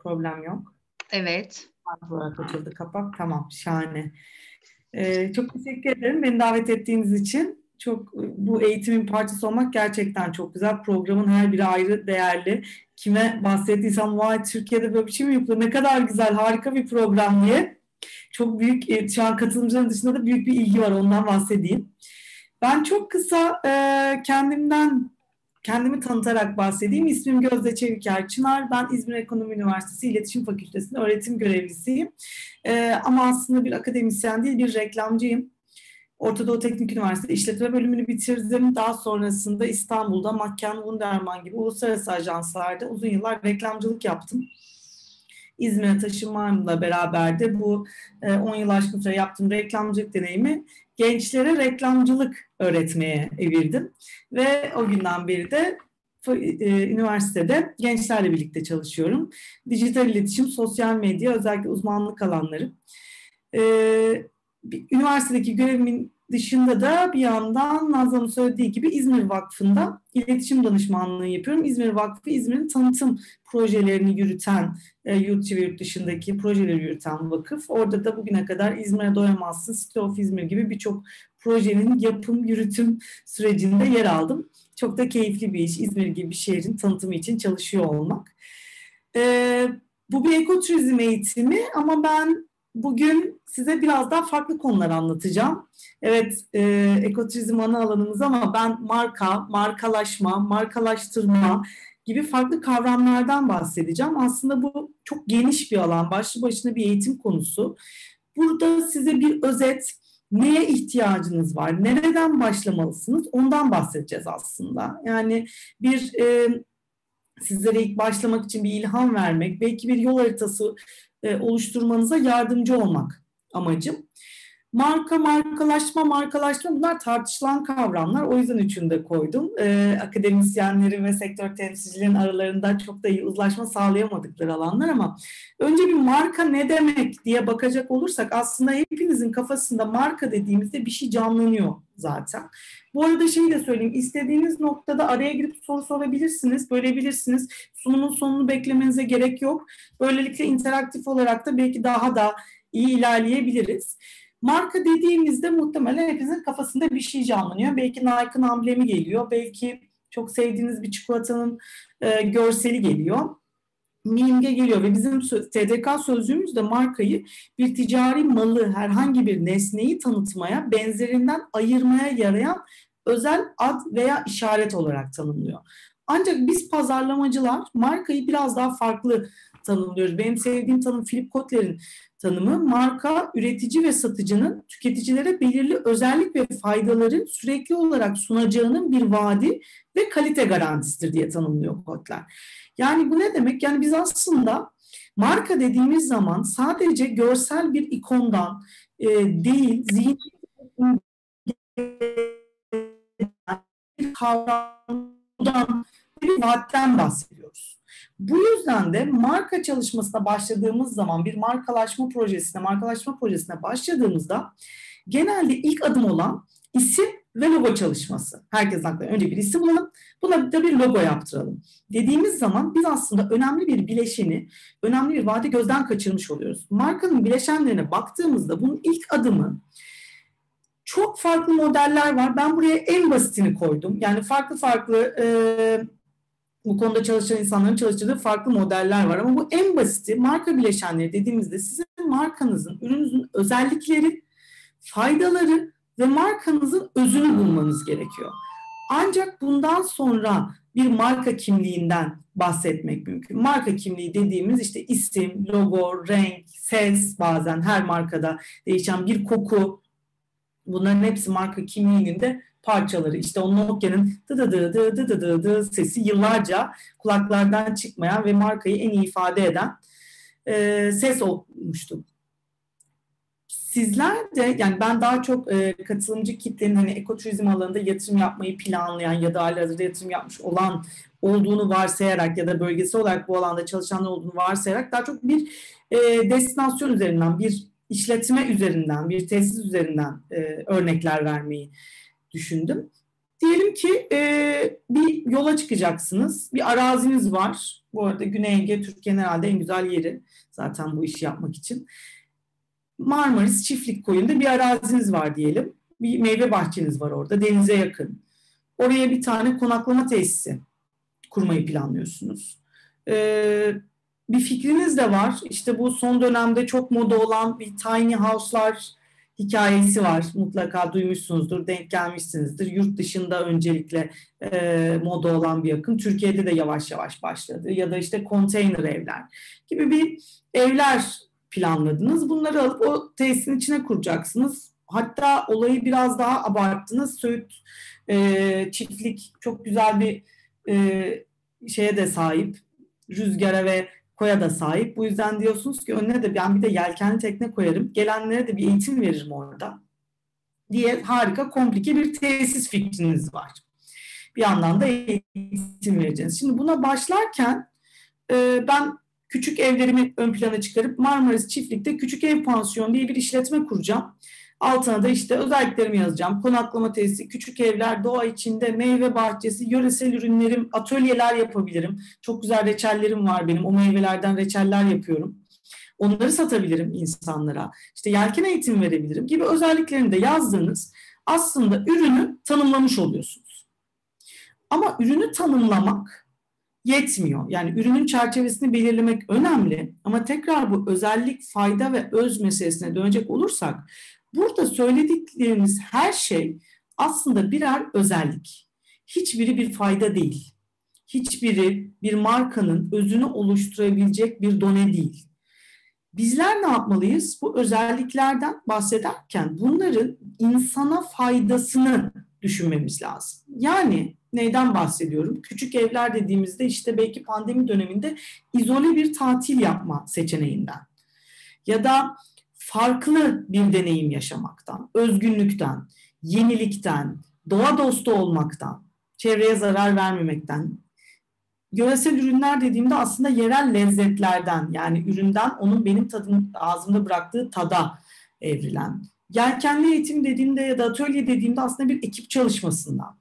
Problem yok. Evet. Olarak açıldı kapak. Tamam, şahane. Çok teşekkür ederim beni davet ettiğiniz için. Bu eğitimin parçası olmak gerçekten çok güzel. Programın her biri ayrı değerli. Kime bahsettiysem vay Türkiye'de böyle bir şey mi yapılıyor? Ne kadar güzel, harika bir program diye. Çok büyük, şu an katılımcıların dışında da büyük bir ilgi var. Ondan bahsedeyim. Ben çok kısa kendimi tanıtarak bahsedeyim. İsmim Gözde Çeviker Çınar. Ben İzmir Ekonomi Üniversitesi İletişim Fakültesi'nde öğretim görevlisiyim. Ama aslında bir akademisyen değil, bir reklamcıyım. Orta Doğu Teknik Üniversitesi İşletme Bölümünü bitirdim. Daha sonrasında İstanbul'da McCann Wunderman gibi uluslararası ajanslarda uzun yıllar reklamcılık yaptım. İzmir'e taşınmamla beraber de bu 10 yıl aşkın süre yaptığım reklamcılık deneyimi gençlere reklamcılık öğretmeye evirdim. Ve o günden beri de üniversitede gençlerle birlikte çalışıyorum. Dijital iletişim, sosyal medya, özellikle uzmanlık alanları. Üniversitedeki görevimin dışında da bir yandan Nazlı'nın söylediği gibi İzmir Vakfı'nda iletişim danışmanlığı yapıyorum. İzmir Vakfı, İzmir'in tanıtım projelerini yürüten, yurt içi ve yurt dışındaki projeleri yürüten vakıf. Orada da bugüne kadar İzmir'e doyamazsın, City of İzmir gibi birçok projenin yapım, yürütüm sürecinde yer aldım. Çok da keyifli bir iş, İzmir gibi bir şehrin tanıtımı için çalışıyor olmak. Bu bir ekoturizm eğitimi ama ben bugün size biraz daha farklı konular anlatacağım. Evet, ekoturizm ana alanımız ama ben markalaşma, markalaştırma gibi farklı kavramlardan bahsedeceğim. Aslında bu çok geniş bir alan, başlı başına bir eğitim konusu. Burada size bir özet, neye ihtiyacınız var, nereden başlamalısınız ondan bahsedeceğiz aslında. Yani sizlere ilk başlamak için bir ilham vermek, belki bir yol haritası oluşturmanıza yardımcı olmak amacım. Markalaşma bunlar tartışılan kavramlar. O yüzden üçünü de koydum. Akademisyenlerin ve sektör temsilcilerin aralarında çok da iyi uzlaşma sağlayamadıkları alanlar ama önce bir marka ne demek diye bakacak olursak aslında hepinizin kafasında marka dediğimizde bir şey canlanıyor zaten. Bu arada şeyi de söyleyeyim. İstediğiniz noktada araya girip soru sorabilirsiniz, bölebilirsiniz. Sunumun sonunu beklemenize gerek yok. Böylelikle interaktif olarak da belki daha da iyi ilerleyebiliriz. Marka dediğimizde muhtemelen hepinizin kafasında bir şey canlanıyor. Belki Nike'ın amblemi geliyor. Belki çok sevdiğiniz bir çikolatanın görseli geliyor. Mimge geliyor ve bizim TDK sözlüğümüzde markayı bir ticari malı, herhangi bir nesneyi tanıtmaya, benzerinden ayırmaya yarayan özel ad veya işaret olarak tanımlıyor. Ancak biz pazarlamacılar markayı biraz daha farklı tanımlıyoruz. Benim sevdiğim tanım Philip Kotler'in tanımı, marka üretici ve satıcının tüketicilere belirli özellik ve faydaları sürekli olarak sunacağının bir vaadi ve kalite garantisidir diye tanımlıyor Kotler. Yani bu ne demek? Yani biz aslında marka dediğimiz zaman sadece görsel bir ikondan değil, zihin bir kavramdan, bir vaatten bahsediyoruz. Bu yüzden de marka çalışmasına başladığımız zaman bir markalaşma projesine başladığımızda genelde ilk adım olan isim ve logo çalışması. Herkesin aklına önce bir isim bulalım, buna da bir logo yaptıralım. Dediğimiz zaman biz aslında önemli bir bileşeni, önemli bir vaadi gözden kaçırmış oluyoruz. Markanın bileşenlerine baktığımızda bunun ilk adımı çok farklı modeller var. Ben buraya en basitini koydum. Yani farklı bu konuda çalışan insanların çalıştırdığı farklı modeller var. Ama bu en basiti marka bileşenleri dediğimizde sizin markanızın, ürününüzün özellikleri, faydaları ve markanızın özünü bulmanız gerekiyor. Ancak bundan sonra bir marka kimliğinden bahsetmek mümkün. Marka kimliği dediğimiz işte isim, logo, renk, ses, bazen her markada değişen bir koku. Bunların hepsi marka kimliğinin de parçaları. İşte o Nokia'nın dı sesi yıllarca kulaklardan çıkmayan ve markayı en iyi ifade eden ses olmuştu. Sizler de yani ben daha çok katılımcı kitlenin hani ekoturizm alanında yatırım yapmayı planlayan ya da halihazırda yatırım yapmış olan olduğunu varsayarak ya da bölgesel olarak bu alanda çalışanlar olduğunu varsayarak daha çok bir destinasyon üzerinden, bir işletme üzerinden, bir tesis üzerinden örnekler vermeyi düşündüm. Diyelim ki bir yola çıkacaksınız. Bir araziniz var. Bu arada Güney Ege Türkiye'nin herhalde en güzel yeri zaten bu işi yapmak için. Marmaris Çiftlik Koyu'nda bir araziniz var diyelim. Bir meyve bahçeniz var orada, denize yakın. Oraya bir tane konaklama tesisi kurmayı planlıyorsunuz. Bir fikriniz de var. İşte bu son dönemde çok moda olan bir tiny house'lar hikayesi var. Mutlaka duymuşsunuzdur, denk gelmişsinizdir. Yurt dışında öncelikle moda olan bir akım. Türkiye'de de yavaş yavaş başladı. Ya da işte konteyner evler gibi bir evler planladınız. Bunları alıp o tesisin içine kuracaksınız. Hatta olayı biraz daha abarttınız. Söğüt çiftlik çok güzel bir şeye de sahip, rüzgara ve koya da sahip. Bu yüzden diyorsunuz ki önüne de ben bir de yelkenli tekne koyarım. Gelenlere de bir eğitim veririm orada diye harika komplike bir tesis fikriniz var. Bir yandan da eğitim vereceğiz. Şimdi buna başlarken ben küçük evlerimi ön plana çıkarıp Marmaris Çiftlik'te Küçük Ev Pansiyon diye bir işletme kuracağım. Altına da işte özelliklerimi yazacağım. Konaklama tesisi, küçük evler, doğa içinde, meyve bahçesi, yöresel ürünlerim, atölyeler yapabilirim. Çok güzel reçellerim var benim. O meyvelerden reçeller yapıyorum. Onları satabilirim insanlara. İşte yelken eğitimi verebilirim gibi özelliklerini de yazdığınız aslında ürünü tanımlamış oluyorsunuz. Ama ürünü tanımlamak yetmiyor. Yani ürünün çerçevesini belirlemek önemli ama tekrar bu özellik, fayda ve öz meselesine dönecek olursak burada söylediklerimiz her şey aslında birer özellik. Hiçbiri bir fayda değil. Hiçbiri bir markanın özünü oluşturabilecek bir done değil. Bizler ne yapmalıyız? Bu özelliklerden bahsederken bunların insana faydasını düşünmemiz lazım. Yani neyden bahsediyorum? Küçük evler dediğimizde işte belki pandemi döneminde izole bir tatil yapma seçeneğinden ya da farklı bir deneyim yaşamaktan, özgünlükten, yenilikten, doğa dostu olmaktan, çevreye zarar vermemekten. Yöresel ürünler dediğimde aslında yerel lezzetlerden, yani üründen onun benim tadım ağzımda bıraktığı tada evrilen. Yelkenli eğitim dediğimde ya da atölye dediğimde aslında bir ekip çalışmasından.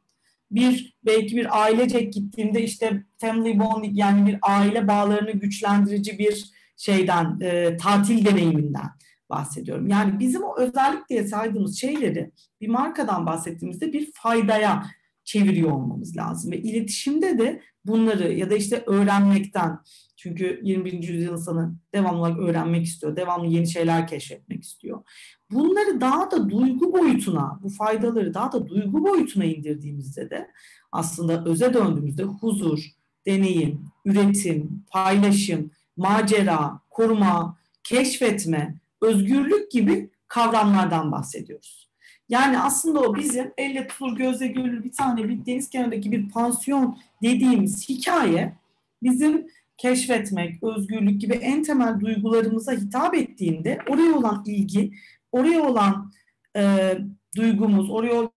Belki bir ailecek gittiğimde işte family bonding, yani bir aile bağlarını güçlendirici bir şeyden, tatil deneyiminden bahsediyorum. Yani bizim o özellik diye saydığımız şeyleri bir markadan bahsettiğimizde bir faydaya çeviriyor olmamız lazım. Ve iletişimde de bunları ya da işte öğrenmekten, çünkü 21. yüzyıl insanı devamlı olarak öğrenmek istiyor, devamlı yeni şeyler keşfetmek istiyor. Bunları daha da duygu boyutuna, bu faydaları daha da duygu boyutuna indirdiğimizde de aslında öze döndüğümüzde huzur, deneyim, üretim, paylaşım, macera, koruma, keşfetme, özgürlük gibi kavramlardan bahsediyoruz. Yani aslında o bizim elle tutulur gözle görülür bir tane bir deniz kenarındaki bir pansiyon dediğimiz hikaye bizim keşfetmek, özgürlük gibi en temel duygularımıza hitap ettiğinde oraya olan ilgi, oraya olan duygumuz, oraya olan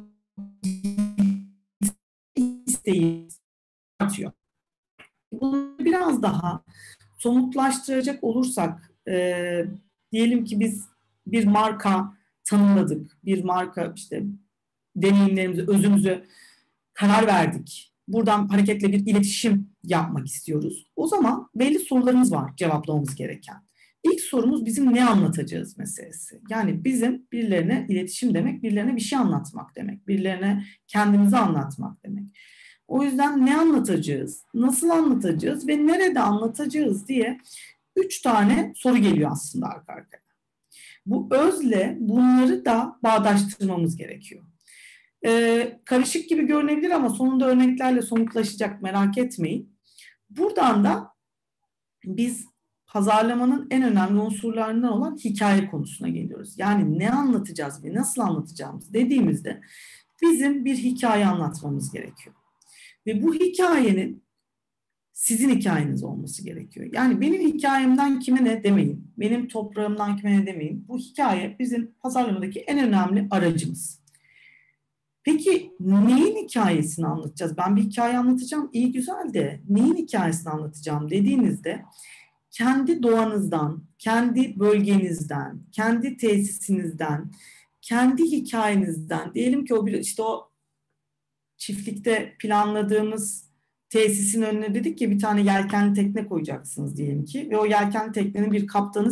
isteği artıyor. Bunu biraz daha somutlaştıracak olursak, diyelim ki biz bir marka tanımladık, bir marka işte deneyimlerimizi, özümüzü karar verdik. Buradan hareketle bir iletişim yapmak istiyoruz. O zaman belli sorularımız var cevaplamamız gereken. İlk sorumuz bizim ne anlatacağız meselesi. Yani bizim birilerine iletişim demek, birilerine bir şey anlatmak demek, birilerine kendimizi anlatmak demek. O yüzden ne anlatacağız, nasıl anlatacağız ve nerede anlatacağız diye 3 tane soru geliyor aslında arka arkaya. Bu özle bunları da bağdaştırmamız gerekiyor. Karışık gibi görünebilir ama sonunda örneklerle somutlaşacak, merak etmeyin. Buradan da biz pazarlamanın en önemli unsurlarından olan hikaye konusuna geliyoruz. Yani ne anlatacağız ve nasıl anlatacağımız dediğimizde bizim bir hikaye anlatmamız gerekiyor. Ve bu hikayenin sizin hikayeniz olması gerekiyor. Yani benim hikayemden kime ne demeyin, benim toprağımdan kime ne demeyin. Bu hikaye bizim pazarlamadaki en önemli aracımız. Peki neyin hikayesini anlatacağız? Ben bir hikaye anlatacağım, iyi güzel de neyin hikayesini anlatacağım dediğinizde kendi doğanızdan, kendi bölgenizden, kendi tesisinizden, kendi hikayenizden, diyelim ki o bir işte o çiftlikte planladığımız tesisin önüne dedik ki bir tane yelkenli tekne koyacaksınız diyelim ki ve o yelkenli teknenin bir kaptanı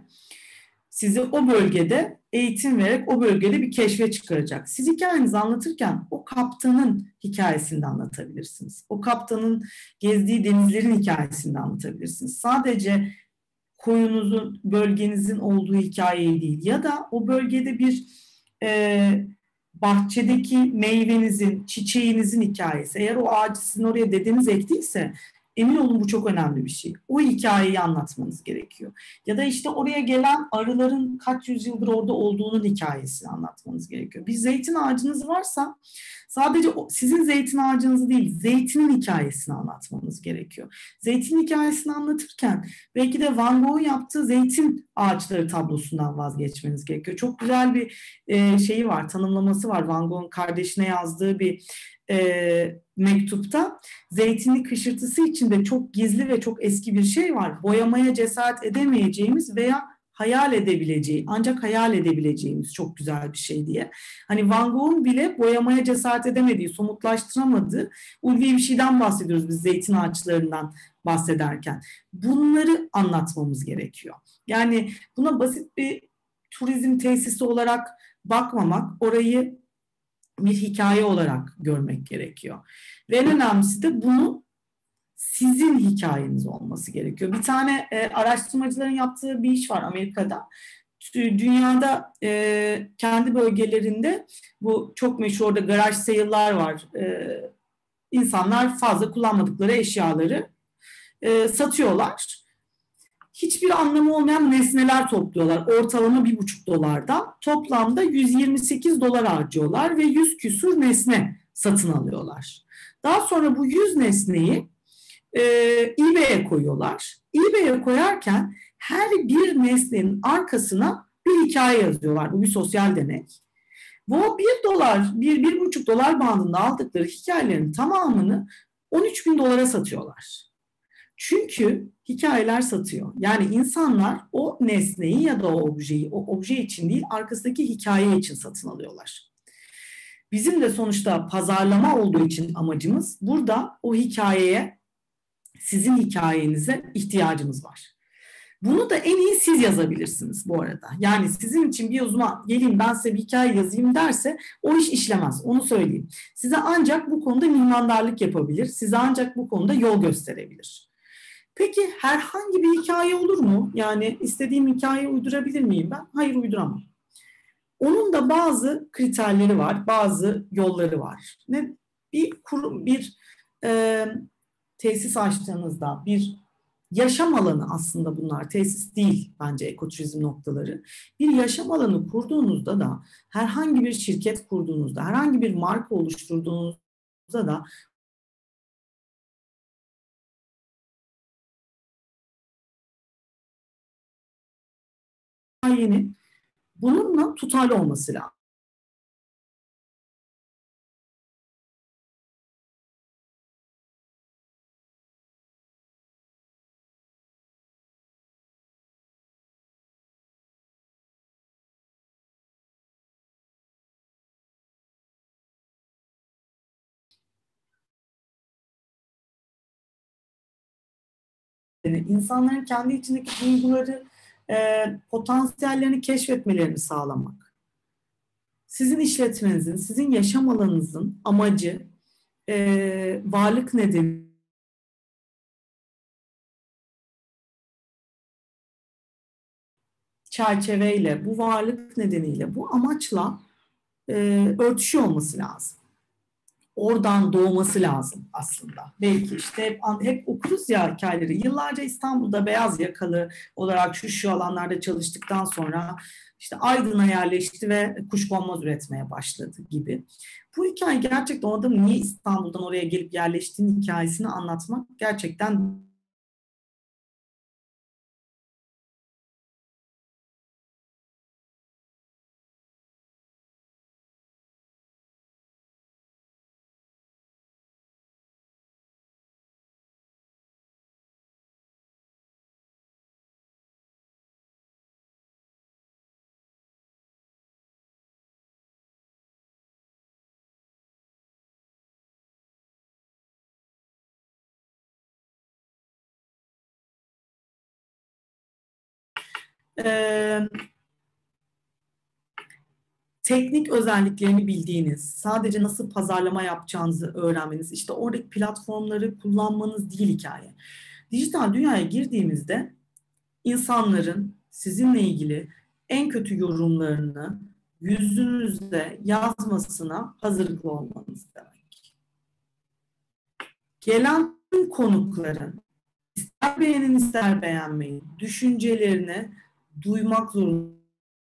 sizi o bölgede eğitim vererek o bölgede bir keşfe çıkaracak. Siz hikayenizi anlatırken o kaptanın hikayesini de anlatabilirsiniz. O kaptanın gezdiği denizlerin hikayesini de anlatabilirsiniz. Sadece koyunuzun, bölgenizin olduğu hikayeyi değil ya da o bölgede bir bahçedeki meyvenizin, çiçeğinizin hikayesi. Eğer o ağacı sizin oraya dedeniz ektiyse emin olun bu çok önemli bir şey. O hikayeyi anlatmanız gerekiyor. Ya da işte oraya gelen arıların kaç yüzyıldır orada olduğunun hikayesini anlatmanız gerekiyor. Bir zeytin ağacınız varsa sadece sizin zeytin ağacınızı değil, zeytinin hikayesini anlatmanız gerekiyor. Zeytin hikayesini anlatırken belki de Van Gogh'un yaptığı zeytin ağaçları tablosundan vazgeçmeniz gerekiyor. Çok güzel bir şeyi var, tanımlaması var Van Gogh'un kardeşine yazdığı bir mektupta. Zeytinlik hışırtısı içinde çok gizli ve çok eski bir şey var. Boyamaya cesaret edemeyeceğimiz veya ancak hayal edebileceğimiz çok güzel bir şey diye. Hani Van Gogh'un bile boyamaya cesaret edemediği, somutlaştıramadığı ulvi bir şeyden bahsediyoruz biz zeytin ağaçlarından bahsederken. Bunları anlatmamız gerekiyor. Yani buna basit bir turizm tesisi olarak bakmamak, orayı bir hikaye olarak görmek gerekiyor. Ve en önemlisi de bunu sizin hikayeniz olması gerekiyor. Bir tane araştırmacıların yaptığı bir iş var Amerika'da. Dünyada kendi bölgelerinde bu çok meşhur orada garaj sale'lar var. İnsanlar fazla kullanmadıkları eşyaları satıyorlar. Hiçbir anlamı olmayan nesneler topluyorlar. Ortalama $1,5'dan. Toplamda $128 harcıyorlar ve 100 küsur nesne satın alıyorlar. Daha sonra bu 100 nesneyi eBay'e koyuyorlar. eBay'e koyarken her bir nesnenin arkasına bir hikaye yazıyorlar. Bu bir sosyal deney. Bu $1,5 bandında aldıkları hikayelerin tamamını $13.000 satıyorlar. Çünkü hikayeler satıyor. Yani insanlar o nesneyi ya da o objeyi, o obje için değil, arkasındaki hikaye için satın alıyorlar. Bizim de sonuçta pazarlama olduğu için amacımız burada o hikayeye, sizin hikayenize ihtiyacımız var. Bunu da en iyi siz yazabilirsiniz bu arada. Yani sizin için bir uzman geleyim ben size bir hikaye yazayım derse o iş işlemez. Onu söyleyeyim. Size ancak bu konuda mihmandarlık yapabilir. Size ancak bu konuda yol gösterebilir. Peki herhangi bir hikaye olur mu? Yani istediğim hikayeyi uydurabilir miyim ben? Hayır, uyduramam. Onun da bazı kriterleri var, bazı yolları var. Bir kurum, bir e, tesis açtığınızda, bir yaşam alanı aslında bunlar, tesis değil bence ekoturizm noktaları. Bir yaşam alanı kurduğunuzda da, herhangi bir şirket kurduğunuzda, herhangi bir marka oluşturduğunuzda da hikayenin bununla tutarlı olması lazım. Yani insanların kendi içindeki duyguları, potansiyellerini keşfetmelerini sağlamak. Sizin işletmenizin, sizin yaşam alanınızın amacı, varlık nedeni, çerçeveyle, bu varlık nedeniyle, bu amaçla e, örtüşüyor olması lazım. Oradan doğması lazım aslında. Belki işte hep okuruz ya hikayeleri. Yıllarca İstanbul'da beyaz yakalı olarak şu alanlarda çalıştıktan sonra işte Aydın'a yerleşti ve kuşkonmaz üretmeye başladı gibi. Bu hikaye gerçekten o adamın niye İstanbul'dan oraya gelip yerleştiğinin hikayesini anlatmak gerçekten Teknik özelliklerini bildiğiniz, sadece nasıl pazarlama yapacağınızı öğrenmeniz, işte oradaki platformları kullanmanız değil hikaye. Dijital dünyaya girdiğimizde insanların sizinle ilgili en kötü yorumlarını yüzünüzde yazmasına hazırlıklı olmanız demek. Gelen konukların ister beğenin ister beğenmeyin düşüncelerini duymak zorunda.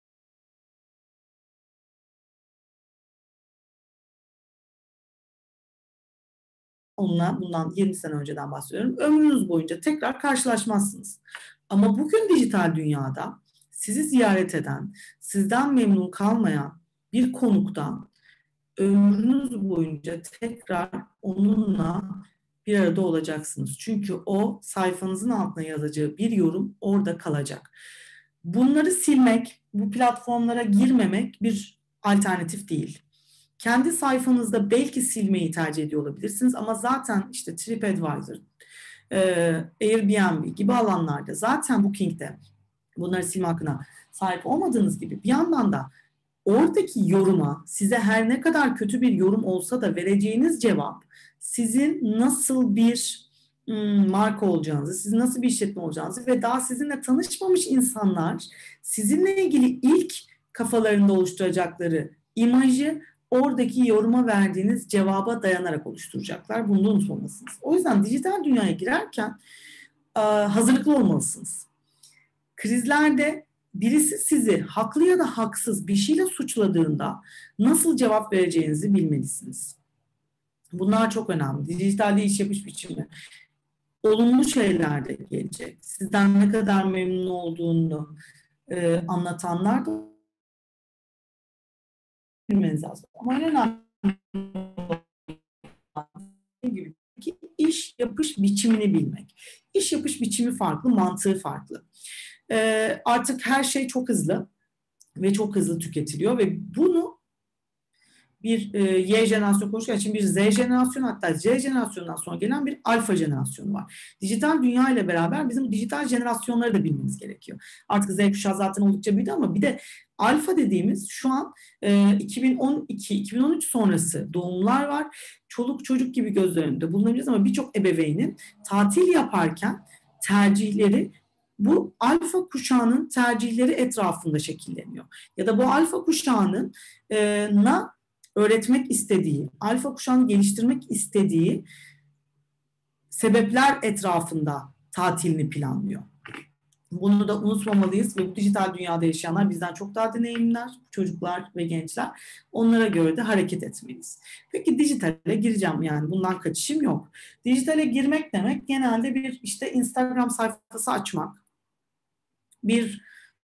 Onunla bundan 20 sene önceden bahsediyorum. Ömrünüz boyunca tekrar karşılaşmazsınız. Ama bugün dijital dünyada sizi ziyaret eden, sizden memnun kalmayan bir konukta ömrünüz boyunca tekrar onunla bir arada olacaksınız. Çünkü o sayfanızın altına yazacağı bir yorum orada kalacak. Bunları silmek, bu platformlara girmemek bir alternatif değil. Kendi sayfanızda belki silmeyi tercih ediyor olabilirsiniz ama zaten işte TripAdvisor, Airbnb gibi alanlarda, zaten Booking'de bunları silme hakkına sahip olmadığınız gibi bir yandan da oradaki yoruma, size her ne kadar kötü bir yorum olsa da vereceğiniz cevap sizin nasıl bir marka olacağınızı, sizin nasıl bir işletme olacağınızı ve daha sizinle tanışmamış insanlar sizinle ilgili ilk kafalarında oluşturacakları imajı oradaki yoruma verdiğiniz cevaba dayanarak oluşturacaklar. Bunu da unutmamalısınız. O yüzden dijital dünyaya girerken hazırlıklı olmalısınız. Krizlerde birisi sizi haklı ya da haksız bir şeyle suçladığında nasıl cevap vereceğinizi bilmelisiniz. Bunlar çok önemli. Dijitalde iş yapış biçimi. Olumlu şeyler de gelecek. Sizden ne kadar memnun olduğunu anlatanlar da bilmeniz lazım. Ama en önemli gibi ki iş yapış biçimini bilmek. İş yapış biçimi farklı, mantığı farklı. Artık her şey çok hızlı ve çok hızlı tüketiliyor ve bunu bir Y jenerasyonu konuşurken için bir Z jenerasyonu, hatta Z jenerasyonundan sonra gelen bir alfa jenerasyonu var. Dijital dünya ile beraber bizim bu dijital jenerasyonları da bilmemiz gerekiyor. Artık Z kuşağı zaten oldukça büyüdü ama bir de alfa dediğimiz şu an 2012-2013 sonrası doğumlar var. Çoluk çocuk gibi göz önünde bulunabiliriz ama birçok ebeveynin tatil yaparken tercihleri bu alfa kuşağının tercihleri etrafında şekilleniyor. Ya da bu alfa kuşağının öğretmek istediği, alfa kuşağını geliştirmek istediği sebepler etrafında tatilini planlıyor. Bunu da unutmamalıyız ve bu dijital dünyada yaşayanlar bizden çok daha deneyimliler, çocuklar ve gençler. Onlara göre de hareket etmeliyiz. Peki dijitale gireceğim, yani bundan kaçışım yok. Dijitale girmek demek genelde bir işte Instagram sayfası açmak, bir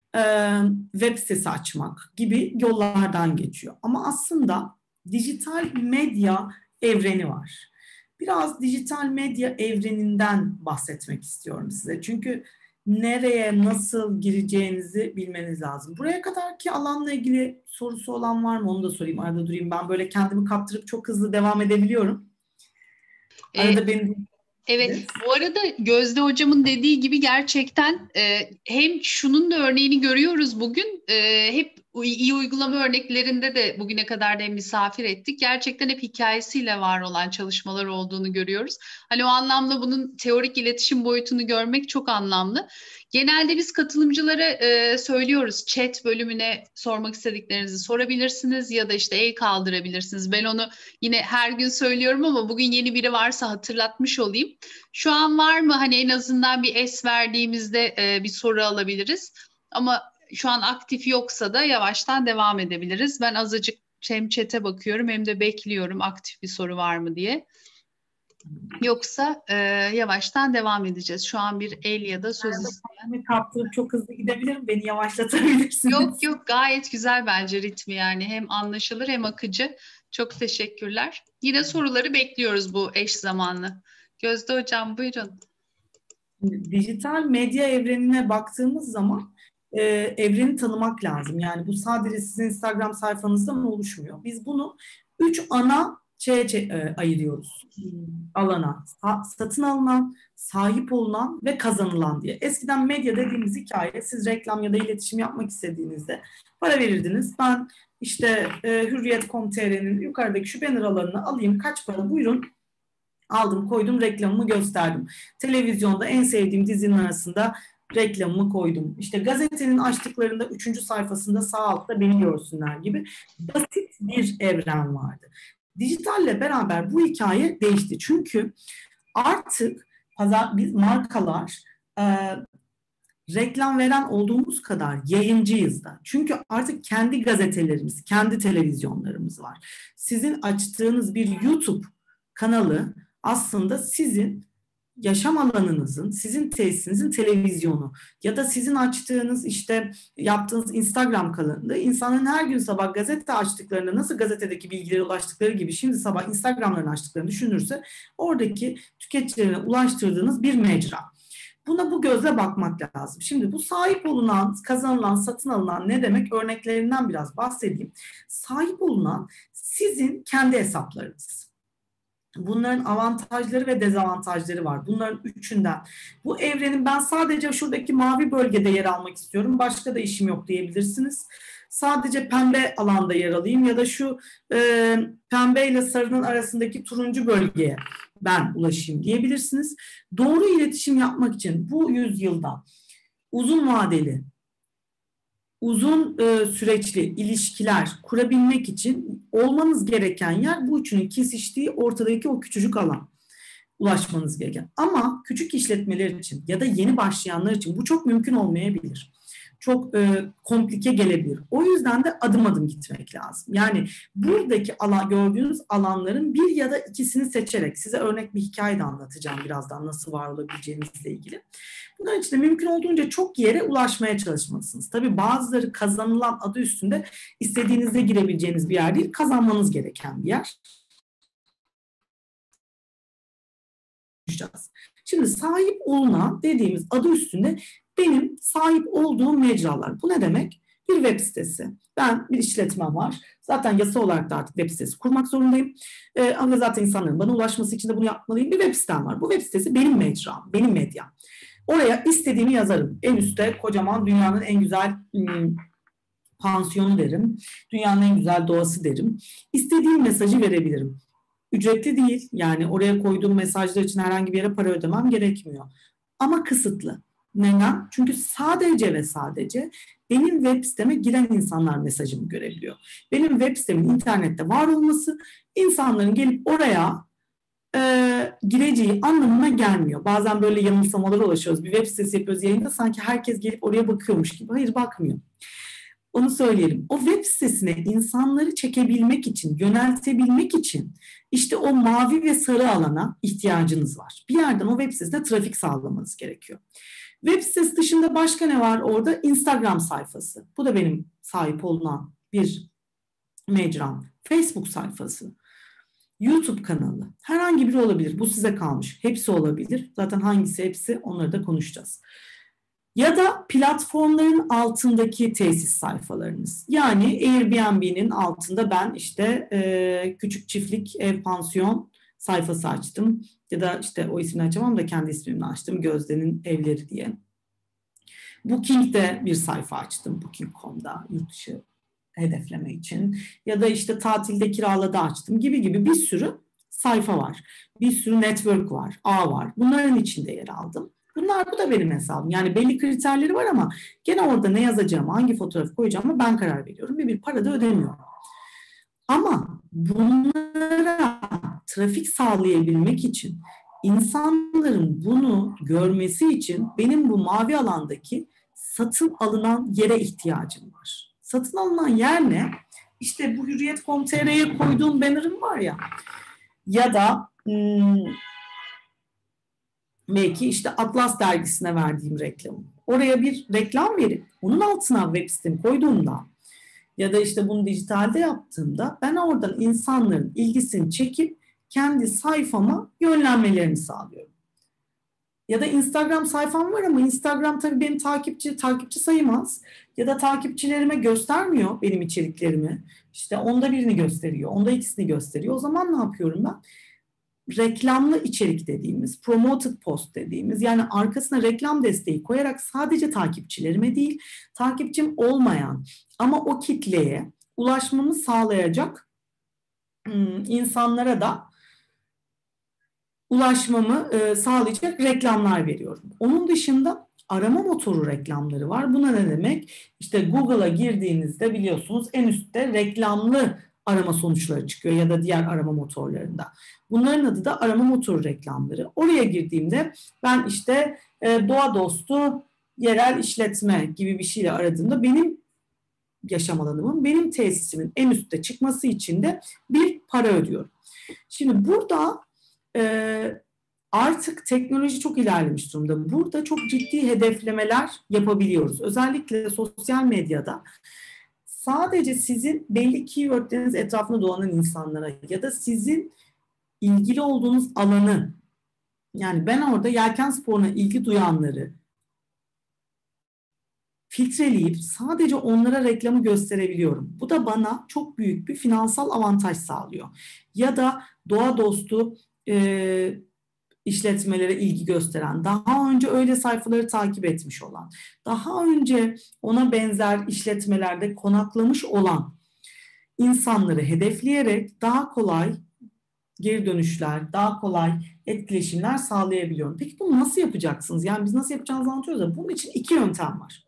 web sitesi açmak gibi yollardan geçiyor. Ama aslında dijital medya evreni var. Biraz dijital medya evreninden bahsetmek istiyorum size. Çünkü nereye, nasıl gireceğinizi bilmeniz lazım. Buraya kadarki alanla ilgili sorusu olan var mı? Onu da sorayım. Arada durayım. Ben böyle kendimi kaptırıp çok hızlı devam edebiliyorum. Arada beni... Evet, bu arada Gözde hocamın dediği gibi gerçekten hem şunun da örneğini görüyoruz bugün, hep iyi uygulama örneklerinde de bugüne kadar da misafir ettik. Gerçekten hep hikayesiyle var olan çalışmalar olduğunu görüyoruz. Hani o anlamda bunun teorik iletişim boyutunu görmek çok anlamlı. Genelde biz katılımcılara söylüyoruz, chat bölümüne sormak istediklerinizi sorabilirsiniz ya da işte el kaldırabilirsiniz. Ben onu yine her gün söylüyorum ama bugün yeni biri varsa hatırlatmış olayım. Şu an var mı, hani en azından bir es verdiğimizde bir soru alabiliriz. Ama şu an aktif yoksa da yavaştan devam edebiliriz. Ben azıcık hem chat'e bakıyorum hem de bekliyorum aktif bir soru var mı diye. Yoksa yavaştan devam edeceğiz. Şu an bir el ya da söz isteyen. Kaptırıp çok hızlı gidebilirim. Beni yavaşlatabilirsiniz. Yok, gayet güzel bence ritmi, yani hem anlaşılır hem akıcı. Çok teşekkürler. Yine soruları bekliyoruz bu eş zamanlı. Gözde hocam buyurun. Dijital medya evrenine baktığımız zaman evreni tanımak lazım. Yani bu sadece sizin Instagram sayfanızda mı oluşmuyor? Biz bunu 3 ana ayırıyoruz. Alana, satın alınan, sahip olunan ve kazanılan diye. Eskiden medya dediğimiz hikaye, siz reklam ya da iletişim yapmak istediğinizde para verirdiniz. Ben işte Hürriyet.com.tr'nin yukarıdaki şu banner alanını alayım, kaç para, buyurun. Aldım, koydum, reklamımı gösterdim. Televizyonda en sevdiğim dizinin arasında reklamımı koydum. İşte gazetenin açtıklarında 3. sayfasında sağ altta beni görsünler gibi basit bir evren vardı. Dijitalle beraber bu hikaye değişti. Çünkü artık biz markalar reklam veren olduğumuz kadar yayıncıyız da. Çünkü artık kendi gazetelerimiz, kendi televizyonlarımız var. Sizin açtığınız bir YouTube kanalı aslında sizin yaşam alanınızın, sizin tesisinizin televizyonu ya da sizin açtığınız işte yaptığınız Instagram kanalında insanların her gün sabah gazete açtıklarında nasıl gazetedeki bilgilere ulaştıkları gibi şimdi sabah Instagram'larını açtıklarını düşünürse oradaki tüketicilerine ulaştırdığınız bir mecra. Buna bu gözle bakmak lazım. Şimdi bu sahip olunan, kazanılan, satın alınan ne demek? Örneklerinden biraz bahsedeyim. Sahip olunan sizin kendi hesaplarınız. Bunların avantajları ve dezavantajları var. Bunların üçünden. Bu evrenin ben sadece şuradaki mavi bölgede yer almak istiyorum. Başka da işim yok diyebilirsiniz. Sadece pembe alanda yer alayım ya da şu pembe ile sarının arasındaki turuncu bölgeye ben ulaşayım diyebilirsiniz. Doğru iletişim yapmak için bu yüzyılda uzun vadeli, uzun süreçli ilişkiler kurabilmek için olmanız gereken yer bu üçünün kesiştiği ortadaki o küçücük alan. Ulaşmanız gereken. Ama küçük işletmeler için ya da yeni başlayanlar için bu çok mümkün olmayabilir. Çok komplike gelebilir. O yüzden de adım adım gitmek lazım. Yani buradaki gördüğünüz alanların bir ya da ikisini seçerek size örnek bir hikaye de anlatacağım birazdan nasıl var olabileceğinizle ilgili. Bunların için de mümkün olduğunca çok yere ulaşmaya çalışmalısınız. Tabii bazıları kazanılan adı üstünde istediğinizde girebileceğiniz bir yer değil, kazanmanız gereken bir yer. Şimdi sahip olunan dediğimiz adı üstünde benim sahip olduğum mecralar. Bu ne demek? Bir web sitesi. Ben bir işletmem var. Zaten yasa olarak da artık web sitesi kurmak zorundayım. Ama zaten insanların bana ulaşması için de bunu yapmalıyım. Bir web sitem var. Bu web sitesi benim mecram, benim medyam. Oraya istediğimi yazarım. En üstte kocaman dünyanın en güzel pansiyonu derim. Dünyanın en güzel doğası derim. İstediğim mesajı verebilirim. Ücretli değil. Yani oraya koyduğum mesajlar için herhangi bir yere para ödemem gerekmiyor. Ama kısıtlı. Neden? Çünkü sadece ve sadece benim web siteme giren insanlar mesajımı görebiliyor. Benim web sitemin internette var olması insanların gelip oraya gireceği anlamına gelmiyor. Bazen böyle yanılsamalara ulaşıyoruz. Bir web sitesi yapıyoruz yayında sanki herkes gelip oraya bakıyormuş gibi. Hayır, bakmıyor. Onu söyleyelim. O web sitesine insanları çekebilmek için, yöneltebilmek için işte o mavi ve sarı alana ihtiyacınız var. Bir yerden o web sitesine trafik sağlamanız gerekiyor. Web sitesi dışında başka ne var orada? Instagram sayfası. Bu da benim sahip olunan bir mecram. Facebook sayfası. YouTube kanalı. Herhangi biri olabilir. Bu size kalmış. Hepsi olabilir. Zaten hangisi hepsi onları da konuşacağız. Ya da platformların altındaki tesis sayfalarınız. Yani Airbnb'nin altında ben işte küçük çiftlik ev pansiyon sayfası açtım. Ya da işte o ismini açamam da kendi ismimle açtım. Gözde'nin evleri diye. Booking'de bir sayfa açtım. Booking.com'da yurt dışı hedefleme için. Ya da işte tatilde kiralada açtım gibi gibi bir sürü sayfa var. Bir sürü network var, ağ var. Bunların içinde yer aldım. Bu da benim hesabım. Yani belli kriterleri var ama gene orada ne yazacağımı, hangi fotoğrafı koyacağımı ben karar veriyorum ve bir para da ödemiyorum. Ama bunlara trafik sağlayabilmek için, insanların bunu görmesi için benim bu mavi alandaki satın alınan yere ihtiyacım var. Satın alınan yer ne? İşte bu Hürriyet.com.tr'ye koyduğum banner'ım var ya, ya da belki işte Atlas dergisine verdiğim reklamı. Oraya bir reklam verip onun altına web sitemi koyduğumda ya da işte bunu dijitalde yaptığımda ben oradan insanların ilgisini çekip kendi sayfama yönlenmelerini sağlıyorum. Ya da Instagram sayfam var ama Instagram tabii benim takipçi sayımaz. Ya da takipçilerime göstermiyor benim içeriklerimi. İşte onda birini gösteriyor, onda ikisini gösteriyor. O zaman ne yapıyorum ben? Reklamlı içerik dediğimiz, promoted post dediğimiz, yani arkasına reklam desteği koyarak sadece takipçilerime değil, takipçim olmayan ama o kitleye ulaşmamı sağlayacak insanlara da ulaşmamı sağlayacak reklamlar veriyorum. Onun dışında arama motoru reklamları var. Buna ne demek? İşte Google'a girdiğinizde biliyorsunuz en üstte reklamlı arama sonuçları çıkıyor ya da diğer arama motorlarında. Bunların adı da arama motoru reklamları. Oraya girdiğimde ben işte doğa dostu yerel işletme gibi bir şeyle aradığımda benim yaşam alanımın, benim tesisimin en üstte çıkması için de bir para ödüyorum. Şimdi burada artık teknoloji çok ilerlemiş durumda. Burada çok ciddi hedeflemeler yapabiliyoruz. Özellikle sosyal medyada sadece sizin belli keywordleriniz etrafında dolanan insanlara ya da sizin ilgili olduğunuz alanı, yani ben orada yelken sporuna ilgi duyanları filtreleyip sadece onlara reklamı gösterebiliyorum. Bu da bana çok büyük bir finansal avantaj sağlıyor. Ya da doğa dostu işletmelere ilgi gösteren, daha önce öyle sayfaları takip etmiş olan, daha önce ona benzer işletmelerde konaklamış olan insanları hedefleyerek daha kolay geri dönüşler, daha kolay etkileşimler sağlayabiliyorum. Peki bunu nasıl yapacaksınız? Yani biz nasıl yapacağımızı anlatıyoruz da bunun için 2 yöntem var.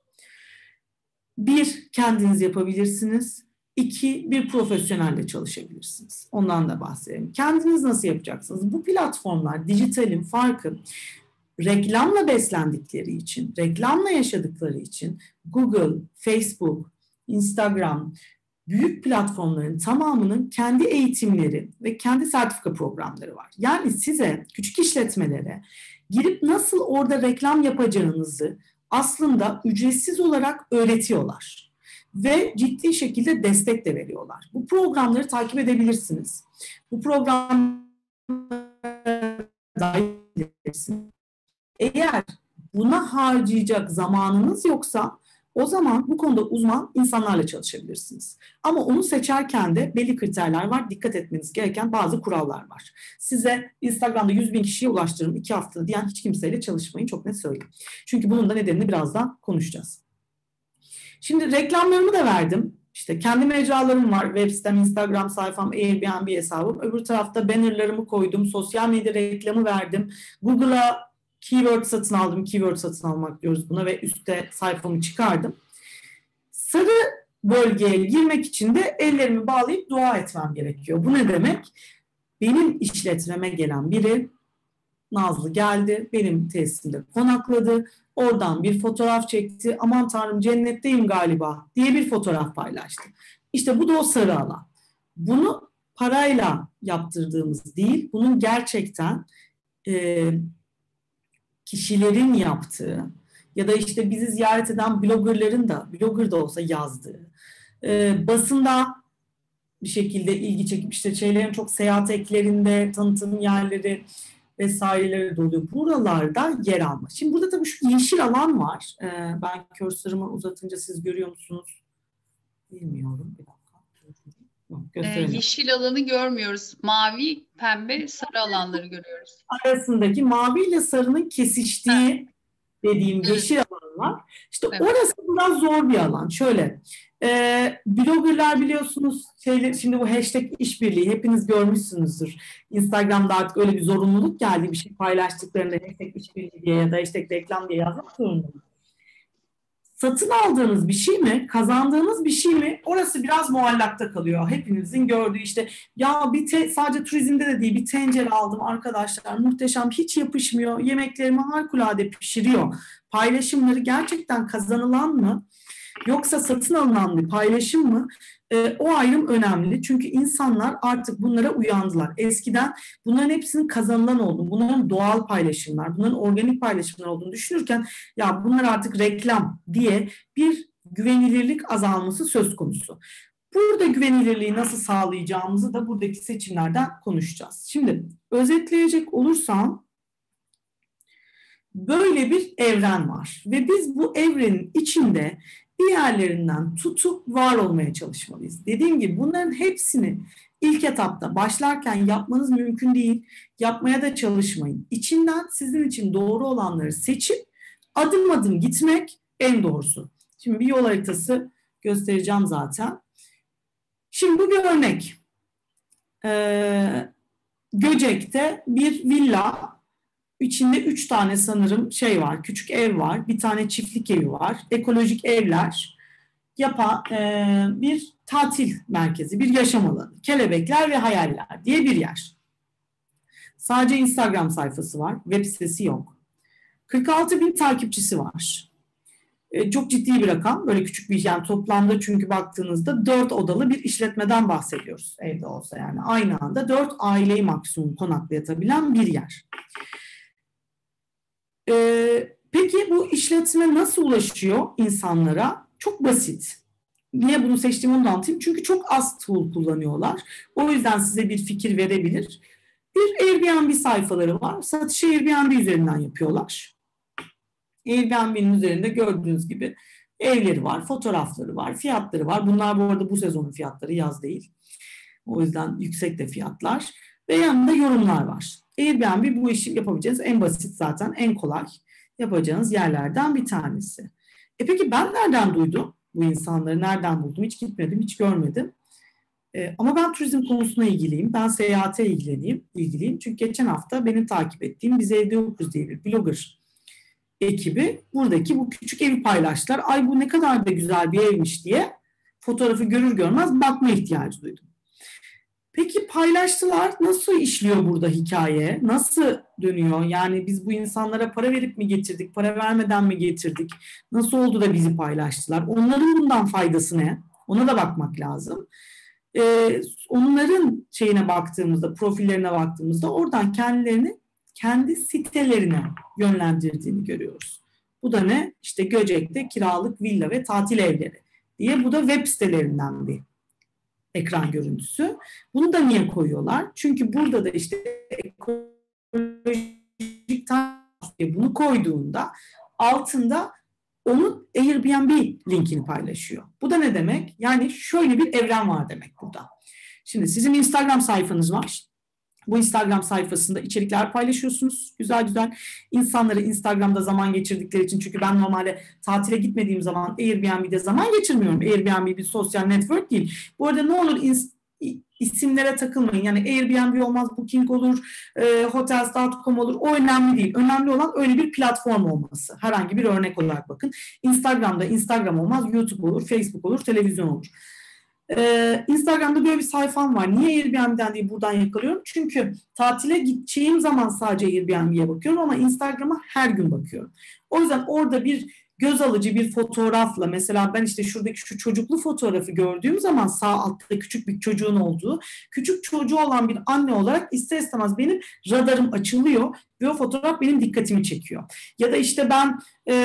1, kendiniz yapabilirsiniz. 2, bir profesyonelle çalışabilirsiniz. Ondan da bahsedelim. Kendiniz nasıl yapacaksınız? Bu platformlar, dijitalin farkı, reklamla beslendikleri için, reklamla yaşadıkları için Google, Facebook, Instagram, büyük platformların tamamının kendi eğitimleri ve kendi sertifika programları var. Yani size, küçük işletmelere girip nasıl orada reklam yapacağınızı aslında ücretsiz olarak öğretiyorlar. Ve ciddi şekilde destek de veriyorlar. Bu programları takip edebilirsiniz. Bu programları da edebilirsiniz. Eğer buna harcayacak zamanınız yoksa o zaman bu konuda uzman insanlarla çalışabilirsiniz. Ama onu seçerken de belli kriterler var. Dikkat etmeniz gereken bazı kurallar var. Size Instagram'da 100.000 kişiye ulaştırırım 2 haftada diyen hiç kimseyle çalışmayın, çok net söyleyeyim. Çünkü bunun da nedenini birazdan konuşacağız. Şimdi reklamlarımı da verdim. İşte kendi mecralarım var. Web sitem, Instagram sayfam, Airbnb hesabım. Öbür tarafta bannerlarımı koydum. Sosyal medya reklamı verdim. Google'a keyword satın aldım. Keyword satın almak diyoruz buna ve üstte sayfamı çıkardım. Sarı bölgeye girmek için de ellerimi bağlayıp dua etmem gerekiyor. Bu ne demek? Benim işletmeme gelen biri, Nazlı geldi, benim tesisimde konakladı. Oradan bir fotoğraf çekti. Aman tanrım cennetteyim galiba diye bir fotoğraf paylaştı. İşte bu da o sarı alan. Bunu parayla yaptırdığımız değil, bunun gerçekten kişilerin yaptığı ya da işte bizi ziyaret eden bloggerların da, blogger da olsa yazdığı, basında bir şekilde ilgi çekip işte şeylerin çok seyahat eklerinde, tanıtım yerleri vesaireleri doluyor. Buralarda yer alma. Şimdi burada tabii şu yeşil alan var. Ben cursor'ımı uzatınca siz görüyor musunuz? Bilmiyorum. Bir dakika. Yok, yeşil alanı görmüyoruz. Mavi, pembe, sarı alanları görüyoruz. Arasındaki mavi ile sarının kesiştiği dediğim yeşil alan var. İşte orası biraz zor bir alan. Şöyle, bloggerlar biliyorsunuz şimdi bu hashtag işbirliği hepiniz görmüşsünüzdür. Instagram'da artık öyle bir zorunluluk geldi, bir şey paylaştıklarında hashtag işbirliği diye ya da hashtag reklam diye yazmak zorunda. Satın aldığınız bir şey mi, kazandığınız bir şey mi? Orası biraz muallakta kalıyor. Hepinizin gördüğü işte ya sadece turizmde de değil bir tencere aldım arkadaşlar muhteşem hiç yapışmıyor. Yemeklerimi harikulade pişiriyor. Paylaşımları gerçekten kazanılan mı? Yoksa satın alınan bir paylaşım mı? O ayrım önemli. Çünkü insanlar artık bunlara uyandılar. Eskiden bunların hepsinin kazanılan olduğunu, bunların doğal paylaşımlar, bunların organik paylaşımlar olduğunu düşünürken ya bunlar artık reklam diye bir güvenilirlik azalması söz konusu. Burada güvenilirliği nasıl sağlayacağımızı da buradaki seçimlerden konuşacağız. Şimdi özetleyecek olursam böyle bir evren var ve biz bu evrenin içinde bir yerlerinden tutup var olmaya çalışmalıyız. Dediğim gibi bunların hepsini ilk etapta başlarken yapmanız mümkün değil. Yapmaya da çalışmayın. İçinden sizin için doğru olanları seçip adım adım gitmek en doğrusu. Şimdi bir yol haritası göstereceğim zaten. Şimdi bu bir örnek. Göcek'te bir villa, içinde 3 tane sanırım şey var, küçük ev var, bir tane çiftlik evi var, ekolojik evler yapan bir tatil merkezi, bir yaşam alanı, kelebekler ve hayaller diye bir yer. Sadece Instagram sayfası var, web sitesi yok. 46 bin takipçisi var. Çok ciddi bir rakam, böyle küçük bir yani toplamda çünkü baktığınızda 4 odalı bir işletmeden bahsediyoruz evde olsa yani. Aynı anda 4 aileyi maksimum konaklatabilen bir yer. Peki bu işletme nasıl ulaşıyor insanlara? Çok basit. Niye bunu seçtiğimi onu da anlatayım. Çünkü çok az tool kullanıyorlar. O yüzden size bir fikir verebilir. Bir Airbnb sayfaları var. Satışı Airbnb üzerinden yapıyorlar. Airbnb'nin üzerinde gördüğünüz gibi evleri var, fotoğrafları var, fiyatları var. Bunlar bu arada bu sezonun fiyatları, yaz değil. O yüzden yüksek de fiyatlar. Ve yanında yorumlar var. Airbnb bu işi yapabileceğiniz en basit zaten, en kolay yapacağınız yerlerden bir tanesi. Peki ben nereden duydum? Bu insanları nereden buldum? Hiç gitmedim, hiç görmedim. Ama ben turizm konusuna ilgiliyim. Ben seyahate ilgiliyim. Çünkü geçen hafta benim takip ettiğim Biz Evde Yokuz diye bir blogger ekibi buradaki bu küçük evi paylaştılar. Ay bu ne kadar da güzel bir evmiş diye fotoğrafı görür görmez bakma ihtiyacı duydum. Peki paylaştılar. Nasıl işliyor burada hikaye? Nasıl dönüyor? Yani biz bu insanlara para verip mi getirdik? Para vermeden mi getirdik? Nasıl oldu da bizi paylaştılar? Onların bundan faydası ne? Ona da bakmak lazım. Onların şeyine baktığımızda, profillerine baktığımızda oradan kendilerini kendi sitelerine yönlendirdiğini görüyoruz. Bu da ne? İşte Göcek'te kiralık villa ve tatil evleri diye. Bu da web sitelerinden bir ekran görüntüsü. Bunu da niye koyuyorlar? Çünkü burada da işte ekolojik tatil bunu koyduğunda altında onun Airbnb linkini paylaşıyor. Bu da ne demek? Yani şöyle bir evren var demek burada. Şimdi sizin Instagram sayfanız var. Bu Instagram sayfasında içerikler paylaşıyorsunuz. Güzel güzel. İnsanları Instagram'da zaman geçirdikleri için, çünkü ben normalde tatile gitmediğim zaman Airbnb'de zaman geçirmiyorum. Airbnb bir sosyal network değil. Bu arada ne olur isimlere takılmayın. Yani Airbnb olmaz, Booking olur, Hotels.com olur. O önemli değil. Önemli olan öyle bir platform olması. Herhangi bir örnek olarak bakın. Instagram'da Instagram olmaz, YouTube olur, Facebook olur, televizyon olur. Instagram'da böyle bir sayfam var. Niye Airbnb'den değil buradan yakalıyorum? Çünkü tatile gideceğim zaman sadece Airbnb'ye bakıyorum ama Instagram'a her gün bakıyorum. O yüzden orada bir göz alıcı bir fotoğrafla, mesela ben işte şuradaki şu çocuklu fotoğrafı gördüğüm zaman sağ altta küçük bir çocuğun olduğu, küçük çocuğu olan bir anne olarak ister istemez benim radarım açılıyor ve o fotoğraf benim dikkatimi çekiyor. Ya da işte ben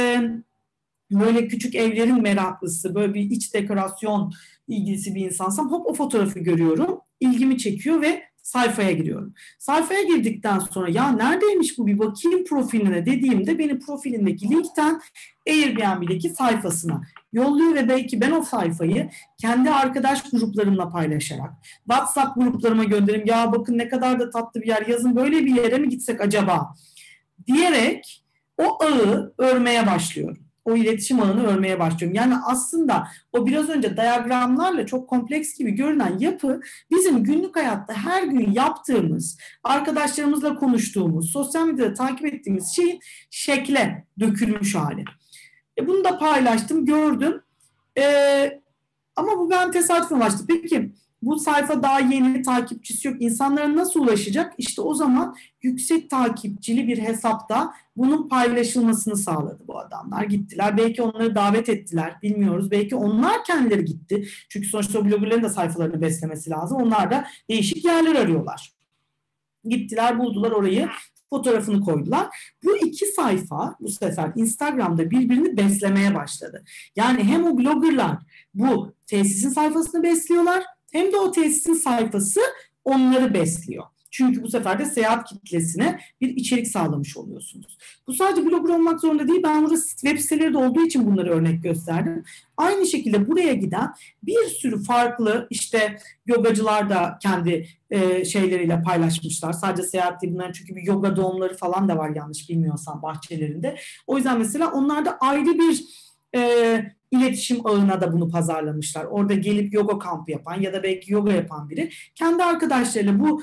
böyle küçük evlerin meraklısı, böyle bir iç dekorasyon ilgisi bir insansam hop o fotoğrafı görüyorum, ilgimi çekiyor ve sayfaya giriyorum. Sayfaya girdikten sonra ya neredeymiş bu, bir bakayım profiline dediğimde beni profilindeki linkten Airbnb'deki sayfasına yolluyor ve belki ben o sayfayı kendi arkadaş gruplarımla paylaşarak, WhatsApp gruplarıma gönderim, ya bakın ne kadar da tatlı bir yer, yazın böyle bir yere mi gitsek acaba diyerek o ağı örmeye başlıyorum. O iletişim ağını örmeye başlıyorum. Yani aslında o biraz önce diyagramlarla çok kompleks gibi görünen yapı bizim günlük hayatta her gün yaptığımız, arkadaşlarımızla konuştuğumuz, sosyal medyada takip ettiğimiz şeyin şekle dökülmüş hali. Bunu da paylaştım, gördüm. Ama bu ben tesadüfen ulaştı. Peki bu sayfa daha yeni, takipçisi yok. İnsanlara nasıl ulaşacak? İşte o zaman yüksek takipçili bir hesapta bunun paylaşılmasını sağladı bu adamlar. Gittiler. Belki onları davet ettiler. Bilmiyoruz. Belki onlar kendileri gitti. Çünkü sonuçta o bloggerların da sayfalarını beslemesi lazım. Onlar da değişik yerler arıyorlar. Gittiler, buldular orayı. Fotoğrafını koydular. Bu iki sayfa bu sefer Instagram'da birbirini beslemeye başladı. Yani hem o bloggerlar bu tesisin sayfasını besliyorlar, hem de o tesisin sayfası onları besliyor. Çünkü bu sefer de seyahat kitlesine bir içerik sağlamış oluyorsunuz. Bu sadece blogger olmak zorunda değil. Ben burada web siteleri de olduğu için bunları örnek gösterdim. Aynı şekilde buraya giden bir sürü farklı işte yogacılar da kendi şeyleriyle paylaşmışlar. Sadece seyahat değil bunların, çünkü bir yoga doğumları falan da var yanlış bilmiyorsam bahçelerinde. O yüzden mesela onlar da ayrı bir iletişim ağına da bunu pazarlamışlar. Orada gelip yoga kampı yapan ya da belki yoga yapan biri kendi arkadaşlarıyla bu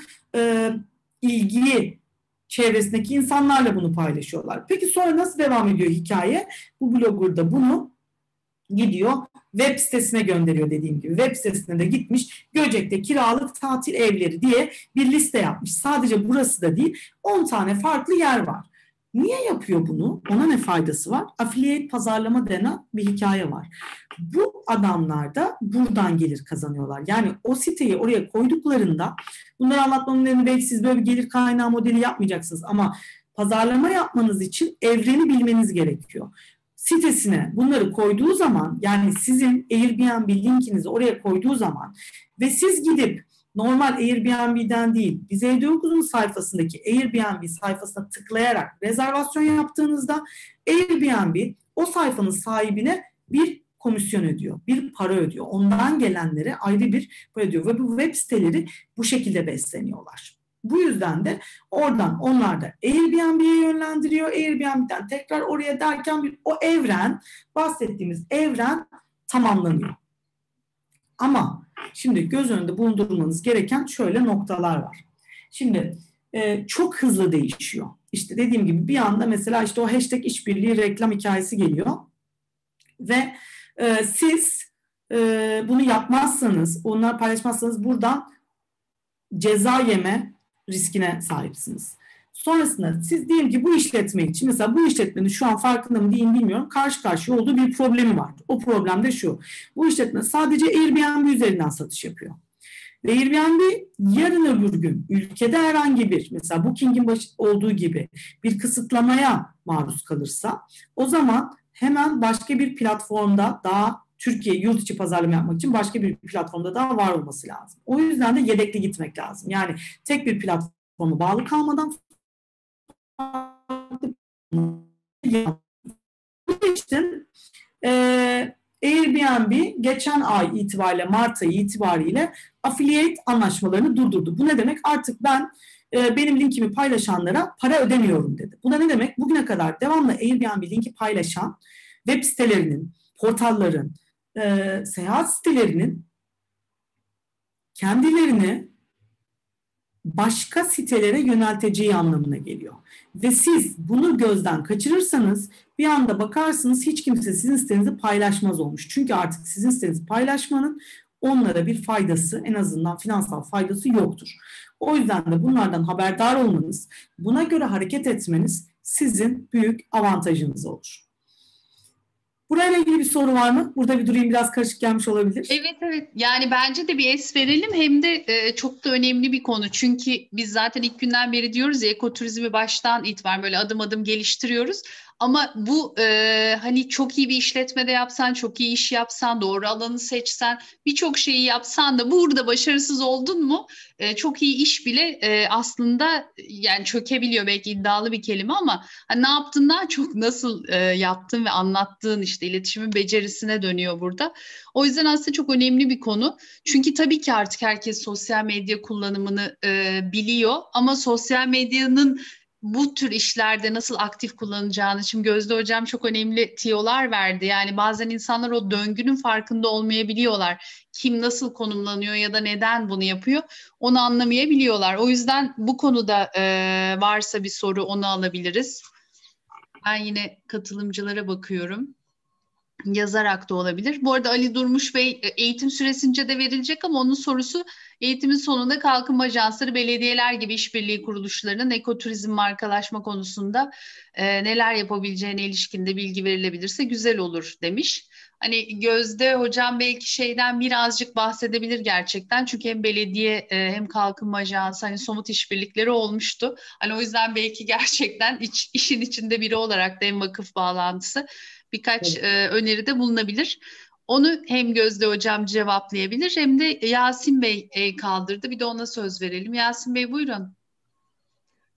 ilgili çevresindeki insanlarla bunu paylaşıyorlar. Peki sonra nasıl devam ediyor hikaye? Bu blogger da bunu gidiyor web sitesine gönderiyor dediğim gibi. Web sitesine de gitmiş Göcek'te kiralık tatil evleri diye bir liste yapmış. Sadece burası da değil, 10 tane farklı yer var. Niye yapıyor bunu? Ona ne faydası var? Affiliate pazarlama denen bir hikaye var. Bu adamlar da buradan gelir kazanıyorlar. Yani o siteyi oraya koyduklarında, bunları anlatmamın nedeni belki siz böyle bir gelir kaynağı modeli yapmayacaksınız ama pazarlama yapmanız için evreni bilmeniz gerekiyor. Sitesine bunları koyduğu zaman, yani sizin Airbnb linkinizi oraya koyduğu zaman ve siz gidip normal Airbnb'den değil, Biz Evde Yokuz'un sayfasındaki Airbnb sayfasına tıklayarak rezervasyon yaptığınızda Airbnb o sayfanın sahibine bir komisyon ödüyor, bir para ödüyor. Ondan gelenlere ayrı bir para ödüyor ve bu web siteleri bu şekilde besleniyorlar. Bu yüzden de oradan onlar da Airbnb'ye yönlendiriyor. Airbnb'den tekrar oraya derken o evren, bahsettiğimiz evren tamamlanıyor. Ama şimdi göz önünde bulundurmanız gereken şöyle noktalar var. Şimdi çok hızlı değişiyor. İşte dediğim gibi bir anda mesela işte o hashtag işbirliği reklam hikayesi geliyor. Ve siz bunu yapmazsanız, onları paylaşmazsanız buradan ceza yeme riskine sahipsiniz. Sonrasında siz diyelim ki bu işletme için, mesela bu işletmenin şu an farkında mı değil bilmiyorum, karşı karşıya olduğu bir problemi var. O problem de şu: bu işletme sadece Airbnb üzerinden satış yapıyor. Ve Airbnb yarın öbür gün ülkede herhangi bir, mesela Booking'in olduğu gibi bir kısıtlamaya maruz kalırsa, o zaman hemen başka bir platformda, daha Türkiye yurt içi pazarlama yapmak için başka bir platformda daha var olması lazım. O yüzden de yedekli gitmek lazım. Yani tek bir platforma bağlı kalmadan bu için Airbnb geçen ay itibariyle, Mart ayı itibariyle affiliate anlaşmalarını durdurdu. Bu ne demek? Artık ben benim linkimi paylaşanlara para ödemiyorum dedi. Bu da ne demek? Bugüne kadar devamlı Airbnb linki paylaşan web sitelerinin, portalların, seyahat sitelerinin kendilerini başka sitelere yönelteceği anlamına geliyor. Ve siz bunu gözden kaçırırsanız bir anda bakarsınız hiç kimse sizin sitenizi paylaşmaz olmuş. Çünkü artık sizin sitenizi paylaşmanın onlara bir faydası, en azından finansal faydası yoktur. O yüzden de bunlardan haberdar olmanız, buna göre hareket etmeniz sizin büyük avantajınız olur. Burayla ilgili bir soru var mı? Burada bir durayım, biraz karışık gelmiş olabilir. Evet. Yani bence de bir es verelim. Hem de çok da önemli bir konu. Çünkü biz zaten ilk günden beri diyoruz ya, ekoturizmi baştan itibaren böyle adım adım geliştiriyoruz. Ama bu hani çok iyi bir işletmede yapsan, çok iyi iş yapsan, doğru alanı seçsen, birçok şeyi yapsan da burada başarısız oldun mu çok iyi iş bile aslında yani çökebiliyor. Belki iddialı bir kelime ama hani ne yaptığından çok nasıl yaptın ve anlattığın, işte iletişimin becerisine dönüyor burada. O yüzden aslında çok önemli bir konu. Çünkü tabii ki artık herkes sosyal medya kullanımını biliyor ama sosyal medyanın bu tür işlerde nasıl aktif kullanacağını, şimdi Gözde Hocam çok önemli tiyolar verdi. Yani bazen insanlar o döngünün farkında olmayabiliyorlar. Kim nasıl konumlanıyor ya da neden bunu yapıyor onu anlamayabiliyorlar. O yüzden bu konuda varsa bir soru onu alabiliriz. Ben yine katılımcılara bakıyorum. Yazarak da olabilir. Bu arada Ali Durmuş Bey eğitim süresince de verilecek ama onun sorusu, eğitimin sonunda kalkınma ajansları, belediyeler gibi işbirliği kuruluşlarının ekoturizm markalaşma konusunda neler yapabileceğine ilişkinde bilgi verilebilirse güzel olur demiş. Hani Gözde Hocam belki şeyden birazcık bahsedebilir gerçekten. Çünkü hem belediye hem kalkınma ajansı hani somut işbirlikleri olmuştu. Hani o yüzden belki gerçekten işin içinde biri olarak da hem vakıf bağlantısı birkaç öneride bulunabilir. Onu hem Gözde Hocam cevaplayabilir hem de Yasin Bey el kaldırdı. Bir de ona söz verelim. Yasin Bey buyurun.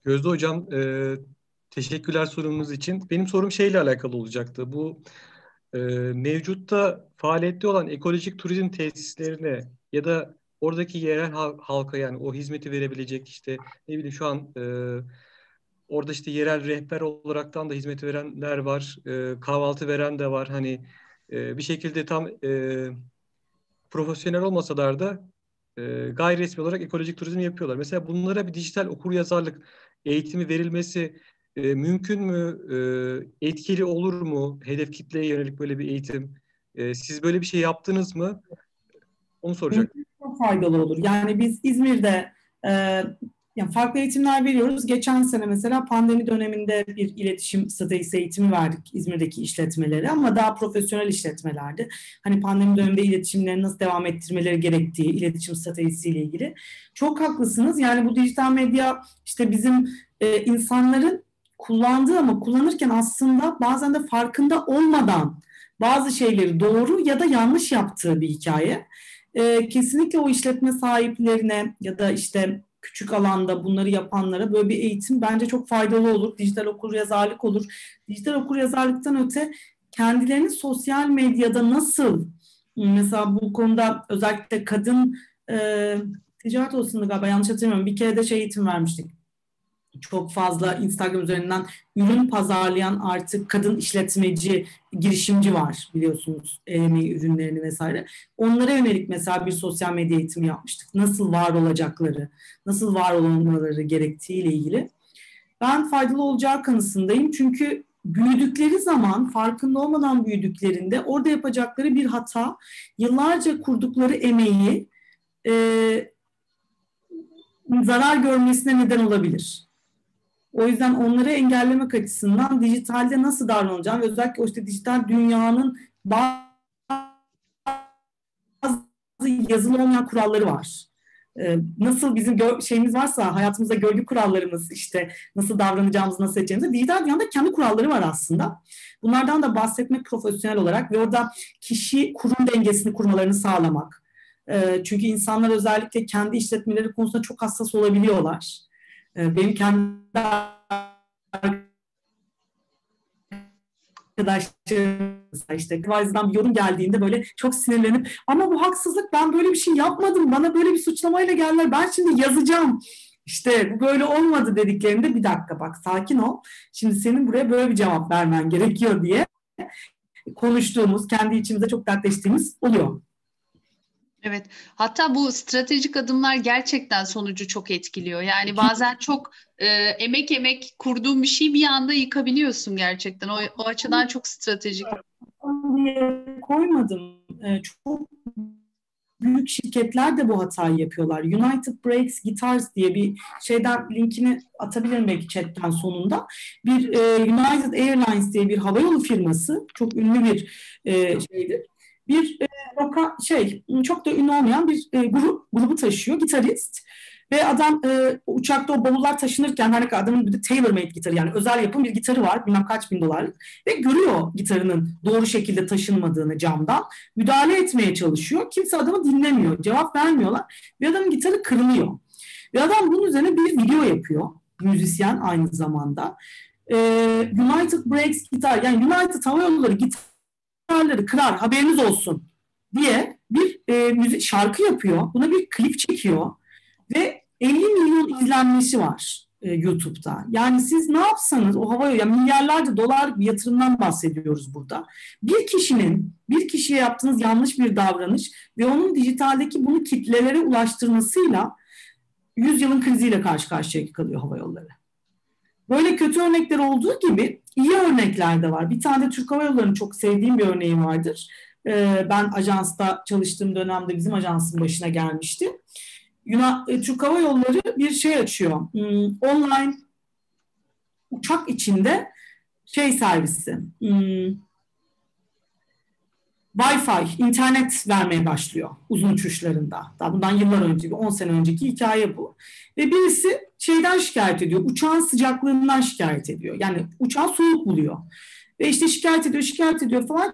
Gözde Hocam, teşekkürler sorumunuz için. Benim sorum şeyle alakalı olacaktı. Bu e, mevcutta faaliyette olan ekolojik turizm tesislerine ya da oradaki yerel halka, yani o hizmeti verebilecek, işte ne bileyim, şu an orada işte yerel rehber olaraktan da hizmet verenler var. Kahvaltı veren de var. Hani bir şekilde tam profesyonel olmasalar da gayri resmi olarak ekolojik turizm yapıyorlar. Mesela bunlara bir dijital okuryazarlık eğitimi verilmesi mümkün mü? Etkili olur mu? Hedef kitleye yönelik böyle bir eğitim. Siz böyle bir şey yaptınız mı? Onu soracak. Çok faydalı olur. Yani biz İzmir'de yani farklı eğitimler veriyoruz. Geçen sene mesela pandemi döneminde bir iletişim stratejisi eğitimi verdik İzmir'deki işletmelere, ama daha profesyonel işletmelerdi. Hani pandemi döneminde iletişimlerini nasıl devam ettirmeleri gerektiği, iletişim stratejisiyle ilgili. Çok haklısınız. Yani bu dijital medya işte bizim insanların kullandığı ama kullanırken aslında bazen de farkında olmadan bazı şeyleri doğru ya da yanlış yaptığı bir hikaye. Kesinlikle o işletme sahiplerine ya da işte küçük alanda bunları yapanlara böyle bir eğitim bence çok faydalı olur. Dijital okuryazarlık olur. Dijital okuryazarlıktan öte kendilerini sosyal medyada nasıl, mesela bu konuda özellikle kadın ticaret odasında galiba, yanlış hatırlamıyorum, bir kere de şey eğitim vermiştik. Çok fazla Instagram üzerinden ürün pazarlayan artık kadın işletmeci, girişimci var biliyorsunuz, emeği ürünlerini vesaire. Onlara yönelik mesela bir sosyal medya eğitimi yapmıştık. Nasıl var olacakları, nasıl var olmaları gerektiğiyle ilgili. Ben faydalı olacağı kanısındayım. Çünkü büyüdükleri zaman, farkında olmadan büyüdüklerinde orada yapacakları bir hata, yıllarca kurdukları emeği zarar görmesine neden olabilir. O yüzden onları engellemek açısından dijitalde nasıl davranacağım ve özellikle işte dijital dünyanın bazı yazılı olmayan kuralları var. Nasıl bizim şeyimiz varsa, hayatımızda görgü kurallarımız, işte nasıl davranacağımızı, nasıl edeceğimizi, dijital dünyada kendi kuralları var aslında. Bunlardan da bahsetmek profesyonel olarak ve orada kişi kurum dengesini kurmalarını sağlamak. Çünkü insanlar özellikle kendi işletmeleri konusunda çok hassas olabiliyorlar. Benim kendi arkadaşlarım işte Kıvayz'dan bir yorum geldiğinde böyle çok sinirlenip, ama bu haksızlık, ben böyle bir şey yapmadım, bana böyle bir suçlamayla geldiler, ben şimdi yazacağım, işte bu böyle olmadı dediklerinde, bir dakika bak, sakin ol, şimdi senin buraya böyle bir cevap vermen gerekiyor diye konuştuğumuz, kendi içimizde çok dertleştiğimiz oluyor. Evet, hatta bu stratejik adımlar gerçekten sonucu çok etkiliyor. Yani bazen çok emek kurduğun bir şeyi bir anda yıkabiliyorsun gerçekten. O açıdan çok stratejik. Koymadım. Çok büyük şirketler de bu hatayı yapıyorlar. United Brakes Guitars diye bir şeyden linkini atabilirim belki chatten sonunda. Bir United Airlines diye bir havayolu firması, çok ünlü bir şeydir. Bir çok da ünlü olmayan bir grubu taşıyor, gitarist. Ve adam uçakta o bavullar taşınırken, hani adamın bir de tailor-made gitarı, yani özel yapım bir gitarı var, bilmem kaç bin dolarlık, ve görüyor gitarının doğru şekilde taşınmadığını camdan, müdahale etmeye çalışıyor. Kimse adamı dinlemiyor, cevap vermiyorlar ve adamın gitarı kırılıyor. Ve adam bunun üzerine bir video yapıyor, müzisyen aynı zamanda. United Breaks Gitar, yani United Hava Yolları gitarları kırar, haberiniz olsun diye bir müzik şarkı yapıyor. Buna bir klip çekiyor ve 50 milyon izlenmesi var YouTube'da. Yani siz ne yapsanız o havaya, yani milyarlarca dolar bir yatırımdan bahsediyoruz burada. Bir kişiye yaptığınız yanlış bir davranış ve onun dijitaldeki bunu kitlelere ulaştırmasıyla 100 yılın kriziyle karşı karşıya kalıyor hava yolları. Böyle kötü örnekler olduğu gibi iyi örnekler de var. Bir tane de Türk Hava Yolları'nın çok sevdiğim bir örneği vardır. Ben ajansta çalıştığım dönemde bizim ajansın başına gelmişti. Türk Hava Yolları bir şey açıyor. Online uçak içinde servisi. Wi-Fi, internet vermeye başlıyor uzun uçuşlarında. Daha bundan yıllar önce, 10 sene önceki hikaye bu. Ve birisi şeyden şikayet ediyor, uçağın sıcaklığından şikayet ediyor. Yani uçağı soğuk buluyor. Ve işte şikayet ediyor falan.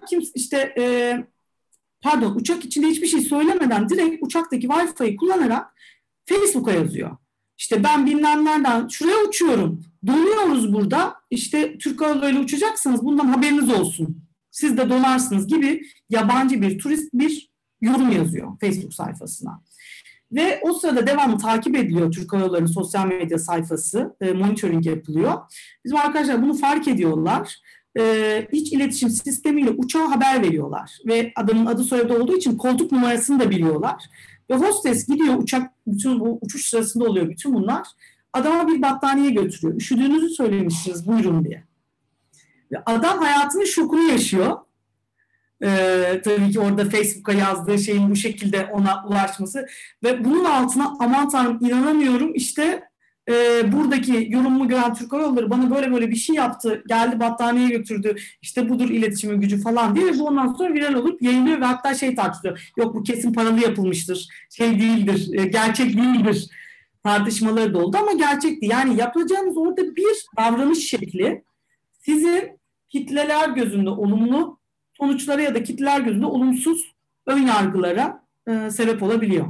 Uçak içinde hiçbir şey söylemeden direkt uçaktaki Wi-Fi'yi kullanarak Facebook'a yazıyor. İşte ben bilmem nereden şuraya uçuyorum. Donuyoruz burada. İşte Türk Hava Yolları'yla uçacaksanız bundan haberiniz olsun. Siz de donarsınız gibi yabancı bir turist bir yorum yazıyor Facebook sayfasına. Ve o sırada devamlı takip ediliyor Türk Hava Yolları'nın sosyal medya sayfası. Monitoring yapılıyor. Bizim arkadaşlar bunu fark ediyorlar. İç iletişim sistemiyle uçağa haber veriyorlar. Ve adamın adı soyadı olduğu için koltuk numarasını da biliyorlar. Ve hostes gidiyor uçak, bütün bu uçuş sırasında oluyor bütün bunlar. Adama bir battaniye götürüyor. Üşüdüğünüzü söylemişsiniz buyurun diye. Ve adam hayatının şokunu yaşıyor. Tabii ki orada Facebook'a yazdığı şeyin bu şekilde ona ulaşması. Ve bunun altına aman tanrım inanamıyorum işte buradaki yorumumu gören Türk Hava Yolları bana böyle bir şey yaptı. Geldi battaniye götürdü. İşte budur iletişimin gücü falan diye. Ve bu ondan sonra viral olup yayılıyor ve hatta şey tartışılıyor. Yok bu kesin paralı yapılmıştır. Şey değildir. Gerçek değildir. Tartışmaları da oldu ama gerçekti. Yani yapacağınız orada bir davranış şekli sizin kitleler gözünde olumlu sonuçlara ya da kitleler gözünde olumsuz ön yargılara sebep olabiliyor.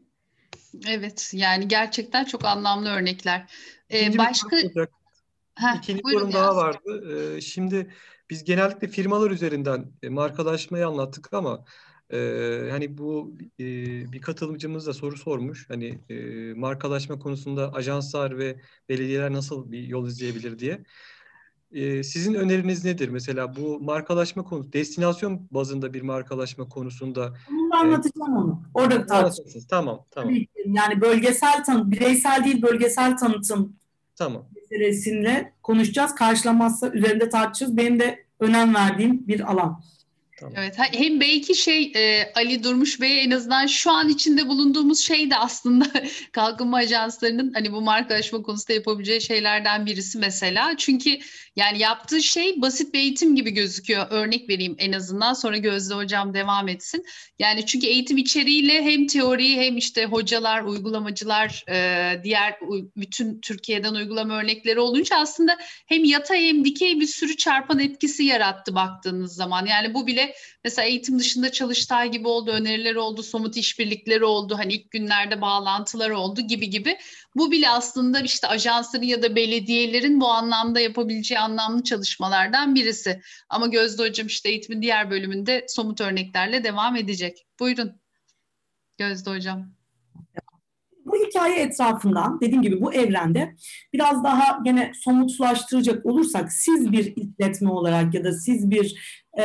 Evet, yani gerçekten çok anlamlı örnekler. Başka... İkinci yorum daha vardı. Şimdi biz genellikle firmalar üzerinden markalaşmayı anlattık ama hani bu bir katılımcımız da soru sormuş. Hani markalaşma konusunda ajanslar ve belediyeler nasıl bir yol izleyebilir diye. Sizin öneriniz nedir? Mesela bu markalaşma konusu, destinasyon bazında bir markalaşma konusunda. Bunu anlatacağım onu. Orada tartışacağız. Tamam. Yani bölgesel bireysel değil bölgesel tanıtım meselesiyle konuşacağız. Karşılamazsa üzerinde tartışacağız. Benim de önem verdiğim bir alan. Tamam. Evet, hem belki Ali Durmuş Bey'e en azından şu an içinde bulunduğumuz şey de aslında kalkınma ajanslarının hani bu markalaşma konusunda yapabileceği şeylerden birisi mesela. Çünkü yani yaptığı şey basit bir eğitim gibi gözüküyor. Örnek vereyim en azından, sonra Gözde Hocam devam etsin. Yani çünkü eğitim içeriğiyle hem teori hem işte hocalar, uygulamacılar, diğer bütün Türkiye'den uygulama örnekleri olunca aslında hem yatay hem dikey bir sürü çarpan etkisi yarattı baktığınız zaman. Yani bu bile mesela eğitim dışında çalıştay gibi oldu, öneriler oldu, somut işbirlikleri oldu, hani ilk günlerde bağlantılar oldu gibi. Bu bile aslında işte ajansların ya da belediyelerin bu anlamda yapabileceği anlamlı çalışmalardan birisi. Ama Gözde Hocam işte eğitimin diğer bölümünde somut örneklerle devam edecek. Buyurun Gözde Hocam. Bu hikaye etrafından dediğim gibi bu evrende biraz daha gene somutlaştıracak olursak siz bir işletme olarak ya da siz bir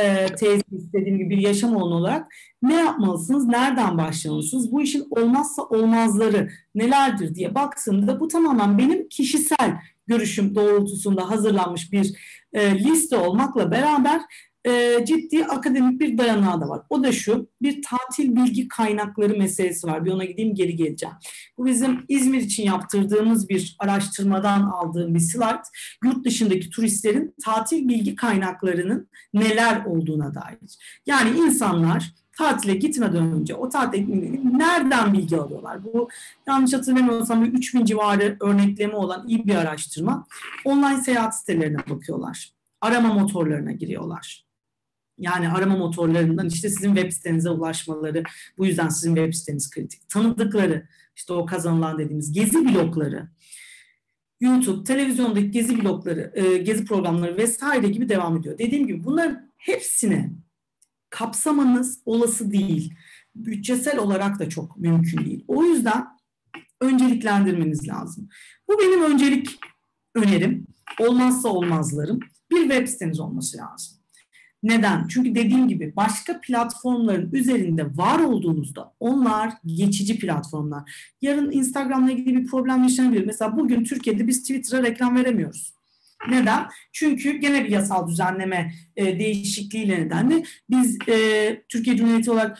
tesis dediğim gibi bir yaşam alanı olarak ne yapmalısınız, nereden başlamalısınız, bu işin olmazsa olmazları nelerdir diye baktığımda bu tamamen benim kişisel görüşüm doğrultusunda hazırlanmış bir liste olmakla beraber ciddi akademik bir dayanağı da var. O da şu, bir tatil bilgi kaynakları meselesi var. Bir ona gideyim geri geleceğim. Bu bizim İzmir için yaptırdığımız bir araştırmadan aldığım bir slide. Yurt dışındaki turistlerin tatil bilgi kaynaklarının neler olduğuna dair. Yani insanlar tatile gitmeden önce o tatile nereden bilgi alıyorlar? Bu yanlış hatırlamıyorsam 3000 civarı örnekleme olan iyi bir araştırma. Online seyahat sitelerine bakıyorlar. Arama motorlarına giriyorlar. Yani arama motorlarından işte sizin web sitenize ulaşmaları, bu yüzden sizin web siteniz kritik. Tanıdıkları, işte o kazanılan dediğimiz gezi blogları, YouTube, televizyondaki gezi blogları, gezi programları vesaire gibi devam ediyor. Dediğim gibi bunların hepsini kapsamanız olası değil. Bütçesel olarak da çok mümkün değil. O yüzden önceliklendirmeniz lazım. Bu benim öncelik önerim, olmazsa olmazlarım. Bir web siteniz olması lazım. Neden? Çünkü dediğim gibi başka platformların üzerinde var olduğunuzda onlar geçici platformlar. Yarın Instagram'la ilgili bir problem yaşanabilir. Mesela bugün Türkiye'de biz Twitter'a reklam veremiyoruz. Neden? Çünkü gene bir yasal düzenleme değişikliğiyle nedenle biz Türkiye Cumhuriyeti olarak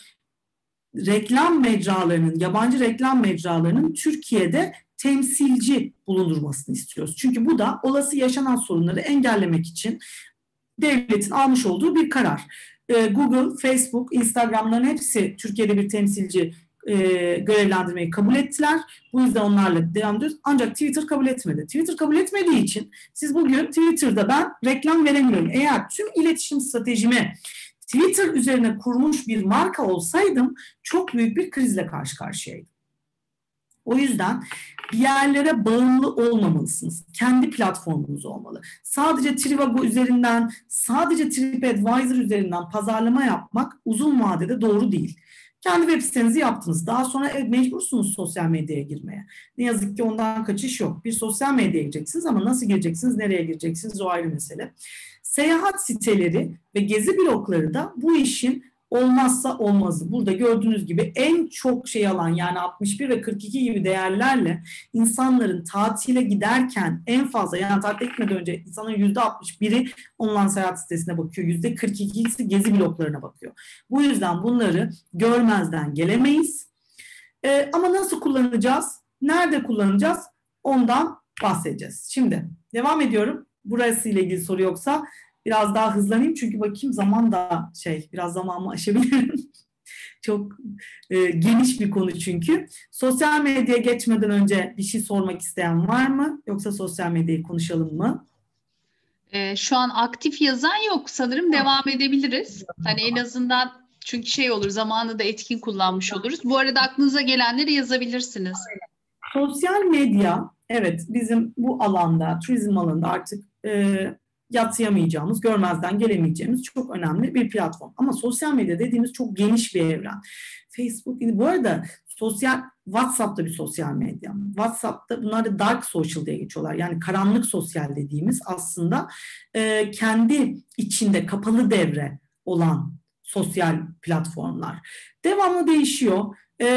reklam mecralarının, yabancı reklam mecralarının Türkiye'de temsilci bulundurmasını istiyoruz. Çünkü bu da olası yaşanan sorunları engellemek için devletin almış olduğu bir karar. Google, Facebook, Instagram'ların hepsi Türkiye'de bir temsilci görevlendirmeyi kabul ettiler. Bu yüzden onlarla devam ediyoruz. Ancak Twitter kabul etmedi. Twitter kabul etmediği için siz bugün Twitter'da ben reklam veremiyorum. Eğer tüm iletişim stratejimi Twitter üzerine kurmuş bir marka olsaydım çok büyük bir krizle karşı karşıyaydım. O yüzden bir yerlere bağımlı olmamalısınız. Kendi platformunuz olmalı. Sadece Trivago üzerinden, sadece TripAdvisor üzerinden pazarlama yapmak uzun vadede doğru değil. Kendi web sitenizi yaptınız. Daha sonra mecbursunuz sosyal medyaya girmeye. Ne yazık ki ondan kaçış yok. Bir sosyal medyaya gireceksiniz ama nasıl gireceksiniz, nereye gireceksiniz o ayrı mesele. Seyahat siteleri ve gezi blogları da bu işin olmazsa olmazı. Burada gördüğünüz gibi en çok şey alan, yani 61 ve 42 gibi değerlerle insanların tatile giderken en fazla, yani tatile gitmeden önce insanın %61'i online seyahat sitesine bakıyor. %42'si gezi bloglarına bakıyor. Bu yüzden bunları görmezden gelemeyiz. Ama nasıl kullanacağız? Nerede kullanacağız? Ondan bahsedeceğiz. Şimdi devam ediyorum. Burası ile ilgili soru yoksa biraz daha hızlanayım çünkü bakayım zaman da biraz zamanımı aşabilirim. Çok geniş bir konu çünkü. Sosyal medyaya geçmeden önce bir şey sormak isteyen var mı? Yoksa sosyal medyayı konuşalım mı? Şu an aktif yazan yok. Sanırım devam edebiliriz. Hani en azından çünkü şey olur, zamanı da etkin kullanmış oluruz. Bu arada aklınıza gelenleri yazabilirsiniz. Sosyal medya, evet, bizim bu alanda, turizm alanında artık yadsıyamayacağımız, görmezden gelemeyeceğimiz çok önemli bir platform. Ama sosyal medya dediğimiz çok geniş bir evren. Facebook, bu arada WhatsApp'ta bir sosyal medya. WhatsApp'ta bunlar da dark social diye geçiyorlar. Yani karanlık sosyal dediğimiz aslında kendi içinde kapalı devre olan sosyal platformlar. Devamlı değişiyor.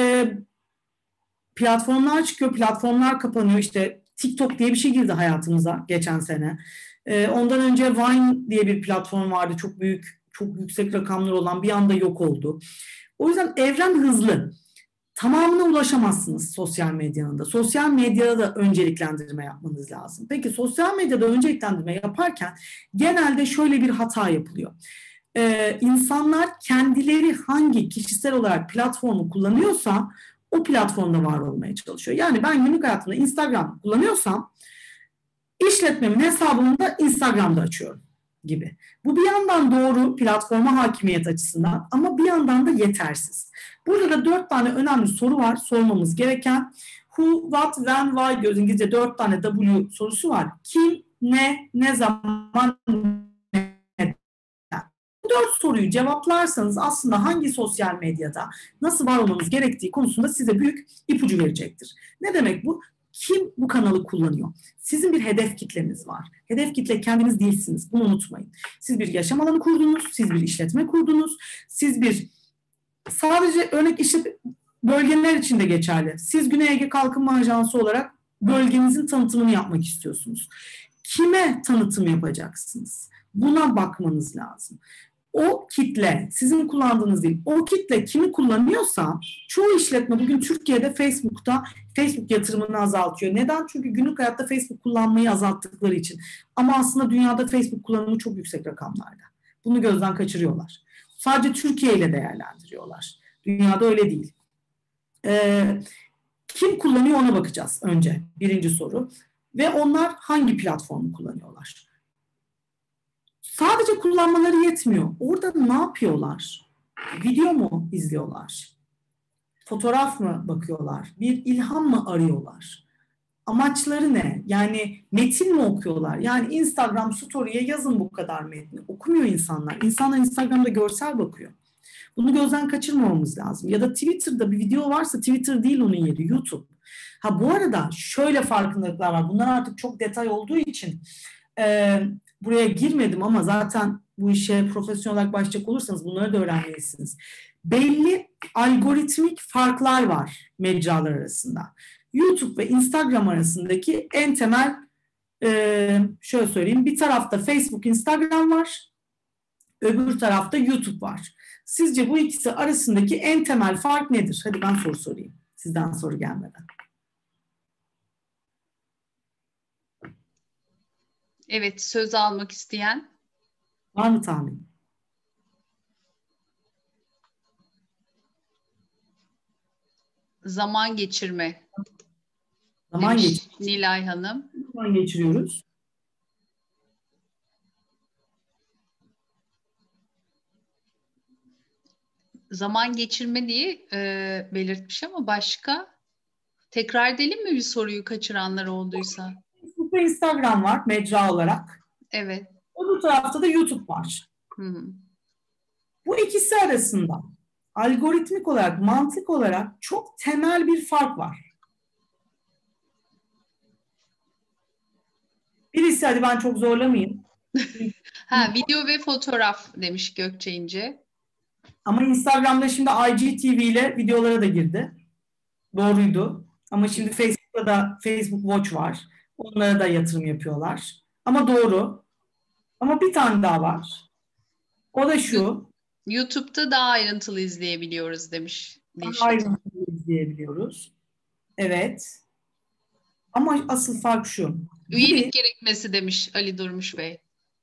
Platformlar çıkıyor, platformlar kapanıyor. İşte TikTok diye bir şey girdi hayatımıza geçen sene. Ondan önce Vine diye bir platform vardı. Çok büyük, çok yüksek rakamlar olan, bir anda yok oldu. O yüzden evren hızlı. Tamamına ulaşamazsınız sosyal medyanın da. Sosyal medyada da önceliklendirme yapmanız lazım. Peki sosyal medyada önceliklendirme yaparken genelde şöyle bir hata yapılıyor. İnsanlar kendileri hangi kişisel olarak platformu kullanıyorsa o platformda var olmaya çalışıyor. Yani ben günlük hayatımda Instagram kullanıyorsam işletmemin hesabını da Instagram'da açıyorum gibi. Bu bir yandan doğru platforma hakimiyet açısından ama bir yandan da yetersiz. Burada da 4 tane önemli soru var sormamız gereken. Who, what, when, why diyoruz. İngilizce 4 tane W sorusu var. Kim, ne zaman, neden. Bu 4 soruyu cevaplarsanız aslında hangi sosyal medyada nasıl var olmanız gerektiği konusunda size büyük ipucu verecektir. Ne demek bu? Kim bu kanalı kullanıyor? Sizin bir hedef kitleniz var. Hedef kitle kendiniz değilsiniz. Bunu unutmayın. Siz bir yaşam alanı kurdunuz, siz bir işletme kurdunuz, siz bir sadece örnek bölgeler için de geçerli. Siz Güney Ege Kalkınma Ajansı olarak bölgenizin tanıtımını yapmak istiyorsunuz. Kime tanıtım yapacaksınız? Buna bakmanız lazım. O kitle, sizin kullandığınız değil, o kitle kimi kullanıyorsa, çoğu işletme bugün Türkiye'de Facebook yatırımını azaltıyor. Neden? Çünkü günlük hayatta Facebook kullanmayı azalttıkları için. Ama aslında dünyada Facebook kullanımı çok yüksek rakamlarda. Bunu gözden kaçırıyorlar. Sadece Türkiye ile değerlendiriyorlar. Dünyada öyle değil. Kim kullanıyor ona bakacağız önce. Birinci soru. Ve onlar hangi platformu kullanıyorlar? Sadece kullanmaları yetmiyor. Orada ne yapıyorlar? Video mu izliyorlar? Fotoğraf mı bakıyorlar? Bir ilham mı arıyorlar? Amaçları ne? Yani metin mi okuyorlar? Yani Instagram story'e yazın bu kadar metni. Okumuyor insanlar. İnsanlar Instagram'da görsel bakıyor. Bunu gözden kaçırmamamız lazım. Ya da Twitter'da bir video varsa Twitter değil onun yeri, YouTube. Ha bu arada şöyle farkındalıklar var. Bunlar artık çok detay olduğu için buraya girmedim ama zaten bu işe profesyonel olarak başlayacak olursanız bunları da öğrenmelisiniz. Belli algoritmik farklar var mecralar arasında. YouTube ve Instagram arasındaki en temel şöyle söyleyeyim, bir tarafta Facebook, Instagram var, öbür tarafta YouTube var. Sizce bu ikisi arasındaki en temel fark nedir? Hadi ben soru sorayım. Sizden soru gelmeden. Evet, söz almak isteyen. Var mı tahmin? Zaman geçirme Zaman demiş Nilay Hanım. Zaman geçiriyoruz. Zaman geçirme diye belirtmiş ama başka? Tekrar edelim mi bir soruyu kaçıranlar olduysa? Facebook ve Instagram var mecra olarak. Evet. Öbür tarafta da YouTube var. Hı. Bu ikisi arasında algoritmik olarak, mantık olarak çok temel bir fark var. Birisi, hadi ben çok zorlamayayım. Video ve fotoğraf demiş Gökçe İnce. Ama Instagram'da şimdi IGTV ile videolara da girdi. Doğruydu. Ama şimdi Facebook'ta da Facebook Watch var. Onlara da yatırım yapıyorlar. Ama doğru. Ama bir tane daha var. O da şu. YouTube'da daha ayrıntılı izleyebiliyoruz demiş. Daha ayrıntılı izleyebiliyoruz. Evet. Ama asıl fark şu. Üyelik gerekmesi demiş Ali Durmuş Bey.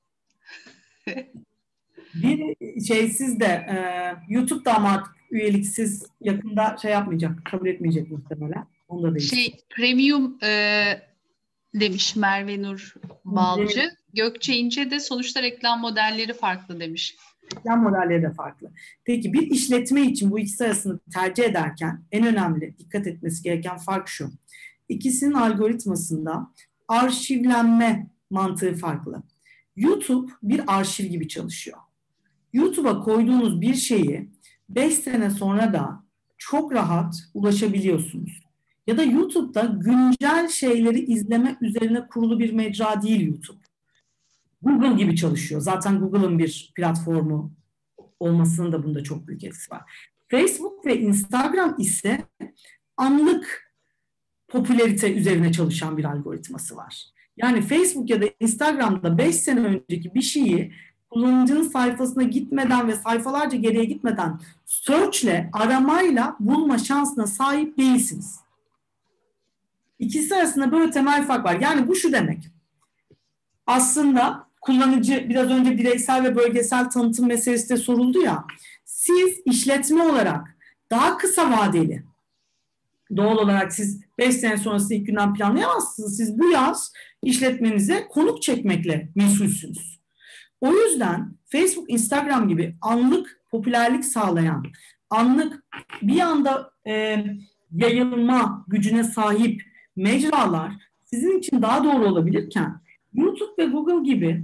Bir şeysiz de YouTube'da ama artık üyeliksiz yakında şey yapmayacak, kabul etmeyecek muhtemelen. Onda da premium demiş Merve Nur Balcı. Gökçe İnce de sonuçta reklam modelleri farklı demiş. Reklam modelleri de farklı. Peki bir işletme için bu ikisi arasında tercih ederken en önemli dikkat etmesi gereken fark şu. İkisinin algoritmasında arşivlenme mantığı farklı. YouTube bir arşiv gibi çalışıyor. YouTube'a koyduğunuz bir şeyi 5 sene sonra da çok rahat ulaşabiliyorsunuz. Ya da YouTube'da güncel şeyleri izleme üzerine kurulu bir mecra değil YouTube. Google gibi çalışıyor. Zaten Google'ın bir platformu olmasının da bunda çok büyük etkisi var. Facebook ve Instagram ise anlık popülarite üzerine çalışan bir algoritması var. Yani Facebook ya da Instagram'da 5 sene önceki bir şeyi kullanıcının sayfasına gitmeden ve sayfalarca geriye gitmeden search'le, aramayla bulma şansına sahip değilsiniz. İkisi arasında böyle temel fark var. Yani bu şu demek. Aslında kullanıcı, biraz önce bireysel ve bölgesel tanıtım meselesi de soruldu ya. Siz işletme olarak daha kısa vadeli, doğal olarak siz 5 sene sonrası ilk günden planlayamazsınız. Siz bu yaz işletmenize konuk çekmekle mesulsünüz. O yüzden Facebook, Instagram gibi anlık popülerlik sağlayan, anlık bir anda yayılma gücüne sahip mecralar sizin için daha doğru olabilirken YouTube ve Google gibi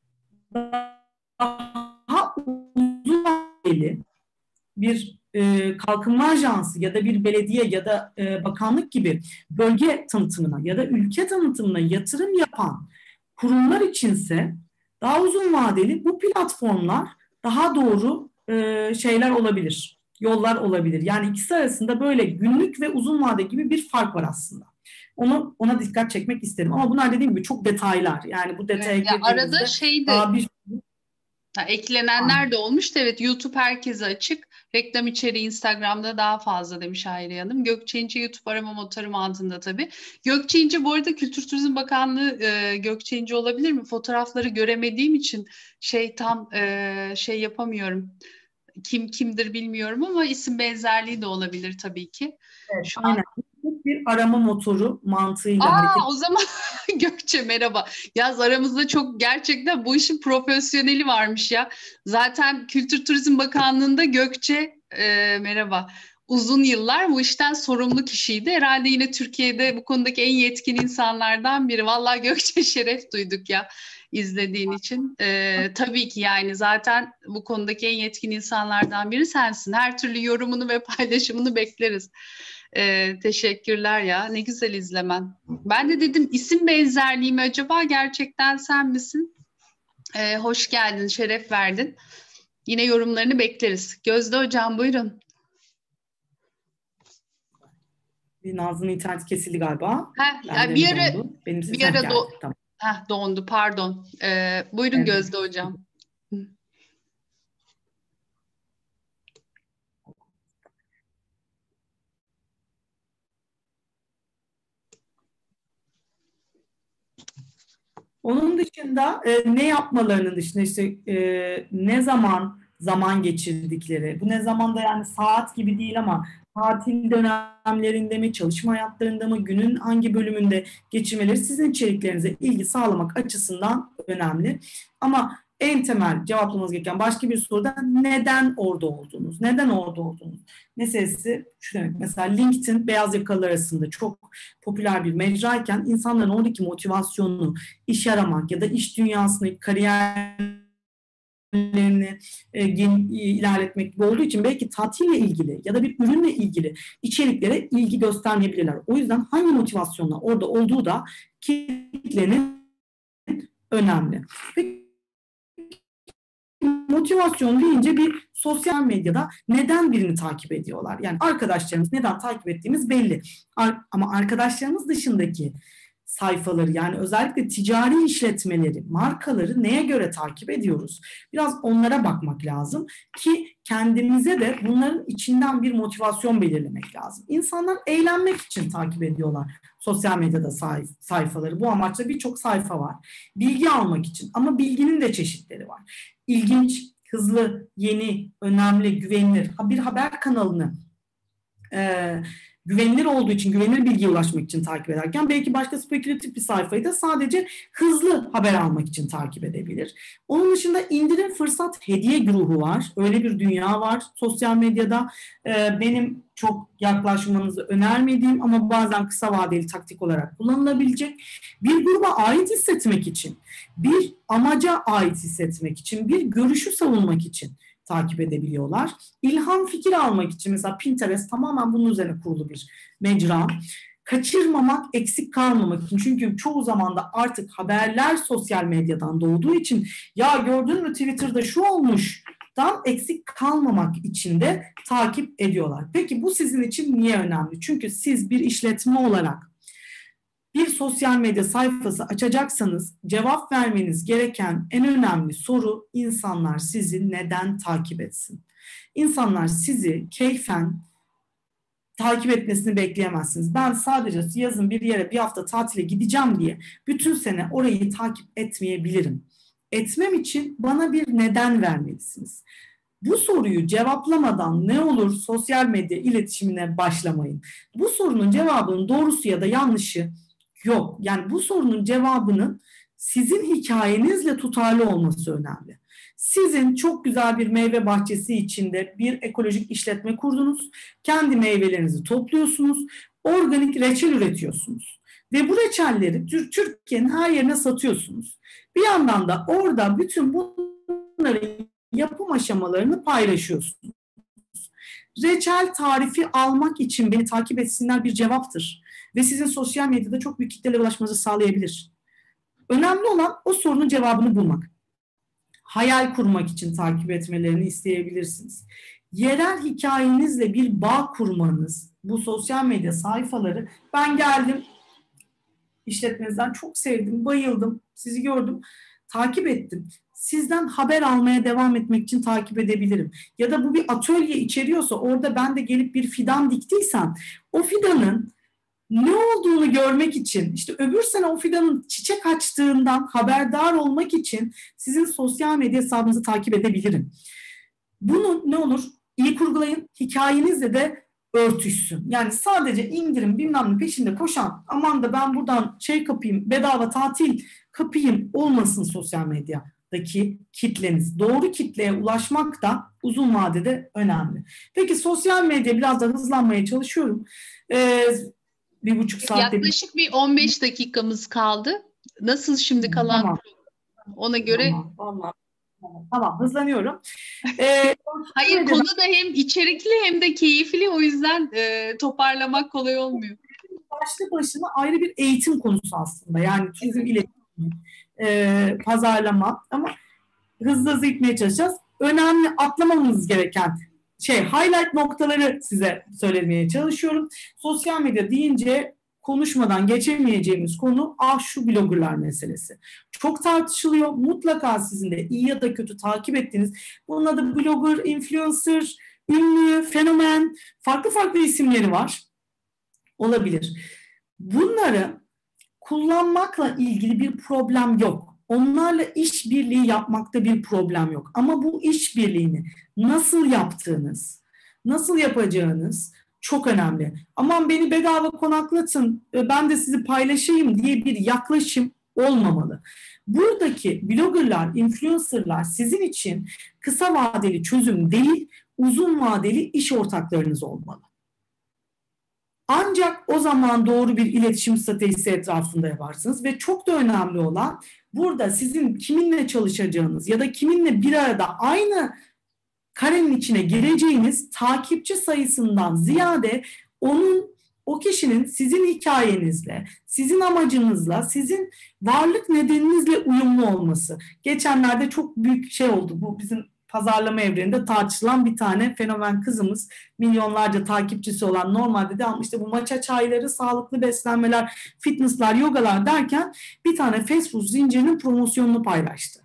daha uzun vadeli bir kalkınma ajansı ya da bir belediye ya da bakanlık gibi bölge tanıtımına ya da ülke tanıtımına yatırım yapan kurumlar içinse daha uzun vadeli bu platformlar daha doğru şeyler olabilir, yollar olabilir. Yani ikisi arasında böyle günlük ve uzun vade gibi bir fark var aslında. Ona dikkat çekmek isterim. Ama bunlar dediğim gibi çok detaylar. Yani bu detaya girdiğimizde arada daha bir eklenenler de olmuştu. Evet, YouTube herkese açık. Reklam içeriği Instagram'da daha fazla demiş Hayriye Hanım. Gökçe İnce YouTube arama motoru mantığında tabii. Gökçe İnce bu arada Kültür Turizm Bakanlığı Gökçe İnce olabilir mi? Fotoğrafları göremediğim için tam yapamıyorum. Kimdir bilmiyorum ama isim benzerliği de olabilir tabii ki. Evet, aynen. Bir arama motoru mantığıyla hareket. O zaman Gökçe merhaba. Yaz aramızda çok gerçekten bu işin profesyoneli varmış ya. Zaten Kültür Turizm Bakanlığı'nda Gökçe merhaba. Uzun yıllar bu işten sorumlu kişiydi. Herhalde yine Türkiye'de bu konudaki en yetkin insanlardan biri. Vallahi Gökçe şeref duyduk ya izlediğin için. Tabii ki yani zaten bu konudaki en yetkin insanlardan biri sensin. Her türlü yorumunu ve paylaşımını bekleriz. Teşekkürler ya. Ne güzel izlemen. Ben de dedim isim benzerliği mi acaba? Gerçekten sen misin? Hoş geldin, şeref verdin. Yine yorumlarını bekleriz. Gözde Hocam buyurun. Nazlı'nın interneti kesildi galiba. Bir ara Tamam. Dondu pardon. Buyurun evet. Gözde Hocam. Onun dışında ne yapmalarının dışında işte ne zaman geçirdikleri, bu ne zamanda yani saat gibi değil ama tatil dönemlerinde mi, çalışma hayatlarında mı, günün hangi bölümünde geçirmeleri sizin içeriklerinize ilgi sağlamak açısından önemli. Ama en temel cevaplamanız gereken başka bir soruda neden orada oldunuz? Neden orada oldunuz? Meselesi şu demek. Mesela LinkedIn beyaz yakalılar arasında çok popüler bir mecrayken insanların oradaki motivasyonunu iş aramak ya da iş dünyasını, kariyerlerini ilerletmek gibi olduğu için belki tatille ilgili ya da bir ürünle ilgili içeriklere ilgi göstermeyebilirler. O yüzden hangi motivasyonla orada olduğu da kitlenin önemli. Peki, motivasyon deyince bir sosyal medyada neden birini takip ediyorlar? Yani arkadaşlarımız neden takip ettiğimiz belli. Ama arkadaşlarımız dışındaki sayfaları, yani özellikle ticari işletmeleri, markaları neye göre takip ediyoruz? Biraz onlara bakmak lazım ki kendimize de bunların içinden bir motivasyon belirlemek lazım. İnsanlar eğlenmek için takip ediyorlar sosyal medyada sayfaları. Bu amaçla birçok sayfa var. Bilgi almak için, ama bilginin de çeşitleri var. İlginç, hızlı, yeni, önemli, güvenilir bir haber kanalını güvenilir olduğu için, güvenilir bilgiye ulaşmak için takip ederken belki başka spekülatif bir sayfayı da sadece hızlı haber almak için takip edebilir. Onun dışında indirim, fırsat, hediye güruhu var. Öyle bir dünya var sosyal medyada. Benim çok yaklaşmanızı önermediğim ama bazen kısa vadeli taktik olarak kullanılabilecek, bir gruba ait hissetmek için, bir amaca ait hissetmek için, bir görüşü savunmak için takip edebiliyorlar. İlham fikir almak için mesela Pinterest tamamen bunun üzerine kurulu bir mecra. Kaçırmamak, eksik kalmamak için. Çünkü çoğu zaman da artık haberler sosyal medyadan doğduğu için ya gördün mü Twitter'da şu olmuş, tam eksik kalmamak için de takip ediyorlar. Peki bu sizin için niye önemli? Çünkü siz bir işletme olarak bir sosyal medya sayfası açacaksanız cevap vermeniz gereken en önemli soru, insanlar sizi neden takip etsin? İnsanlar sizi keyfen takip etmesini bekleyemezsiniz. Ben sadece yazın bir yere bir hafta tatile gideceğim diye bütün sene orayı takip etmeyebilirim. Etmem için bana bir neden vermelisiniz. Bu soruyu cevaplamadan ne olur sosyal medya iletişimine başlamayın. Bu sorunun cevabının doğrusu ya da yanlışı yok. Yani bu sorunun cevabının sizin hikayenizle tutarlı olması önemli. Sizin çok güzel bir meyve bahçesi içinde bir ekolojik işletme kurdunuz. Kendi meyvelerinizi topluyorsunuz. Organik reçel üretiyorsunuz. Ve bu reçelleri Türkiye'nin her yerine satıyorsunuz. Bir yandan da orada bütün bunların yapım aşamalarını paylaşıyorsunuz. Reçel tarifi almak için beni takip etsinler bir cevaptır. Ve sizin sosyal medyada çok büyük kitlelere ulaşmanızı sağlayabilir. Önemli olan o sorunun cevabını bulmak. Hayal kurmak için takip etmelerini isteyebilirsiniz. Yerel hikayenizle bir bağ kurmanız, bu sosyal medya sayfaları, ben geldim, işletmenizden çok sevdim, bayıldım, sizi gördüm, takip ettim. Sizden haber almaya devam etmek için takip edebilirim. Ya da bu bir atölye içeriyorsa orada ben de gelip bir fidan diktiysem o fidanın ne olduğunu görmek için, işte öbür sene o fidanın çiçek açtığından haberdar olmak için sizin sosyal medya hesabınızı takip edebilirim. Bunu ne olur? İyi kurgulayın, hikayenizle de örtüşsün. Yani sadece indirim bilmem ne peşinde koşan, aman da ben buradan şey kapayım, bedava tatil kapayım olmasın sosyal medyadaki kitleniz. Doğru kitleye ulaşmak da uzun vadede önemli. Peki sosyal medya, biraz da hızlanmaya çalışıyorum. 1,5 saatte... Yaklaşık bir 15 dakikamız kaldı. Nasıl şimdi kalan Tamam. Ona göre... Tamam, hızlanıyorum. Hayır, konu da hem içerikli hem de keyifli, o yüzden toparlamak kolay olmuyor. Başlı başına ayrı bir eğitim konusu aslında. Yani turizm iletişimi, pazarlama, ama hızlı gitmeye çalışacağız. Önemli atlamamız gereken highlight noktaları size söylemeye çalışıyorum. Sosyal medya deyince konuşmadan geçemeyeceğimiz konu şu bloggerlar meselesi. Çok tartışılıyor. Mutlaka sizin de iyi ya da kötü takip ettiğiniz, bunun adı blogger, influencer, ünlü, fenomen, farklı farklı isimleri var. Olabilir. Bunları kullanmakla ilgili bir problem yok. Onlarla işbirliği yapmakta bir problem yok. Ama bu işbirliğini nasıl yaptığınız, nasıl yapacağınız çok önemli. Aman beni bedava konaklatın, ben de sizi paylaşayım diye bir yaklaşım olmamalı. Buradaki bloggerlar, influencerlar sizin için kısa vadeli çözüm değil, uzun vadeli iş ortaklarınız olmalı. Ancak o zaman doğru bir iletişim stratejisi etrafında yaparsınız ve çok da önemli olan burada sizin kiminle çalışacağınız ya da kiminle bir arada aynı karenin içine gireceğiniz takipçi sayısından ziyade o kişinin sizin hikayenizle, sizin amacınızla, sizin varlık nedeninizle uyumlu olması. Geçenlerde çok büyük şey oldu. Bu bizim pazarlama evreninde tartışılan bir tane fenomen kızımız, milyonlarca takipçisi olan, normalde de işte bu matcha çayları, sağlıklı beslenmeler, fitnesslar, yogalar derken bir tane fast food zincirinin promosyonunu paylaştı.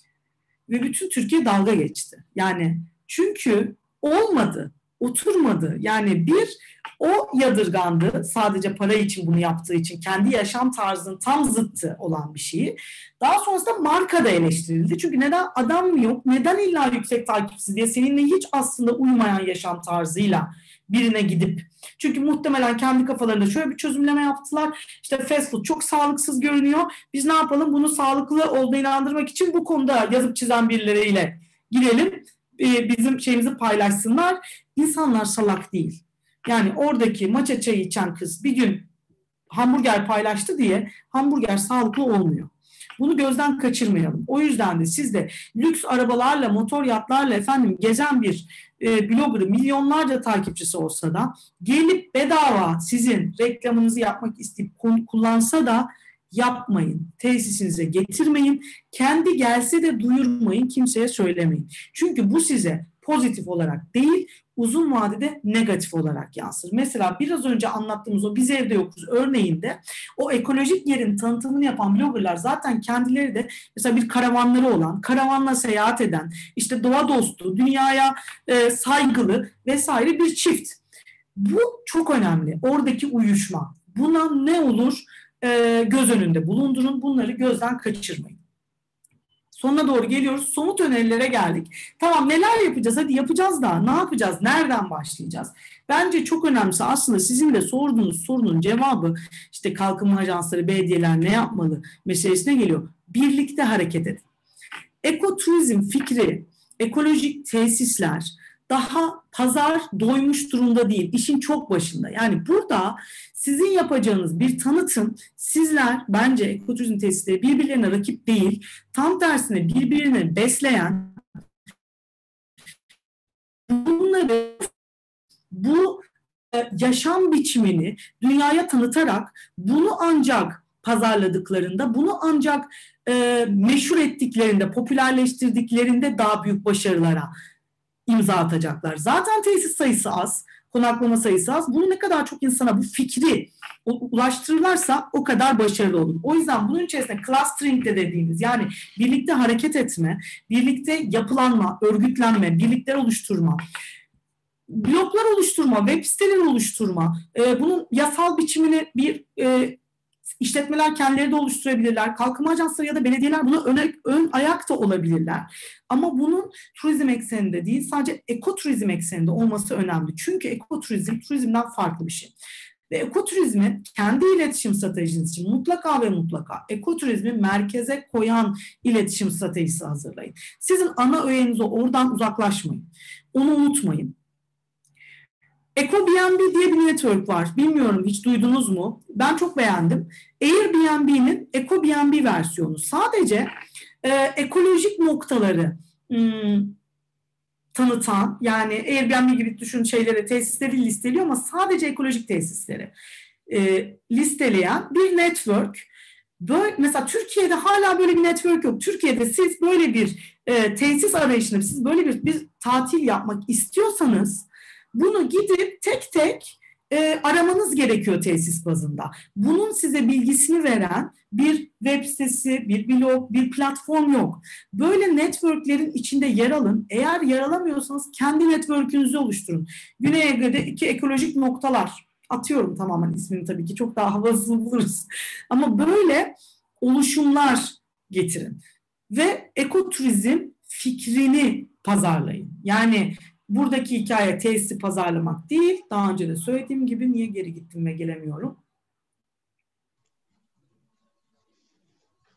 Ve bütün Türkiye dalga geçti. Yani çünkü olmadı, oturmadı. Yani o yadırgandı, sadece para için bunu yaptığı için, kendi yaşam tarzının tam zıttı olan bir şeyi. Daha sonrasında marka da eleştirildi. Çünkü neden adam mı yok, neden illa yüksek takipçisi diye seninle hiç aslında uymayan yaşam tarzıyla birine gidip, çünkü muhtemelen kendi kafalarında şöyle bir çözümleme yaptılar. İşte fast food çok sağlıksız görünüyor. Biz ne yapalım? Bunu sağlıklı olduğuna inandırmak için bu konuda yazıp çizen birileriyle girelim. Bizim şeyimizi paylaşsınlar. İnsanlar salak değil. Yani oradaki matcha çayı içen kız bir gün hamburger paylaştı diye hamburger sağlıklı olmuyor. Bunu gözden kaçırmayalım. O yüzden de siz de lüks arabalarla, motor yatlarla gezen bir blogger'ı, milyonlarca takipçisi olsa da gelip bedava sizin reklamınızı yapmak isteyip kullansa da yapmayın. Tesisinize getirmeyin. Kendi gelse de duyurmayın. Kimseye söylemeyin. Çünkü bu size pozitif olarak değil, uzun vadede negatif olarak yansır. Mesela biraz önce anlattığımız o biz evde yokuz örneğinde o ekolojik yerin tanıtımını yapan bloggerlar zaten kendileri de mesela bir karavanları olan, karavanla seyahat eden, işte doğa dostu, dünyaya saygılı vesaire bir çift. Bu çok önemli. Oradaki uyuşma. Buna ne olur? Göz önünde bulundurun. Bunları gözden kaçırmayın. Sonuna doğru geliyoruz. Somut önerilere geldik. Tamam, neler yapacağız? Hadi yapacağız da ne yapacağız? Nereden başlayacağız? Bence çok önemlisi aslında sizin de sorduğunuz sorunun cevabı işte kalkınma ajansları, belediyeler ne yapmalı meselesine geliyor. Birlikte hareket edin. Ekoturizm fikri, ekolojik tesisler daha pazar doymuş durumda değil. İşin çok başında. Yani burada sizin yapacağınız bir tanıtım, sizler bence ekoturizm tesisleri birbirlerine rakip değil, tam tersine birbirini besleyen, bu yaşam biçimini dünyaya tanıtarak bunu ancak pazarladıklarında, bunu ancak meşhur ettiklerinde, popülerleştirdiklerinde daha büyük başarılara imza atacaklar. Zaten tesis sayısı az, konaklama sayısı az. Bunu ne kadar çok insana bu fikri ulaştırırlarsa o kadar başarılı olur. O yüzden bunun içerisinde clustering de dediğimiz, yani birlikte hareket etme, birlikte yapılanma, örgütlenme, birlikler oluşturma, bloglar oluşturma, web siteleri oluşturma, bunun yasal biçimini işletmeler kendileri de oluşturabilirler. Kalkınma ajansları ya da belediyeler buna ön ayak da olabilirler. Ama bunun turizm ekseninde değil, sadece ekoturizm ekseninde olması önemli. Çünkü ekoturizm turizmden farklı bir şey. Ve ekoturizmi kendi iletişim stratejiniz için mutlaka ve mutlaka ekoturizmi merkeze koyan iletişim stratejisi hazırlayın. Sizin ana öğenize oradan uzaklaşmayın. Onu unutmayın. EcoBnB diye bir network var. Bilmiyorum, hiç duydunuz mu? Ben çok beğendim. Airbnb'nin EcoBnB versiyonu. Sadece ekolojik noktaları tanıtan, yani Airbnb gibi düşün şeyleri, tesisleri listeliyor ama sadece ekolojik tesisleri listeleyen bir network. Böyle, mesela Türkiye'de hala böyle bir network yok. Türkiye'de siz böyle bir tesis arayışını, siz böyle bir tatil yapmak istiyorsanız bunu gidip tek tek aramanız gerekiyor tesis bazında. Bunun size bilgisini veren bir web sitesi, bir blog, bir platform yok. Böyle networklerin içinde yer alın. Eğer yer alamıyorsanız kendi network'ünüzü oluşturun. Güney Ege'de 2 ekolojik noktalar. Atıyorum tamamen ismini, tabii ki çok daha havasını buluruz. Ama böyle oluşumlar getirin. Ve ekoturizm fikrini pazarlayın. Yani buradaki hikaye tesisi pazarlamak değil. Daha önce de söylediğim gibi, niye geri gittim ve gelemiyorum.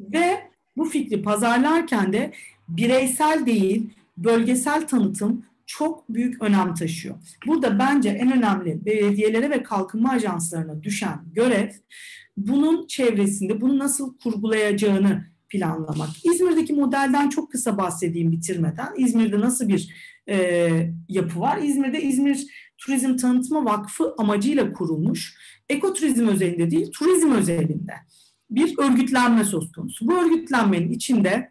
Ve bu fikri pazarlarken de bireysel değil, bölgesel tanıtım çok büyük önem taşıyor. Burada bence en önemli belediyelere ve kalkınma ajanslarına düşen görev bunun çevresinde bunu nasıl kurgulayacağını planlamak. İzmir'deki modelden çok kısa bahsedeyim bitirmeden. İzmir'de nasıl bir yapı var? İzmir'de İzmir Turizm Tanıtma Vakfı amacıyla kurulmuş. Ekoturizm özelinde değil, turizm özelinde bir örgütlenme söz konusu. Bu örgütlenmenin içinde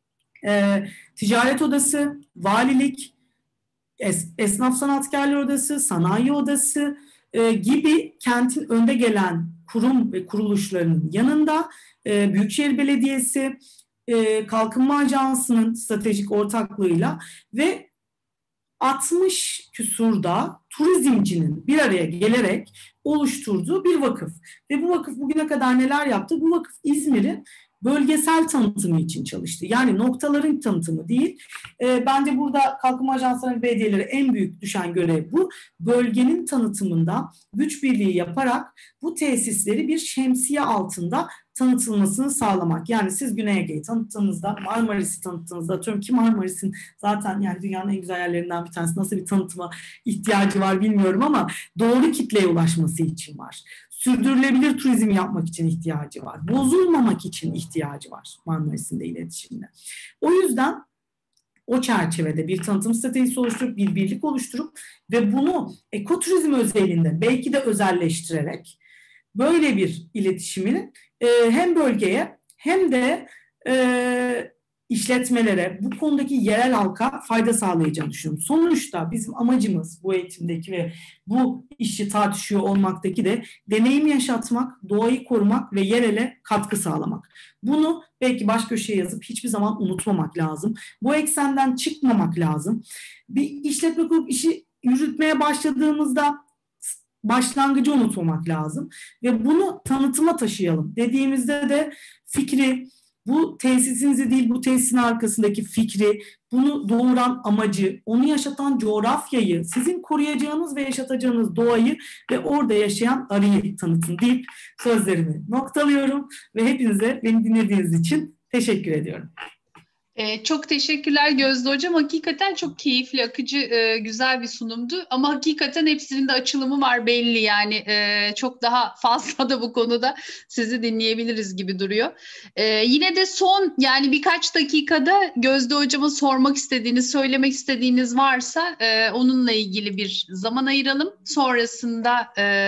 ticaret odası, valilik, esnaf sanatkarlar odası, sanayi odası gibi kentin önde gelen kurum ve kuruluşlarının yanında Büyükşehir Belediyesi, Kalkınma Ajansı'nın stratejik ortaklığıyla ve 60 küsurda turizmcinin bir araya gelerek oluşturduğu bir vakıf. Ve bu vakıf bugüne kadar neler yaptı? Bu vakıf İzmir'in bölgesel tanıtımı için çalıştı. Yani noktaların tanıtımı değil. Bence burada kalkınma ajanslarının belediyeleri en büyük düşen görev bu. Bölgenin tanıtımında güç birliği yaparak bu tesisleri bir şemsiye altında tanıtılmasını sağlamak. Yani siz Güney Ege'yi tanıttığınızda, Marmaris'i tanıttığınızda, atıyorum ki Marmaris'in zaten yani dünyanın en güzel yerlerinden bir tanesi, nasıl bir tanıtıma ihtiyacı var bilmiyorum ama doğru kitleye ulaşması için var. Sürdürülebilir turizm yapmak için ihtiyacı var. Bozulmamak için ihtiyacı var Marmaris'in de iletişimde. O yüzden o çerçevede bir tanıtım stratejisi oluşturup, bir birlik oluşturup ve bunu ekoturizm özelinde belki de özelleştirerek böyle bir iletişimin hem bölgeye hem de işletmelere, bu konudaki yerel halka fayda sağlayacağını düşünüyorum. Sonuçta bizim amacımız bu eğitimdeki ve bu işi tartışıyor olmaktaki de deneyim yaşatmak, doğayı korumak ve yerele katkı sağlamak. Bunu belki baş köşeye yazıp hiçbir zaman unutmamak lazım. Bu eksenden çıkmamak lazım. Bir işletme kurup işi yürütmeye başladığımızda başlangıcı unutmamak lazım ve bunu tanıtıma taşıyalım dediğimizde de fikri, bu tesisinizi değil bu tesisin arkasındaki fikri, bunu doğuran amacı, onu yaşatan coğrafyayı, sizin koruyacağınız ve yaşatacağınız doğayı ve orada yaşayan arıyı tanıtın deyip sözlerimi noktalıyorum ve hepinize beni dinlediğiniz için teşekkür ediyorum. Çok teşekkürler Gözde Hocam. Hakikaten çok keyifli, akıcı, güzel bir sunumdu. Ama hakikaten hepsinin de açılımı var belli yani. Çok daha fazla da bu konuda sizi dinleyebiliriz gibi duruyor. Yine de son yani birkaç dakikada Gözde Hocam'a sormak istediğiniz, söylemek istediğiniz varsa onunla ilgili bir zaman ayıralım. Sonrasında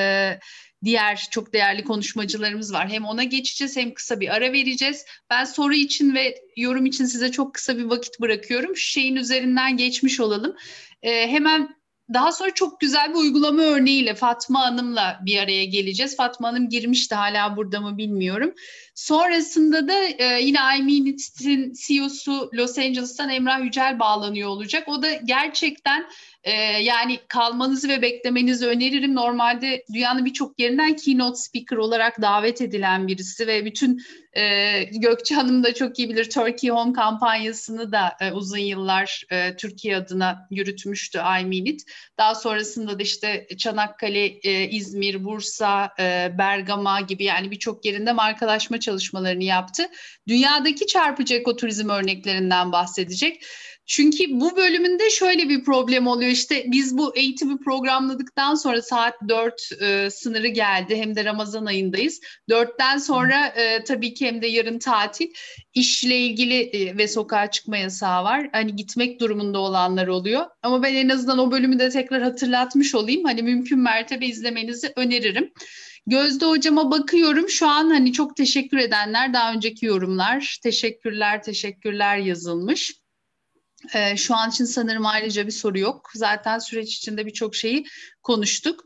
diğer çok değerli konuşmacılarımız var. Hem ona geçeceğiz hem kısa bir ara vereceğiz. Ben soru için ve yorum için size çok kısa bir vakit bırakıyorum. Şu şeyin üzerinden geçmiş olalım. Hemen daha sonra çok güzel bir uygulama örneğiyle Fatma Hanım'la bir araya geleceğiz. Fatma Hanım girmişti, hala burada mı bilmiyorum. Sonrasında da yine iMeanit'in CEO'su Los Angeles'tan Emrah Yücel bağlanıyor olacak. O da gerçekten yani kalmanızı ve beklemenizi öneririm. Normalde dünyanın birçok yerinden keynote speaker olarak davet edilen birisi ve bütün Gökçe Hanım da çok iyi bilir. Turkey Home kampanyasını da uzun yıllar Türkiye adına yürütmüştü iMeanit. Daha sonrasında da işte Çanakkale, İzmir, Bursa, Bergama gibi yani birçok yerinde markalaşma çalışmalarını yaptı. Dünyadaki çarpıcı ekoturizm örneklerinden bahsedecek. Çünkü bu bölümünde şöyle bir problem oluyor. İşte biz bu eğitimi programladıktan sonra saat 4 sınırı geldi. Hem de Ramazan ayındayız. 4'ten sonra tabii ki hem de yarın tatil. İşle ilgili ve sokağa çıkma yasağı var. Hani gitmek durumunda olanlar oluyor. Ama ben en azından o bölümü de tekrar hatırlatmış olayım. Hani mümkün mertebe izlemenizi öneririm. Gözde Hocam'a bakıyorum. Şu an hani çok teşekkür edenler, daha önceki yorumlar, teşekkürler yazılmış. Şu an için sanırım ayrıca bir soru yok. Zaten süreç içinde birçok şeyi konuştuk.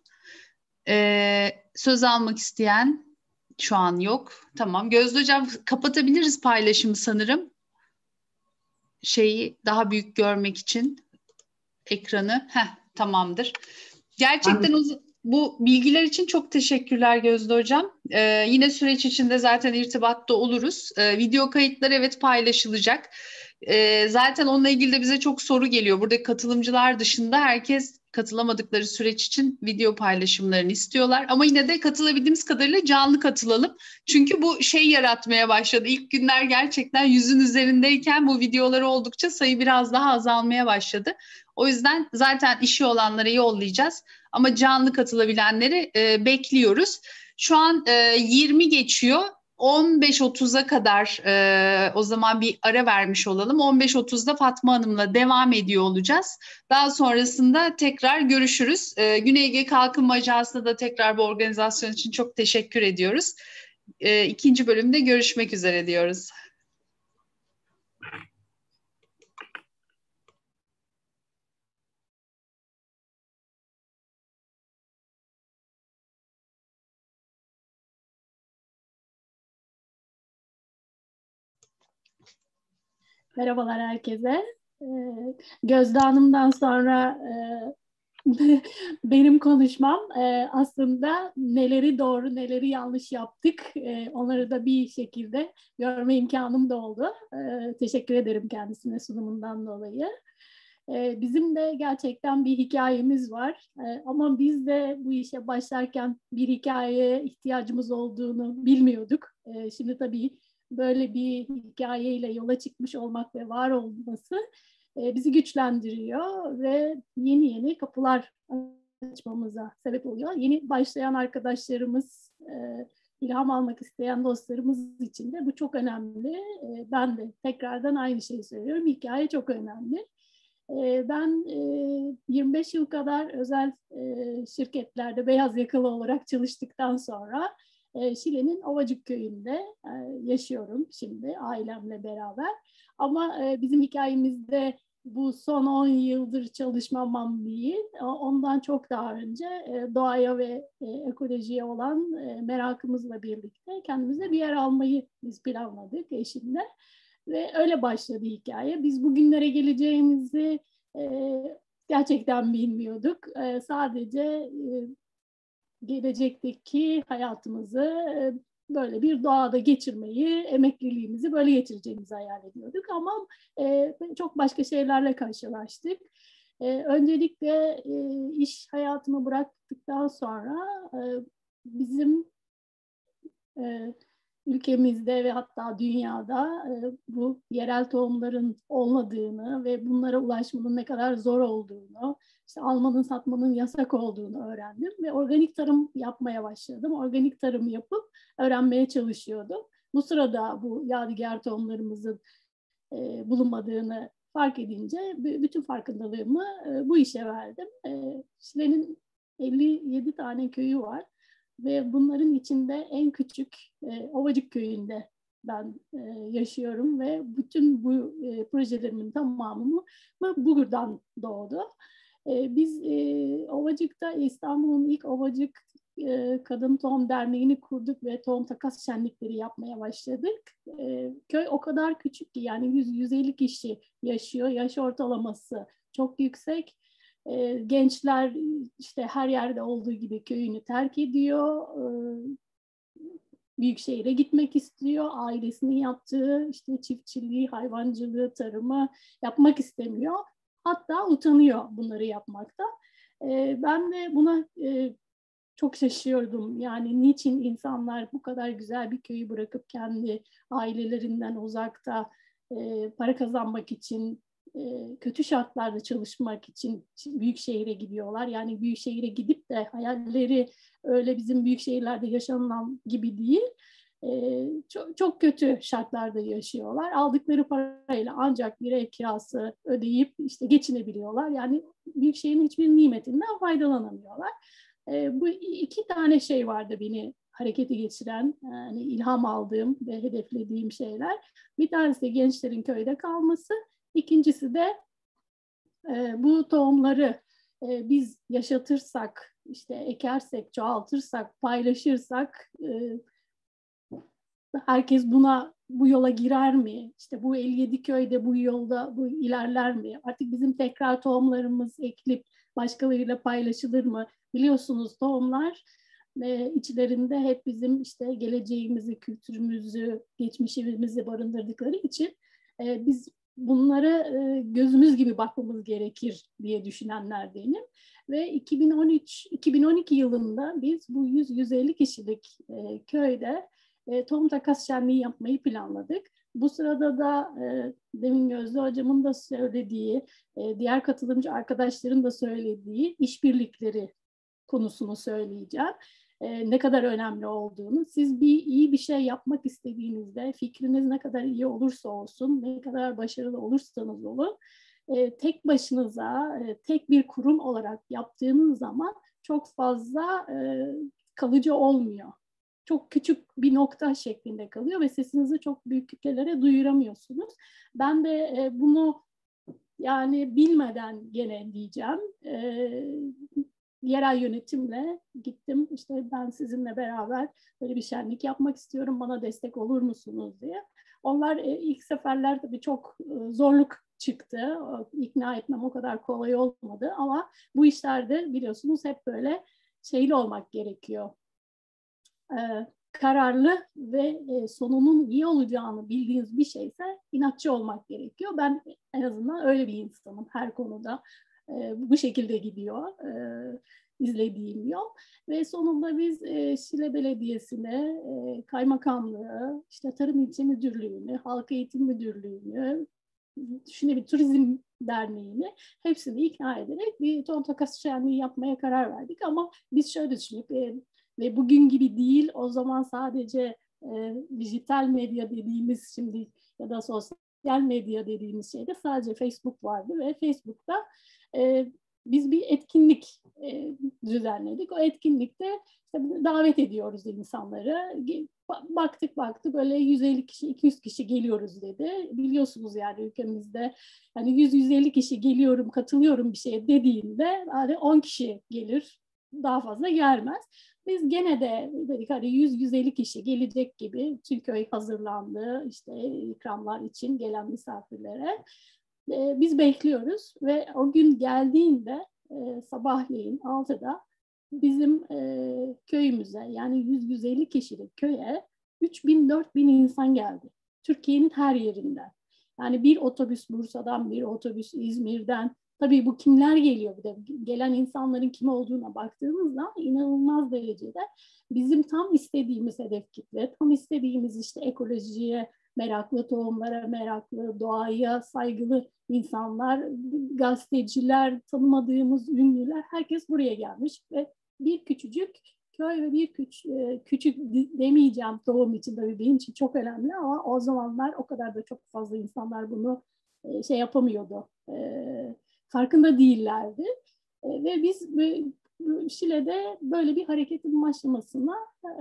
Söz almak isteyen şu an yok. Tamam. Gözde Hocam kapatabiliriz paylaşımı sanırım. Şeyi daha büyük görmek için ekranı. Tamamdır. Gerçekten bu bilgiler için çok teşekkürler Gözde Hocam. Yine süreç içinde zaten irtibatta oluruz. Video kayıtları evet paylaşılacak. Zaten onunla ilgili de bize çok soru geliyor. Buradaki katılımcılar dışında herkes katılamadıkları süreç için video paylaşımlarını istiyorlar. Ama yine de katılabildiğimiz kadarıyla canlı katılalım. Çünkü bu şey yaratmaya başladı. İlk günler gerçekten 100'ün üzerindeyken bu videoları oldukça sayı biraz daha azalmaya başladı. O yüzden zaten işi olanlara yollayacağız. Ama canlı katılabilenleri bekliyoruz. Şu an 20 geçiyor. 15.30'a kadar o zaman bir ara vermiş olalım. 15.30'da Fatma Hanım'la devam ediyor olacağız. Daha sonrasında tekrar görüşürüz. Güney Ege Kalkınma Ajansı'na da tekrar bu organizasyon için çok teşekkür ediyoruz. İkinci bölümde görüşmek üzere diyoruz. Merhabalar herkese. Gözde Hanım'dan sonra benim konuşmam aslında neleri doğru, neleri yanlış yaptık. Onları da bir şekilde görme imkanım da oldu. Teşekkür ederim kendisine sunumundan dolayı. Bizim de gerçekten bir hikayemiz var. Ama biz de bu işe başlarken bir hikayeye ihtiyacımız olduğunu bilmiyorduk. Şimdi tabii böyle bir hikayeyle yola çıkmış olmak ve var olması bizi güçlendiriyor ve yeni kapılar açmamıza sebep oluyor. Yeni başlayan arkadaşlarımız, ilham almak isteyen dostlarımız için de bu çok önemli. Ben de tekrardan aynı şeyi söylüyorum. Hikaye çok önemli. Ben 25 yıl kadar özel şirketlerde beyaz yakalı olarak çalıştıktan sonra Şile'nin Ovacık köyünde yaşıyorum şimdi ailemle beraber. Ama bizim hikayemizde bu son 10 yıldır çalışmamam değil, ondan çok daha önce doğaya ve ekolojiye olan merakımızla birlikte kendimize bir yer almayı biz planladık eşimle. Ve öyle başladı hikaye. Biz bugünlere geleceğimizi gerçekten bilmiyorduk. Sadece gelecekteki hayatımızı böyle bir doğada geçirmeyi, emekliliğimizi böyle geçireceğimizi hayal ediyorduk. Ama çok başka şeylerle karşılaştık. Öncelikle iş hayatımı bıraktıktan sonra bizim ülkemizde ve hatta dünyada bu yerel tohumların olmadığını ve bunlara ulaşmanın ne kadar zor olduğunu, işte almanın satmanın yasak olduğunu öğrendim ve organik tarım yapmaya başladım. Organik tarım yapıp öğrenmeye çalışıyordum. Bu sırada bu yadigar tohumlarımızın bulunmadığını fark edince bütün farkındalığımı bu işe verdim. Şile'nin 57 tane köyü var. Ve bunların içinde en küçük Ovacık köyünde ben yaşıyorum ve bütün bu projelerimin tamamı buradan doğdu. Biz Ovacık'ta İstanbul'un ilk Ovacık Kadın Tohum Derneği'ni kurduk ve tohum takas şenlikleri yapmaya başladık. Köy o kadar küçük ki yani 100-150 kişi yaşıyor. Yaş ortalaması çok yüksek. Gençler işte her yerde olduğu gibi köyünü terk ediyor. Büyük şehire gitmek istiyor. Ailesinin yaptığı işte çiftçiliği, hayvancılığı, tarımı yapmak istemiyor. Hatta utanıyor bunları yapmakta. Ben de buna çok şaşıyordum. Yani niçin insanlar bu kadar güzel bir köyü bırakıp kendi ailelerinden uzakta para kazanmak için, kötü şartlarda çalışmak için büyük şehire gidiyorlar. Yani büyük şehire gidip de hayalleri öyle bizim büyük şehirlerde yaşanılan gibi değil. Çok kötü şartlarda yaşıyorlar. Aldıkları parayla ancak bir ev kirası ödeyip işte geçinebiliyorlar. Yani büyük şehrin hiçbir nimetinden faydalanamıyorlar. Bu iki tane şey vardı beni harekete geçiren, yani ilham aldığım ve hedeflediğim şeyler. Bir tanesi de gençlerin köyde kalması. İkincisi de bu tohumları biz yaşatırsak, işte ekersek, çoğaltırsak, paylaşırsak herkes bu yola girer mi? İşte bu 57 köyde bu yolda ilerler mi? Artık bizim tekrar tohumlarımız ekilip başkalarıyla paylaşılır mı? Biliyorsunuz tohumlar içlerinde hep bizim işte geleceğimizi, kültürümüzü, geçmişimizi barındırdıkları için biz bunlara gözümüz gibi bakmamız gerekir diye düşünenlerdenim. Ve 2012 yılında biz bu 100-150 kişilik köyde tohum takas şenliği yapmayı planladık. Bu sırada da demin Gözde Hocam'ın da söylediği, diğer katılımcı arkadaşların da söylediği işbirlikleri konusunu söyleyeceğim. Ne kadar önemli olduğunu. Siz iyi bir şey yapmak istediğinizde, fikriniz ne kadar iyi olursa olsun, ne kadar başarılı olursanız olun, tek başınıza, tek bir kurum olarak yaptığınız zaman çok fazla kalıcı olmuyor. Çok küçük bir nokta şeklinde kalıyor ve sesinizi çok büyük kitlelere duyuramıyorsunuz. Ben de bunu yani bilmeden gene diyeceğim. Yerel yönetimle gittim. İşte ben sizinle beraber böyle bir şenlik yapmak istiyorum. Bana destek olur musunuz diye. Onlar ilk seferler tabii çok zorluk çıktı. İkna etmem o kadar kolay olmadı ama bu işlerde biliyorsunuz hep böyle şeyli olmak gerekiyor. Kararlı ve sonunun iyi olacağını bildiğiniz bir şeyse inatçı olmak gerekiyor. Ben en azından öyle bir insanım her konuda. Bu şekilde gidiyor izlediğim yol. Ve sonunda biz Şile Belediyesi'ne, Kaymakamlığı, işte Tarım İlçe Müdürlüğü'nü, Halk Eğitim Müdürlüğü'nü, düşünelim Turizm Derneği'ni hepsini ikna ederek bir tohum takas şenliği yapmaya karar verdik. Ama biz şöyle düşündük ve bugün gibi değil, o zaman sadece dijital medya dediğimiz şimdi ya da sosyal medya dediğimiz şeyde sadece Facebook vardı ve Facebook'ta biz bir etkinlik düzenledik. O etkinlikte işte davet ediyoruz insanları. Baktık böyle 150 kişi, 200 kişi geliyoruz dedi. Biliyorsunuz yani ülkemizde hani 100-150 kişi geliyorum, katılıyorum bir şeye dediğinde hani 10 kişi gelir, daha fazla gelmez. Biz gene de dedik hani 100-150 kişi gelecek gibi tüm köy hazırlandı işte ikramlar için gelen misafirlere. Biz bekliyoruz ve o gün geldiğinde sabahleyin 6'da bizim köyümüze yani 100-150 kişilik köye 3000-4000 insan geldi. Türkiye'nin her yerinden. Yani bir otobüs Bursa'dan, bir otobüs İzmir'den. Tabii bu kimler geliyor? Bir de gelen insanların kim olduğuna baktığımızda inanılmaz derecede bizim tam istediğimiz hedef kitle, tam istediğimiz işte ekolojiye meraklı, tohumlara meraklı, doğaya saygılı insanlar, gazeteciler, tanımadığımız ünlüler, herkes buraya gelmiş ve bir küçücük köy ve bir küçük demeyeceğim tohum için tabii benim için çok önemli ama o zamanlar o kadar da çok fazla insanlar bunu şey yapamıyordu, farkında değillerdi ve biz Şile'de böyle bir hareketin başlamasına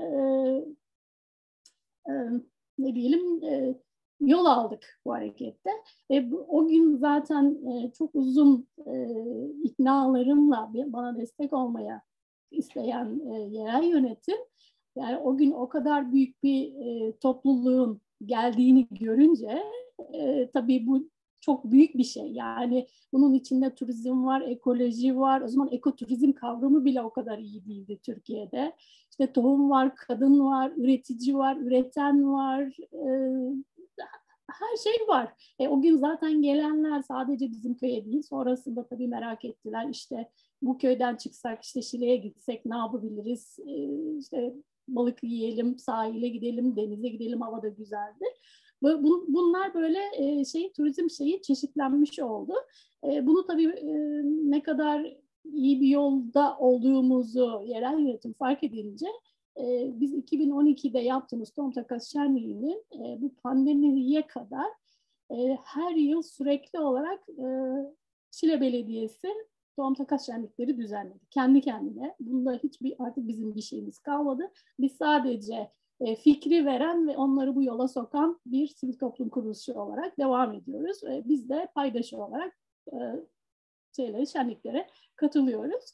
ne diyelim yol aldık bu harekette. O gün zaten çok uzun iknalarımla bana destek olmaya isteyen yerel yönetim, yani o gün o kadar büyük bir topluluğun geldiğini görünce tabii bu çok büyük bir şey. Yani bunun içinde turizm var, ekoloji var. O zaman ekoturizm kavramı bile o kadar iyi değildi Türkiye'de. İşte tohum var, kadın var, üretici var, üreten var. Her şey var. O gün zaten gelenler sadece bizim köye değil. Sonrasında tabii merak ettiler. İşte bu köyden çıksak, işte Şile'ye gitsek ne yapabiliriz? İşte balık yiyelim, sahile gidelim, denize gidelim, hava da güzeldi. Bunlar böyle turizm şeyi çeşitlenmiş oldu. Bunu tabii ne kadar iyi bir yolda olduğumuzu yerel yönetim fark edince biz 2012'de yaptığımız tohum takas şenliğinin bu pandemiye kadar her yıl sürekli olarak Şile Belediyesi tohum takas şenlikleri düzenledi. Kendi kendine. Bunda artık bizim bir şeyimiz kalmadı. Biz sadece fikri veren ve onları bu yola sokan bir sivil toplum kuruluşu olarak devam ediyoruz. Biz de paydaşı olarak şenliklere katılıyoruz.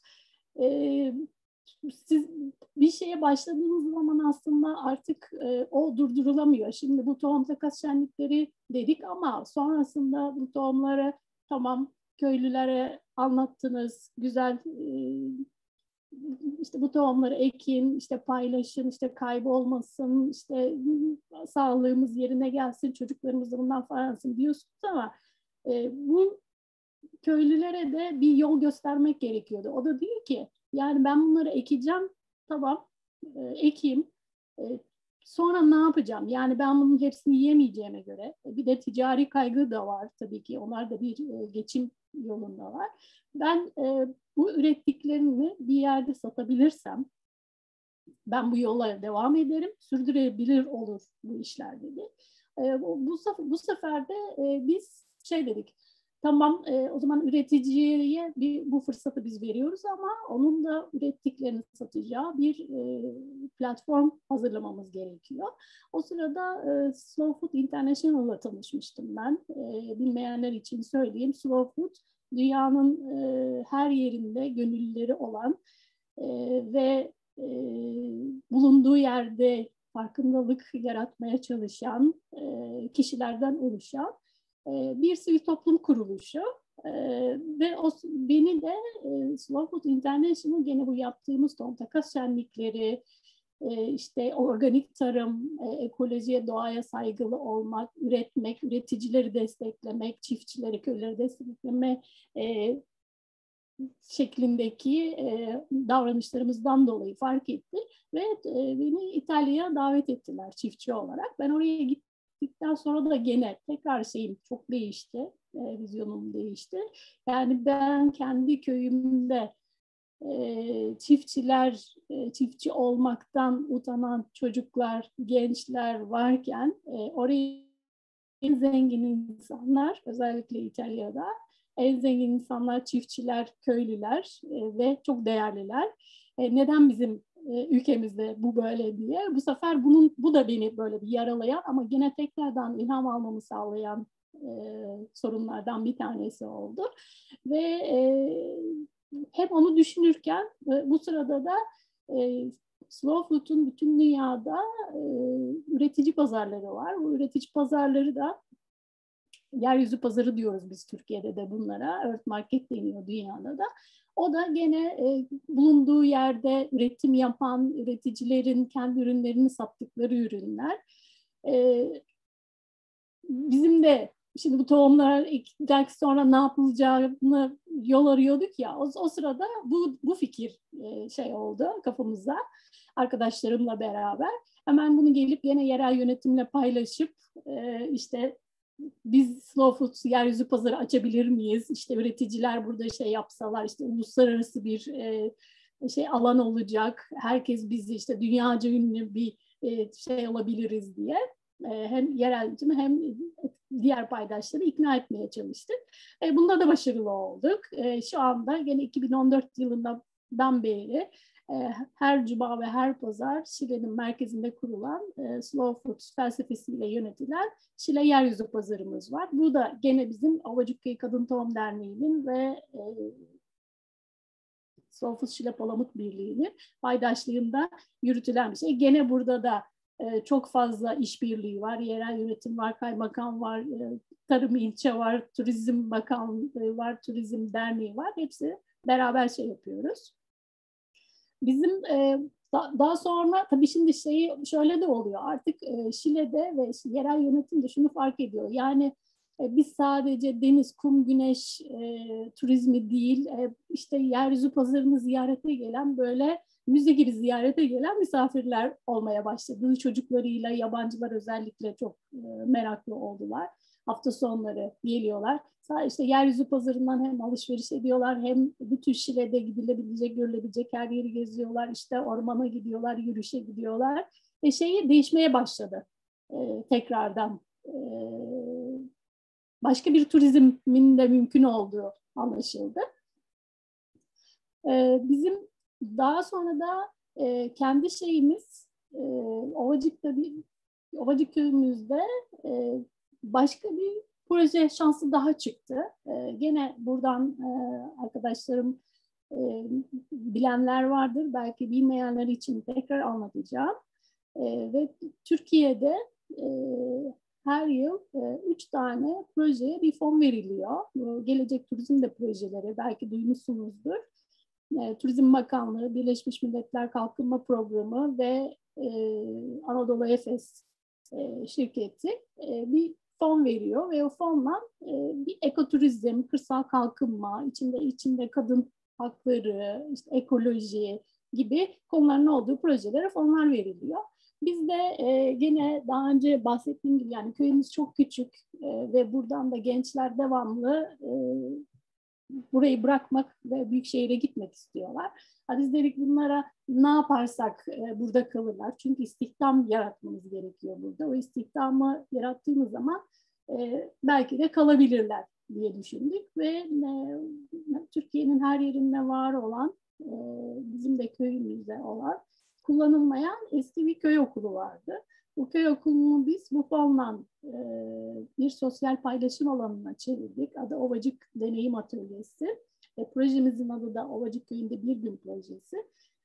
Siz bir şeye başladığınız zaman aslında artık o durdurulamıyor. Şimdi bu tohum takas şenlikleri dedik ama sonrasında bu tohumları tamam köylülere anlattınız, güzel işte bu tohumları ekin, işte paylaşın, işte kaybolmasın, işte sağlığımız yerine gelsin, çocuklarımız da bundan faydalasın diyorsunuz ama Bu köylülere de bir yol göstermek gerekiyordu. O da diyor ki yani ben bunları ekeceğim, tamam, ekeyim. Sonra ne yapacağım? Yani ben bunun hepsini yiyemeyeceğime göre. Bir de ticari kaygı da var tabii ki. Onlar da bir geçim yolundalar. Ben bu ürettiklerimi bir yerde satabilirsem ben bu yola devam ederim. Sürdürebilir olur bu işler dedi. Bu sefer de biz şey dedik. Tamam, o zaman üreticiye bu fırsatı biz veriyoruz ama onun da ürettiklerini satacağı bir platform hazırlamamız gerekiyor. O sırada Slow Food International'la tanışmıştım ben. Bilmeyenler için söyleyeyim. Slow Food dünyanın her yerinde gönüllüleri olan ve bulunduğu yerde farkındalık yaratmaya çalışan kişilerden oluşan bir sivil toplum kuruluşu ve beni de Slow Food International gene bu yaptığımız tohum takas şenlikleri, işte organik tarım, ekolojiye, doğaya saygılı olmak, üretmek, üreticileri desteklemek, çiftçileri, köyleri destekleme şeklindeki davranışlarımızdan dolayı fark etti ve beni İtalya'ya davet ettiler çiftçi olarak. Ben oraya gittikten sonra da gene tekrar şeyim çok değişti, vizyonum değişti. Yani ben kendi köyümde çiftçi olmaktan utanan çocuklar, gençler varken oraya en zengin insanlar, özellikle İtalya'da en zengin insanlar çiftçiler, köylüler ve çok değerliler. Neden bizim ülkemizde bu böyle diye. Bu sefer bu da beni böyle bir yaralayan ama yine tekrardan ilham almamı sağlayan sorunlardan bir tanesi oldu. Ve hep onu düşünürken bu sırada da Slow Food'un bütün dünyada üretici pazarları var. Bu üretici pazarları da yeryüzü pazarı diyoruz biz Türkiye'de de bunlara. Earth Market deniyor dünyada da. O da gene bulunduğu yerde üretim yapan üreticilerin kendi ürünlerini sattıkları ürünler. Bizim de şimdi bu tohumlar ekildikten sonra ne yapılacağını yol arıyorduk ya. O sırada bu fikir şey oldu kafamıza arkadaşlarımla beraber. Hemen bunu gelip yine yerel yönetimle paylaşıp işte biz Slow Food yeryüzü pazarı açabilir miyiz? İşte üreticiler burada şey yapsalar, işte uluslararası bir şey alan olacak. Herkes bizi işte dünyaca ünlü bir şey olabiliriz diye. Hem yerel yönetimi hem diğer paydaşları ikna etmeye çalıştık. Bunda da başarılı olduk. Şu anda yine 2014 yılından beri her cuma ve her pazar Şile'nin merkezinde kurulan Slow Food felsefesiyle yönetilen Şile Yeryüzü Pazarımız var. Bu da gene bizim Ovacıkköy Kadın Tohum Derneği'nin ve Slow Food Şile Palamut Birliği'nin paydaşlığında yürütülen bir şey. Gene burada da çok fazla işbirliği var. Yerel yönetim var, kaymakam var, tarım ilçe var, turizm bakanlığı var, turizm derneği var. Hepsi beraber şey yapıyoruz. Bizim daha sonra tabii şimdi şöyle de oluyor. Artık Şile'de ve yerel yönetim de şunu fark ediyor. Yani biz sadece deniz, kum, güneş turizmi değil, işte yeryüzü pazarını ziyarete gelen böyle müze gibi ziyarete gelen misafirler olmaya başladı. Çocuklarıyla yabancılar özellikle çok meraklı oldular. Hafta sonları geliyorlar. İşte yeryüzü pazarından hem alışveriş ediyorlar hem bütün Şile'de gidilebilecek, görülebilecek her yeri geziyorlar. İşte ormana gidiyorlar, yürüyüşe gidiyorlar. Değişmeye başladı tekrardan. Başka bir turizmin de mümkün olduğu anlaşıldı. Bizim daha sonra da kendi şeyimiz Ovacık köyümüzde başka bir proje şansı daha çıktı. Gene buradan arkadaşlarım bilenler vardır. Belki bilmeyenler için tekrar anlatacağım. Ve Türkiye'de her yıl 3 tane projeye bir fon veriliyor. Gelecek turizm de projeleri belki duymuşsunuzdur. Turizm Bakanlığı, Birleşmiş Milletler Kalkınma Programı ve Anadolu Efes şirketi bir fon veriyor ve o fonla bir ekoturizm, kırsal kalkınma, içinde kadın hakları, işte ekoloji gibi konuların olduğu projelere fonlar veriliyor. Biz de gene daha önce bahsettiğim gibi yani köyümüz çok küçük ve buradan da gençler devamlı burayı bırakmak ve büyük şehire gitmek istiyorlar. Biz dedik bunlara ne yaparsak burada kalırlar. Çünkü istihdam yaratmamız gerekiyor burada. O istihdamı yarattığımız zaman belki de kalabilirler diye düşündük ve Türkiye'nin her yerinde var olan bizim de köyümüzde olan kullanılmayan eski bir köy okulu vardı. Bu köy okulunu biz bu fonla bir sosyal paylaşım alanına çevirdik. Adı Ovacık Deneyim Atölyesi. Projemizin adı da Ovacık Köyü'nde bir gün projesi.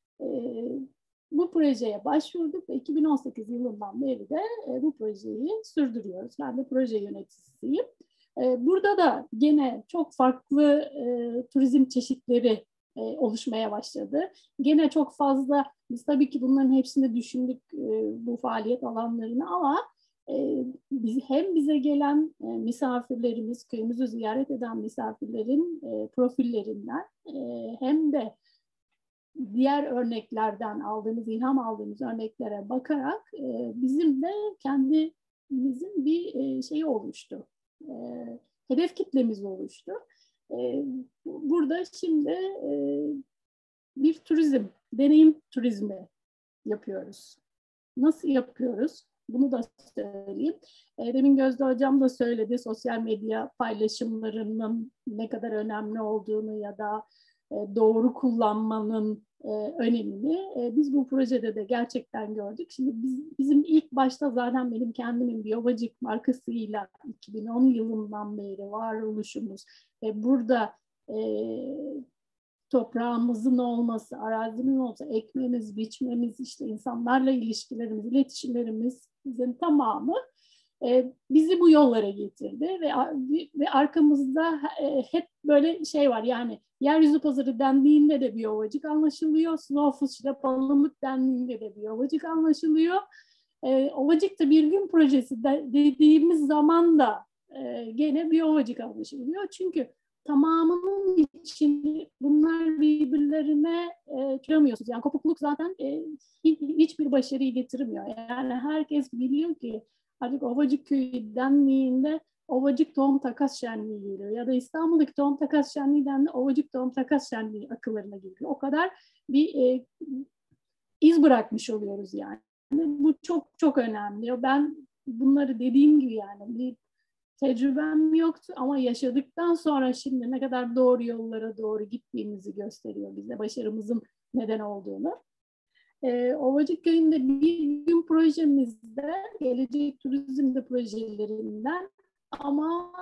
Bu projeye başvurduk ve 2018 yılından beri de bu projeyi sürdürüyoruz. Ben de proje yöneticisiyim. Burada da gene çok farklı turizm çeşitleri oluşmaya başladı. Gene çok fazla, biz tabii ki bunların hepsini düşündük bu faaliyet alanlarını ama hem bize gelen misafirlerimiz, köyümüzü ziyaret eden misafirlerin profillerinden hem de diğer örneklerden aldığımız, ilham aldığımız örneklere bakarak bizim de kendimizin bir şeyi oluştu. Hedef kitlemiz oluştu. Burada şimdi bir turizm, deneyim turizmi yapıyoruz. Nasıl yapıyoruz? Bunu da söyleyeyim. Demin Gözde Hocam da söyledi sosyal medya paylaşımlarının ne kadar önemli olduğunu ya da doğru kullanmanın önemini biz bu projede de gerçekten gördük. Şimdi bizim ilk başta zaten benim kendimin bir Ovacık markasıyla 2010 yılından beri varoluşumuz ve burada toprağımızın olması, arazinin olması, ekmemiz, biçmemiz, işte insanlarla ilişkilerimiz, iletişimlerimizin tamamı bizi bu yollara getirdi ve arkamızda hep böyle şey var yani yeryüzü pazarı dendiğinde de bir Ovacık anlaşılıyor, Snowfish'de Palamut dendiğinde de bir Ovacık anlaşılıyor. Ovacık'ta bir gün projesi dediğimiz zaman da gene bir Ovacık anlaşılıyor çünkü tamamının için bunlar birbirlerine çıramıyorsunuz. Yani kopukluk zaten hiçbir başarıyı getirmiyor. Yani herkes biliyor ki artık Ovacık Köyü dendiğinde Ovacık Tohum Takas Şenliği geliyor. Ya da İstanbul'daki Tohum Takas Şenliği dendiğinde Ovacık Tohum Takas Şenliği akıllarına geliyor. O kadar bir iz bırakmış oluyoruz yani. Bu çok çok önemli. Ben bunları dediğim gibi yani bir tecrübem yoktu ama yaşadıktan sonra şimdi ne kadar doğru yollara doğru gittiğimizi gösteriyor bize, başarımızın neden olduğunu. Ovacık Köyü'nde bir gün projemizde gelecek turizmde projelerinden ama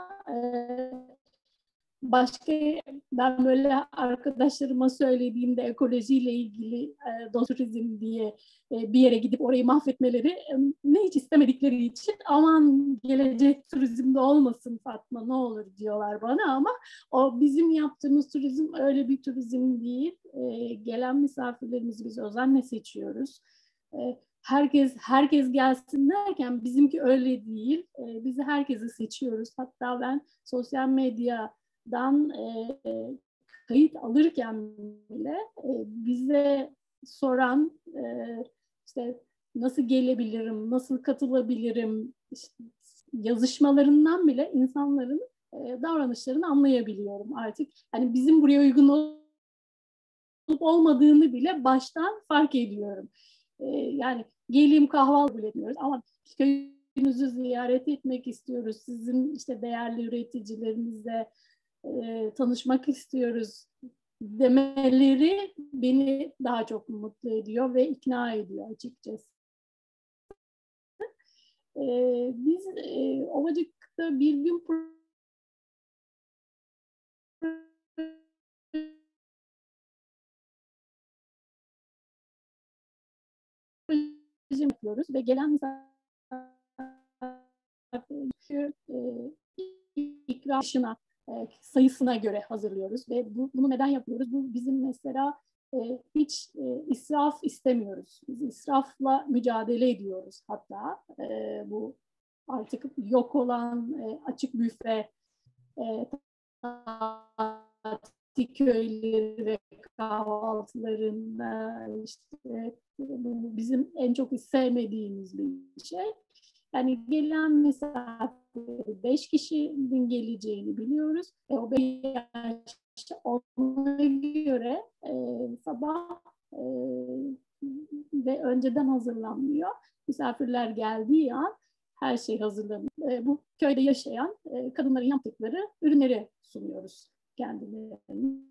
başka ben böyle arkadaşlarıma söylediğimde ekolojiyle ilgili turizm diye bir yere gidip orayı mahvetmeleri ne hiç istemedikleri için aman gelecek turizmde olmasın Fatma ne olur diyorlar bana ama o bizim yaptığımız turizm öyle bir turizm değil. Gelen misafirlerimizi biz özenle seçiyoruz. Herkes gelsin derken bizimki öyle değil. Bizi herkesi seçiyoruz. Hatta ben sosyal medyadan kayıt alırken bile bize soran işte nasıl gelebilirim, nasıl katılabilirim işte yazışmalarından bile insanların davranışlarını anlayabiliyorum artık. Hani bizim buraya uygun olup olmadığını bile baştan fark ediyorum. Yani geleyim kahvaltı bile etmiyoruz ama köyünüzü ziyaret etmek istiyoruz. Sizin işte değerli üreticilerinizle tanışmak istiyoruz demeleri beni daha çok mutlu ediyor ve ikna ediyor açıkçası. Biz Ovacık'ta bir gün yapıyoruz ve gelen ikramına sayısına göre hazırlıyoruz ve bunu neden yapıyoruz? Bu bizim mesela hiç israf istemiyoruz. Biz israfla mücadele ediyoruz hatta bu artık yok olan açık büfe, tatil köyleri ve kahvaltılarında işte bu bizim en çok sevmediğimiz bir şey. Yani gelen misafir 5 kişinin geleceğini biliyoruz. O 5 ona göre sabah ve önceden hazırlanmıyor. Misafirler geldiği an her şey hazırlanıyor. Bu köyde yaşayan kadınların yaptıkları ürünleri sunuyoruz kendilerine.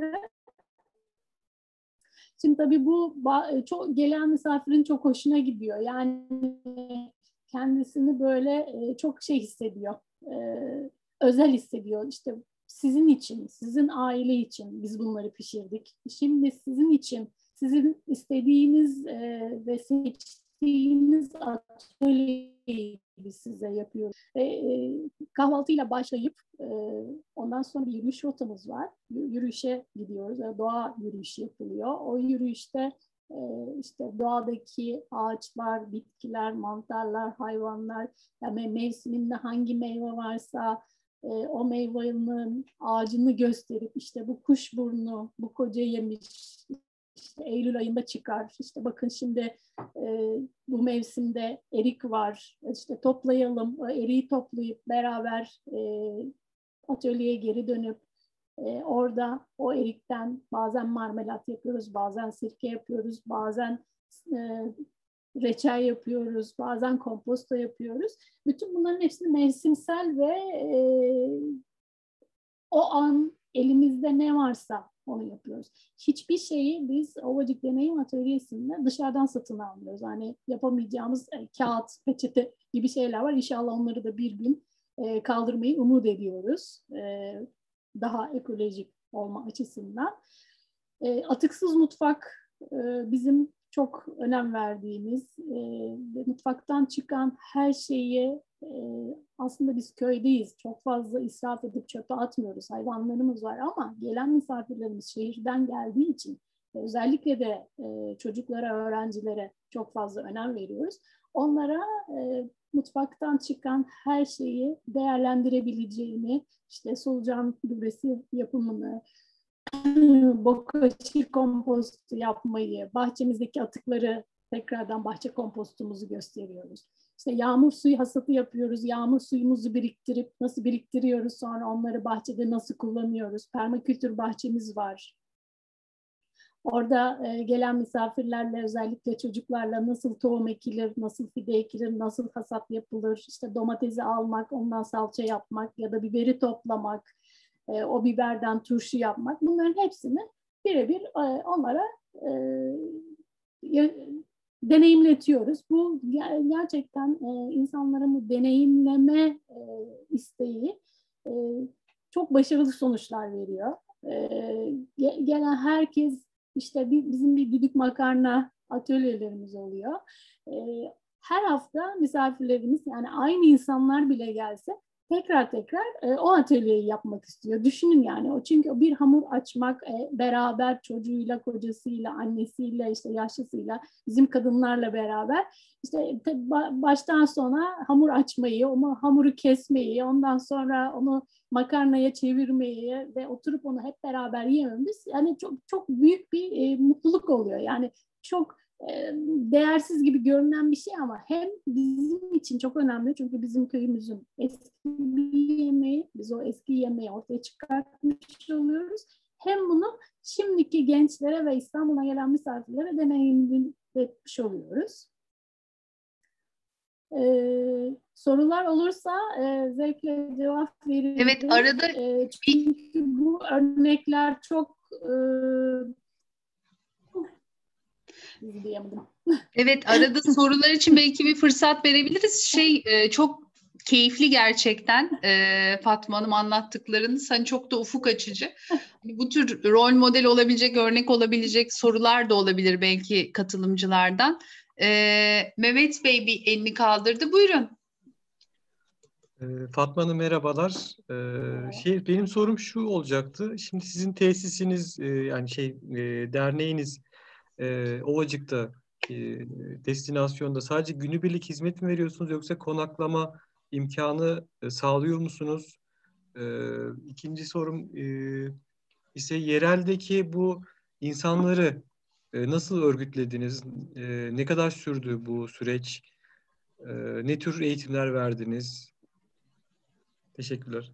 Şimdi tabii bu çok gelen misafirin çok hoşuna gidiyor. Yani kendisini böyle çok şey hissediyor, özel hissediyor. İşte sizin için, sizin aile için biz bunları pişirdik. Şimdi sizin için, sizin istediğiniz ve seçtiğiniz atölyeyi biz size yapıyoruz. Kahvaltıyla başlayıp ondan sonra bir yürüyüş rotamız var. Yürüyüşe gidiyoruz. Doğa yürüyüşü yapılıyor. O yürüyüşte işte doğadaki ağaçlar, bitkiler, mantarlar, hayvanlar, yani mevsiminde hangi meyve varsa o meyvenin ağacını gösterip işte bu kuşburnu, bu koca yemiş, işte Eylül ayında çıkar. İşte bakın şimdi bu mevsimde erik var. İşte toplayalım, eriği toplayıp beraber atölyeye geri dönüp orada o erikten bazen marmelat yapıyoruz, bazen sirke yapıyoruz, bazen reçel yapıyoruz, bazen komposto yapıyoruz. Bütün bunların hepsini mevsimsel ve o an elimizde ne varsa onu yapıyoruz. Hiçbir şeyi biz Ovacık Deneyim Atölyesi'nde dışarıdan satın almıyoruz. Hani yapamayacağımız kağıt, peçete gibi şeyler var. İnşallah onları da bir gün kaldırmayı umut ediyoruz. Daha ekolojik olma açısından. Atıksız mutfak bizim çok önem verdiğimiz, mutfaktan çıkan her şeyi aslında biz köydeyiz. Çok fazla israf edip çöpe atmıyoruz. Hayvanlarımız var ama gelen misafirlerimiz şehirden geldiği için özellikle de çocuklara, öğrencilere çok fazla önem veriyoruz. Onlara mutfaktan çıkan her şeyi değerlendirebileceğini, işte solucan gübresi yapımını, bokashi kompostu yapmayı, bahçemizdeki atıkları tekrardan bahçe kompostumuzu gösteriyoruz. İşte yağmur suyu hasatı yapıyoruz. Yağmur suyumuzu biriktirip nasıl biriktiriyoruz, sonra onları bahçede nasıl kullanıyoruz. Permakültür bahçemiz var. Orada gelen misafirlerle, özellikle çocuklarla nasıl tohum ekilir, nasıl fide ekilir, nasıl hasat yapılır, işte domatesi almak, ondan salça yapmak ya da biberi toplamak, o biberden turşu yapmak, bunların hepsini birebir onlara deneyimletiyoruz. Bu gerçekten insanların bu deneyimleme isteği çok başarılı sonuçlar veriyor. Gelen herkes, işte bizim bir düdük makarna atölyelerimiz oluyor. Her hafta misafirlerimiz, yani aynı insanlar bile gelse tekrar o atölyeyi yapmak istiyor. Düşünün yani. O çünkü bir hamur açmak, beraber çocuğuyla, kocasıyla, annesiyle, işte yaşlısıyla, bizim kadınlarla beraber işte baştan sona hamur açmayı, onu hamuru kesmeyi, ondan sonra onu makarnaya çevirmeyi ve oturup onu hep beraber yememiz yani çok çok büyük bir mutluluk oluyor. Yani çok değersiz gibi görünen bir şey ama hem bizim için çok önemli, çünkü bizim köyümüzün eski bir yemeği, biz o eski yemeği ortaya çıkartmış oluyoruz. Hem bunu şimdiki gençlere ve İstanbul'a gelen misafirlere deneyimletmiş oluyoruz. Sorular olursa zevkle cevap veririm. Evet, arada çünkü bu örnekler çok diyemedim. Evet, arada sorular için belki bir fırsat verebiliriz. Çok keyifli gerçekten Fatma Hanım anlattıklarınız. Hani çok da ufuk açıcı. Hani bu tür rol model olabilecek, örnek olabilecek sorular da olabilir belki katılımcılardan. Mehmet Bey bir elini kaldırdı. Buyurun. Fatma Hanım merhabalar. Benim sorum şu olacaktı. Şimdi sizin tesisiniz derneğiniz Ovacık'ta destinasyonda sadece günübirlik hizmet mi veriyorsunuz, yoksa konaklama imkanı sağlıyor musunuz? İkinci sorum ise yereldeki bu insanları nasıl örgütlediniz? Ne kadar sürdü bu süreç? Ne tür eğitimler verdiniz? Teşekkürler.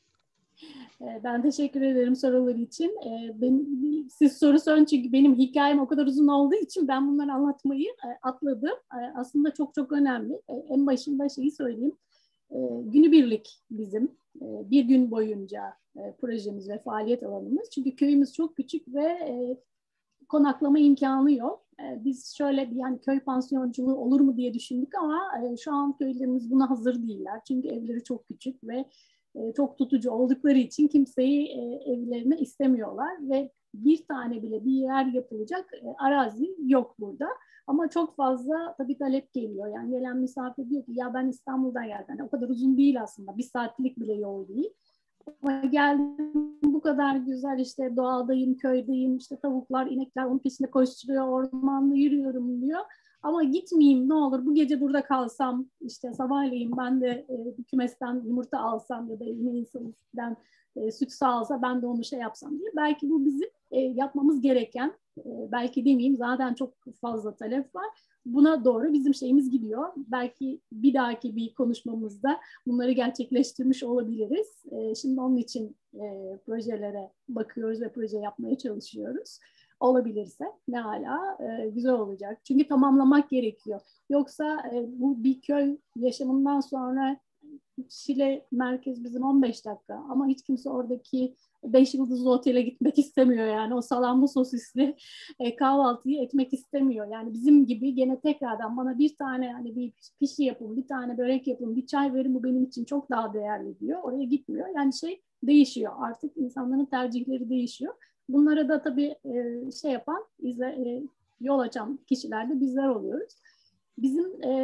Ben teşekkür ederim soruları için. Siz soru sorun çünkü benim hikayem o kadar uzun olduğu için ben bunları anlatmayı atladım. Aslında çok çok önemli. En başında şeyi söyleyeyim. Günübirlik bizim bir gün boyunca projemiz ve faaliyet alanımız. Çünkü köyümüz çok küçük ve konaklama imkanı yok. Biz şöyle bir yani köy pansiyonculuğu olur mu diye düşündük ama şu an köylerimiz buna hazır değiller. Çünkü evleri çok küçük ve çok tutucu oldukları için kimseyi evlerine istemiyorlar ve bir tane bile bir yer yapılacak arazi yok burada. Ama çok fazla tabii talep geliyor. Yani gelen misafir diyor ki ya ben İstanbul'dan geldim. Yani o kadar uzun değil aslında. Bir saatlik bile yol değil. Ama geldim bu kadar güzel işte doğadayım, köydeyim, işte tavuklar, inekler onun peşinde koşturuyor, ormanda yürüyorum diyor. Ama gitmeyeyim ne olur bu gece burada kalsam, işte sabahleyin ben de bir kümesten yumurta alsam ya da yine insandan süt sağlasa ben de onu şey yapsam diye. Belki bu bizim yapmamız gereken, belki demeyeyim zaten çok fazla talep var. Buna doğru bizim şeyimiz gidiyor. Belki bir dahaki bir konuşmamızda bunları gerçekleştirmiş olabiliriz. Şimdi onun için projelere bakıyoruz ve proje yapmaya çalışıyoruz. Olabilirse ne hala güzel olacak. Çünkü tamamlamak gerekiyor. Yoksa bu bir köy yaşamından sonra Şile merkez bizim 15 dakika ama hiç kimse oradaki 5 yıldızlı otele gitmek istemiyor yani o salamlı sosisli kahvaltıyı etmek istemiyor. Yani bizim gibi gene tekrardan bana bir tane hani bir pişi yapın, bir tane börek yapın, bir çay verin bu benim için çok daha değerli diyor. Oraya gitmiyor. Yani şey değişiyor. Artık insanların tercihleri değişiyor. Bunlara da tabii şey yapan, yol açan kişiler de bizler oluyoruz. Bizim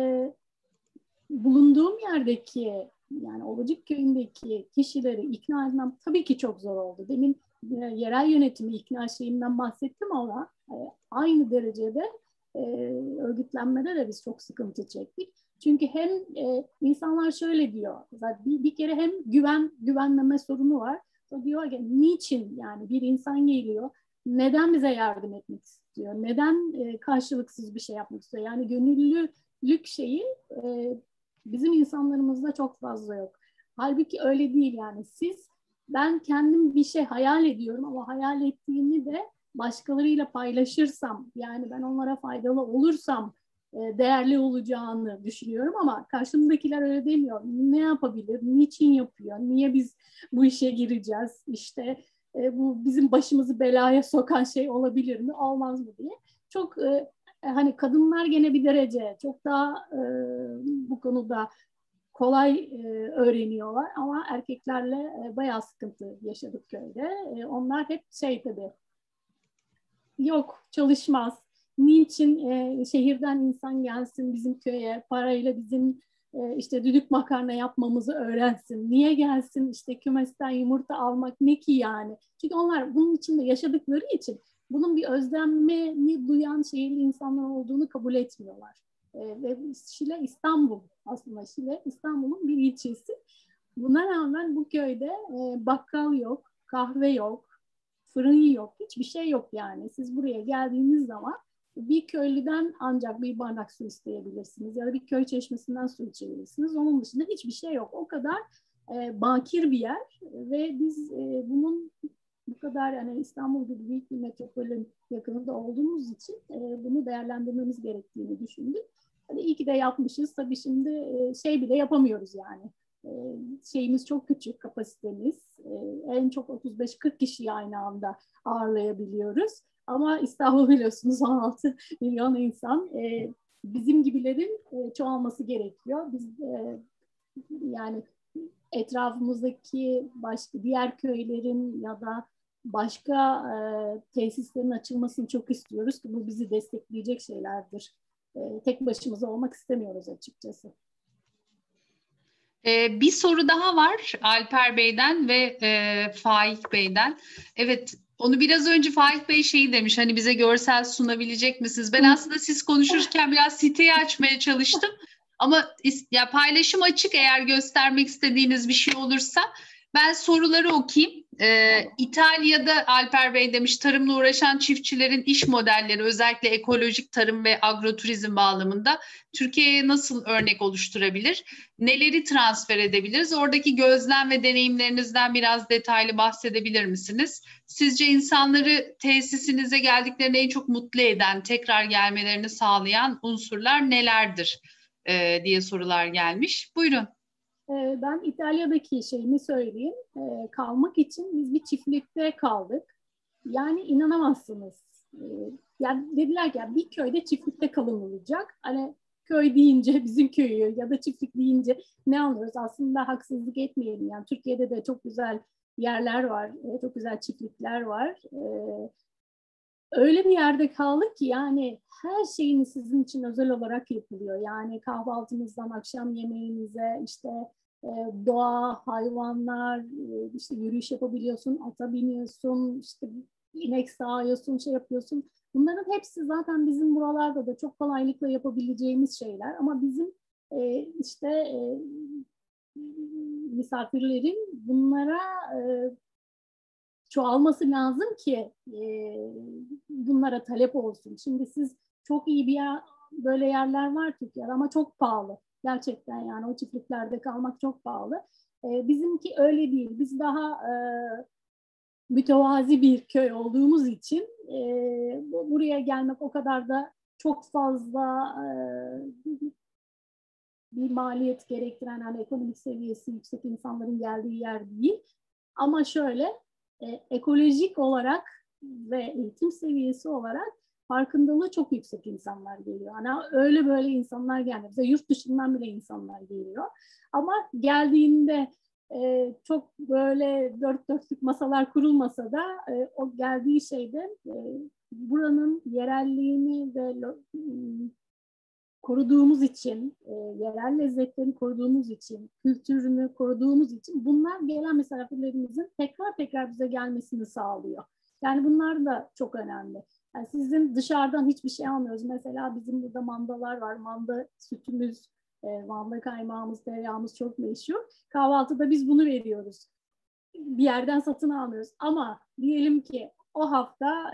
bulunduğum yerdeki yani Ovacık köyündeki kişileri ikna etmem tabii ki çok zor oldu. Demin yerel yönetimi ikna şeyimden bahsettim ama aynı derecede örgütlenmede de biz çok sıkıntı çektik. Çünkü hem insanlar şöyle diyor, bir kere hem güvenmeme sorunu var. O diyor ki niçin yani bir insan geliyor, neden bize yardım etmek istiyor, neden karşılıksız bir şey yapmak istiyor? Yani gönüllülük şeyi bizim insanlarımızda çok fazla yok. Halbuki öyle değil yani. Ben kendim bir şey hayal ediyorum ama hayal ettiğimi de başkalarıyla paylaşırsam, yani ben onlara faydalı olursam değerli olacağını düşünüyorum ama karşımdakiler öyle demiyor. Ne yapabilir, niçin yapıyor, niye biz bu işe gireceğiz, işte bu bizim başımızı belaya sokan şey olabilir mi, olmaz mı diye. Çok hani kadınlar gene bir derece çok daha bu konuda kolay öğreniyorlar ama erkeklerle bayağı sıkıntı yaşadık köyde. Onlar hep şey tabii yok çalışmaz. Niçin şehirden insan gelsin bizim köye parayla bizim işte düdük makarna yapmamızı öğrensin. Niye gelsin işte kümesten yumurta almak ne ki yani? Çünkü onlar bunun içinde yaşadıkları için bunun bir özlemini duyan şehirli insanlar olduğunu kabul etmiyorlar. Ve Şile İstanbul aslında Şile İstanbul'un bir ilçesi. Buna rağmen bu köyde bakkal yok, kahve yok, fırın yok, hiçbir şey yok yani. Siz buraya geldiğiniz zaman bir köylüden ancak bir bardak su isteyebilirsiniz ya da bir köy çeşmesinden su içebilirsiniz. Onun dışında hiçbir şey yok. O kadar bakir bir yer ve biz bunun bu kadar yani İstanbul gibi büyük bir metropolün yakınında olduğumuz için bunu değerlendirmemiz gerektiğini düşündük. Hani iyi ki de yapmışız. Tabii şimdi şey bile yapamıyoruz yani. Şeyimiz çok küçük, kapasitemiz. En çok 35-40 kişiyi aynı anda ağırlayabiliyoruz. Ama İstanbul biliyorsunuz 16 milyon insan. Bizim gibilerin çoğalması gerekiyor. Biz yani etrafımızdaki başka diğer köylerin ya da başka tesislerin açılmasını çok istiyoruz ki bu bizi destekleyecek şeylerdir. Tek başımıza olmak istemiyoruz açıkçası. Bir soru daha var Alper Bey'den ve Faik Bey'den. Evet, onu biraz önce Faik Bey şeyi demiş, hani bize görsel sunabilecek misiniz? Ben aslında siz konuşurken biraz siteyi açmaya çalıştım. Ama ya paylaşım açık, eğer göstermek istediğiniz bir şey olursa. Ben soruları okuyayım. İtalya'da Alper Bey demiş, tarımla uğraşan çiftçilerin iş modelleri, özellikle ekolojik tarım ve agroturizm bağlamında Türkiye'ye nasıl örnek oluşturabilir? Neleri transfer edebiliriz? Oradaki gözlem ve deneyimlerinizden biraz detaylı bahsedebilir misiniz? Sizce insanları tesisinize geldiklerinde en çok mutlu eden, tekrar gelmelerini sağlayan unsurlar nelerdir? Diye sorular gelmiş. Buyurun. Ben İtalya'daki şeyimi söyleyeyim. Kalmak için biz bir çiftlikte kaldık. Yani inanamazsınız. Yani dediler ki bir köyde çiftlikte kalınılacak. Hani köy deyince bizim köyü ya da çiftlik deyince ne anlıyoruz? Aslında haksızlık etmeyelim. Yani Türkiye'de de çok güzel yerler var. Çok güzel çiftlikler var. Öyle bir yerde kaldık ki yani her şeyini sizin için özel olarak yapılıyor. Yani kahvaltınızdan akşam yemeğinize, işte doğa, hayvanlar, işte yürüyüş yapabiliyorsun, ata biniyorsun, işte inek sağıyorsun, şey yapıyorsun. Bunların hepsi zaten bizim buralarda da çok kolaylıkla yapabileceğimiz şeyler. Ama bizim misafirlerin bunlara çoğalması lazım ki bunlara talep olsun. Şimdi siz çok iyi bir yer, böyle yerler var Türkiye'de ama çok pahalı. Gerçekten yani o çiftliklerde kalmak çok pahalı. Bizimki öyle değil. Biz daha mütevazi bir köy olduğumuz için buraya gelmek o kadar da çok fazla bir maliyet gerektiren, hani ekonomik seviyesi yüksek insanların geldiği yer değil. Ama şöyle ekolojik olarak ve eğitim seviyesi olarak farkındalığı çok yüksek insanlar geliyor. Yani öyle böyle insanlar gelmiyor. Bize yurt dışından bile insanlar geliyor. Ama geldiğinde çok böyle dört dörtlük masalar kurulmasa da o geldiği şeyde buranın yerelliğini ve koruduğumuz için, yerel lezzetlerini koruduğumuz için, kültürünü koruduğumuz için bunlar gelen misafirlerimizin tekrar tekrar bize gelmesini sağlıyor. Yani bunlar da çok önemli. Yani sizin dışarıdan hiçbir şey almıyoruz. Mesela bizim burada mandalar var. Manda sütümüz, manda kaymağımız, tereyağımız çok meşhur. Kahvaltıda biz bunu veriyoruz. Bir yerden satın almıyoruz. Ama diyelim ki o hafta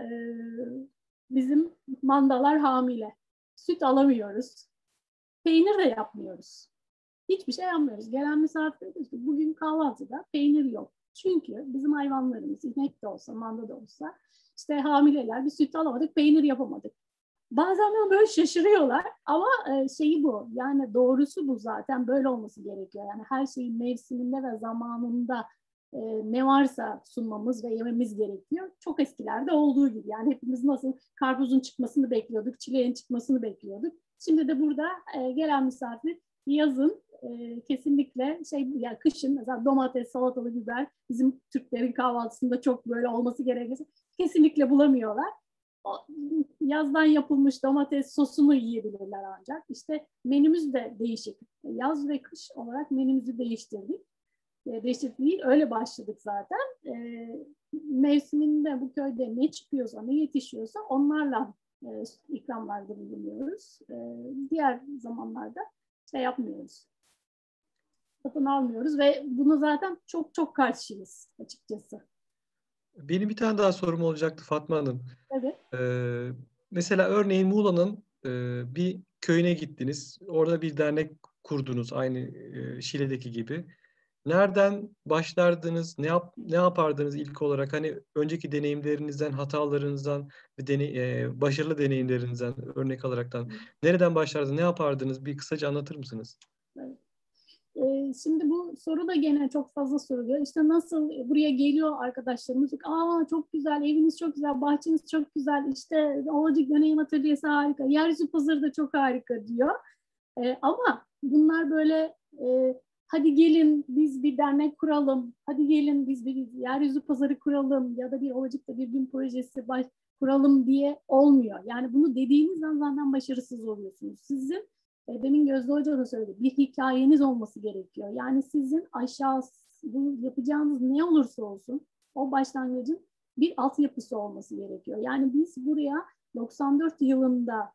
bizim mandalar hamile. Süt alamıyoruz. Peynir de yapmıyoruz. Hiçbir şey yapmıyoruz. Gelen misafir diyor ki bugün kahvaltıda peynir yok. Çünkü bizim hayvanlarımız, inek de olsa, manda da olsa, işte hamileler, bir süt alamadık, peynir yapamadık. Bazen de böyle şaşırıyorlar ama şeyi bu, yani doğrusu bu, zaten böyle olması gerekiyor. Yani her şeyin mevsiminde ve zamanında ne varsa sunmamız ve yememiz gerekiyor. Çok eskilerde olduğu gibi. Yani hepimiz nasıl karpuzun çıkmasını bekliyorduk, çileğin çıkmasını bekliyorduk. Şimdi de burada gelen misafir yazın kesinlikle yani kışın mesela domates, salatalı, biber bizim Türklerin kahvaltısında çok böyle olması gerekirse kesinlikle bulamıyorlar. O, yazdan yapılmış domates sosunu yiyebilirler ancak. İşte menümüz de değişik. Yaz ve kış olarak menümüzü değiştirdik. Değişiklik değil, öyle başladık zaten. Mevsiminde bu köyde ne çıkıyorsa, ne yetişiyorsa onlarla ikramlarda bulunuyoruz. Diğer zamanlarda şey yapmıyoruz. Satın almıyoruz ve bunu zaten çok çok karşıyız açıkçası. Benim bir tane daha sorum olacaktı Fatma Hanım. Evet. Mesela örneğin Muğla'nın bir köyüne gittiniz. Orada bir dernek kurdunuz aynı Şile'deki gibi. Nereden başlardınız? Ne yapardınız ilk olarak? Hani önceki deneyimlerinizden, hatalarınızdan ve başarılı deneyimlerinizden örnek alaraktan nereden başlardınız? Ne yapardınız? Bir kısaca anlatır mısınız? Evet. Şimdi bu soru da gene çok fazla soruluyor. İşte nasıl buraya geliyor arkadaşlarımız? Çok güzel, eviniz çok güzel, bahçeniz çok güzel, işte Ovacık Deneyim Atölyesi harika, Yeryüzü Pazarı da çok harika diyor. Ama bunlar böyle hadi gelin biz bir dernek kuralım, hadi gelin biz bir Yeryüzü Pazarı kuralım ya da bir Ovacık'ta bir gün projesi kuralım diye olmuyor. Yani bunu dediğiniz zaman zaten başarısız oluyorsunuz. Sizin demin Gözde Hoca da söyledi. Bir hikayeniz olması gerekiyor. Yani sizin bu yapacağınız ne olursa olsun o başlangıcın bir altyapısı olması gerekiyor. Yani biz buraya 94 yılında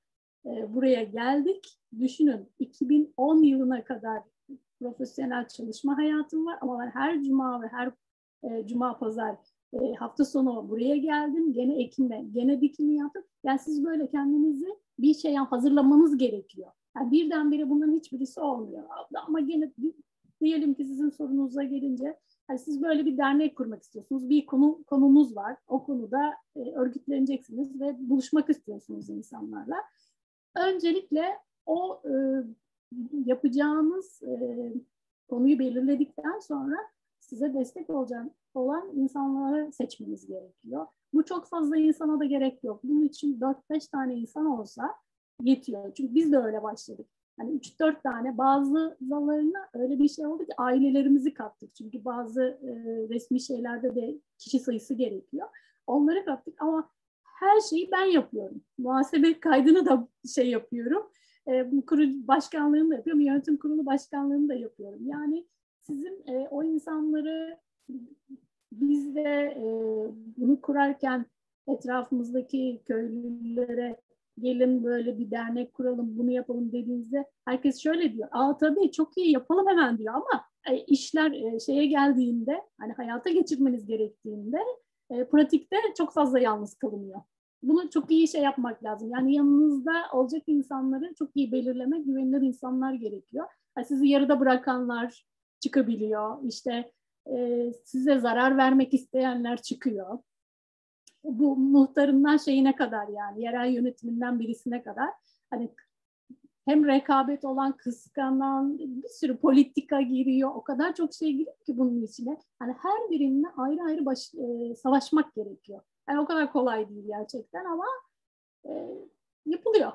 buraya geldik. Düşünün 2010 yılına kadar profesyonel çalışma hayatım var ama ben her cuma ve her cuma pazar hafta sonu buraya geldim. Gene ekimde, gene dikimi yaptım. Yani siz böyle kendinizi bir şeye hazırlamanız gerekiyor. Yani birdenbire bunların hiçbirisi olmuyor. Ama gene diyelim ki sizin sorunuza gelince yani siz böyle bir dernek kurmak istiyorsunuz. Bir konumuz var. O konuda örgütleneceksiniz ve buluşmak istiyorsunuz insanlarla. Öncelikle o yapacağınız konuyu belirledikten sonra size destek olan insanları seçmeniz gerekiyor. Bu çok fazla insana da gerek yok. Bunun için 4-5 tane insan olsa yetiyor. Çünkü biz de öyle başladık. Hani 3-4 tane bazılarına öyle bir şey oldu ki ailelerimizi kattık. Çünkü bazı resmi şeylerde de kişi sayısı gerekiyor. Onları kattık ama her şeyi ben yapıyorum. Muhasebe kaydını da yapıyorum. Kurucu başkanlığını da yapıyorum. Yönetim kurulu başkanlığını da yapıyorum. Yani sizin o insanları biz de bunu kurarken etrafımızdaki köylülere gelin böyle bir dernek kuralım, bunu yapalım dediğinizde herkes şöyle diyor. Tabii çok iyi yapalım hemen diyor ama işler şeye geldiğinde hani hayata geçirmeniz gerektiğinde pratikte çok fazla yalnız kalınıyor. Bunu çok iyi yapmak lazım. Yani yanınızda olacak insanları çok iyi belirlemek, güvenilir insanlar gerekiyor. Yani sizi yarıda bırakanlar çıkabiliyor. İşte size zarar vermek isteyenler çıkıyor. Bu muhtarından şeyine kadar yani yerel yönetiminden birisine kadar hani hem rekabet olan, kıskanan bir sürü politika giriyor. O kadar çok şey giriyor ki bunun içine. Hani her birinle ayrı ayrı savaşmak gerekiyor. Yani o kadar kolay değil gerçekten ama yapılıyor.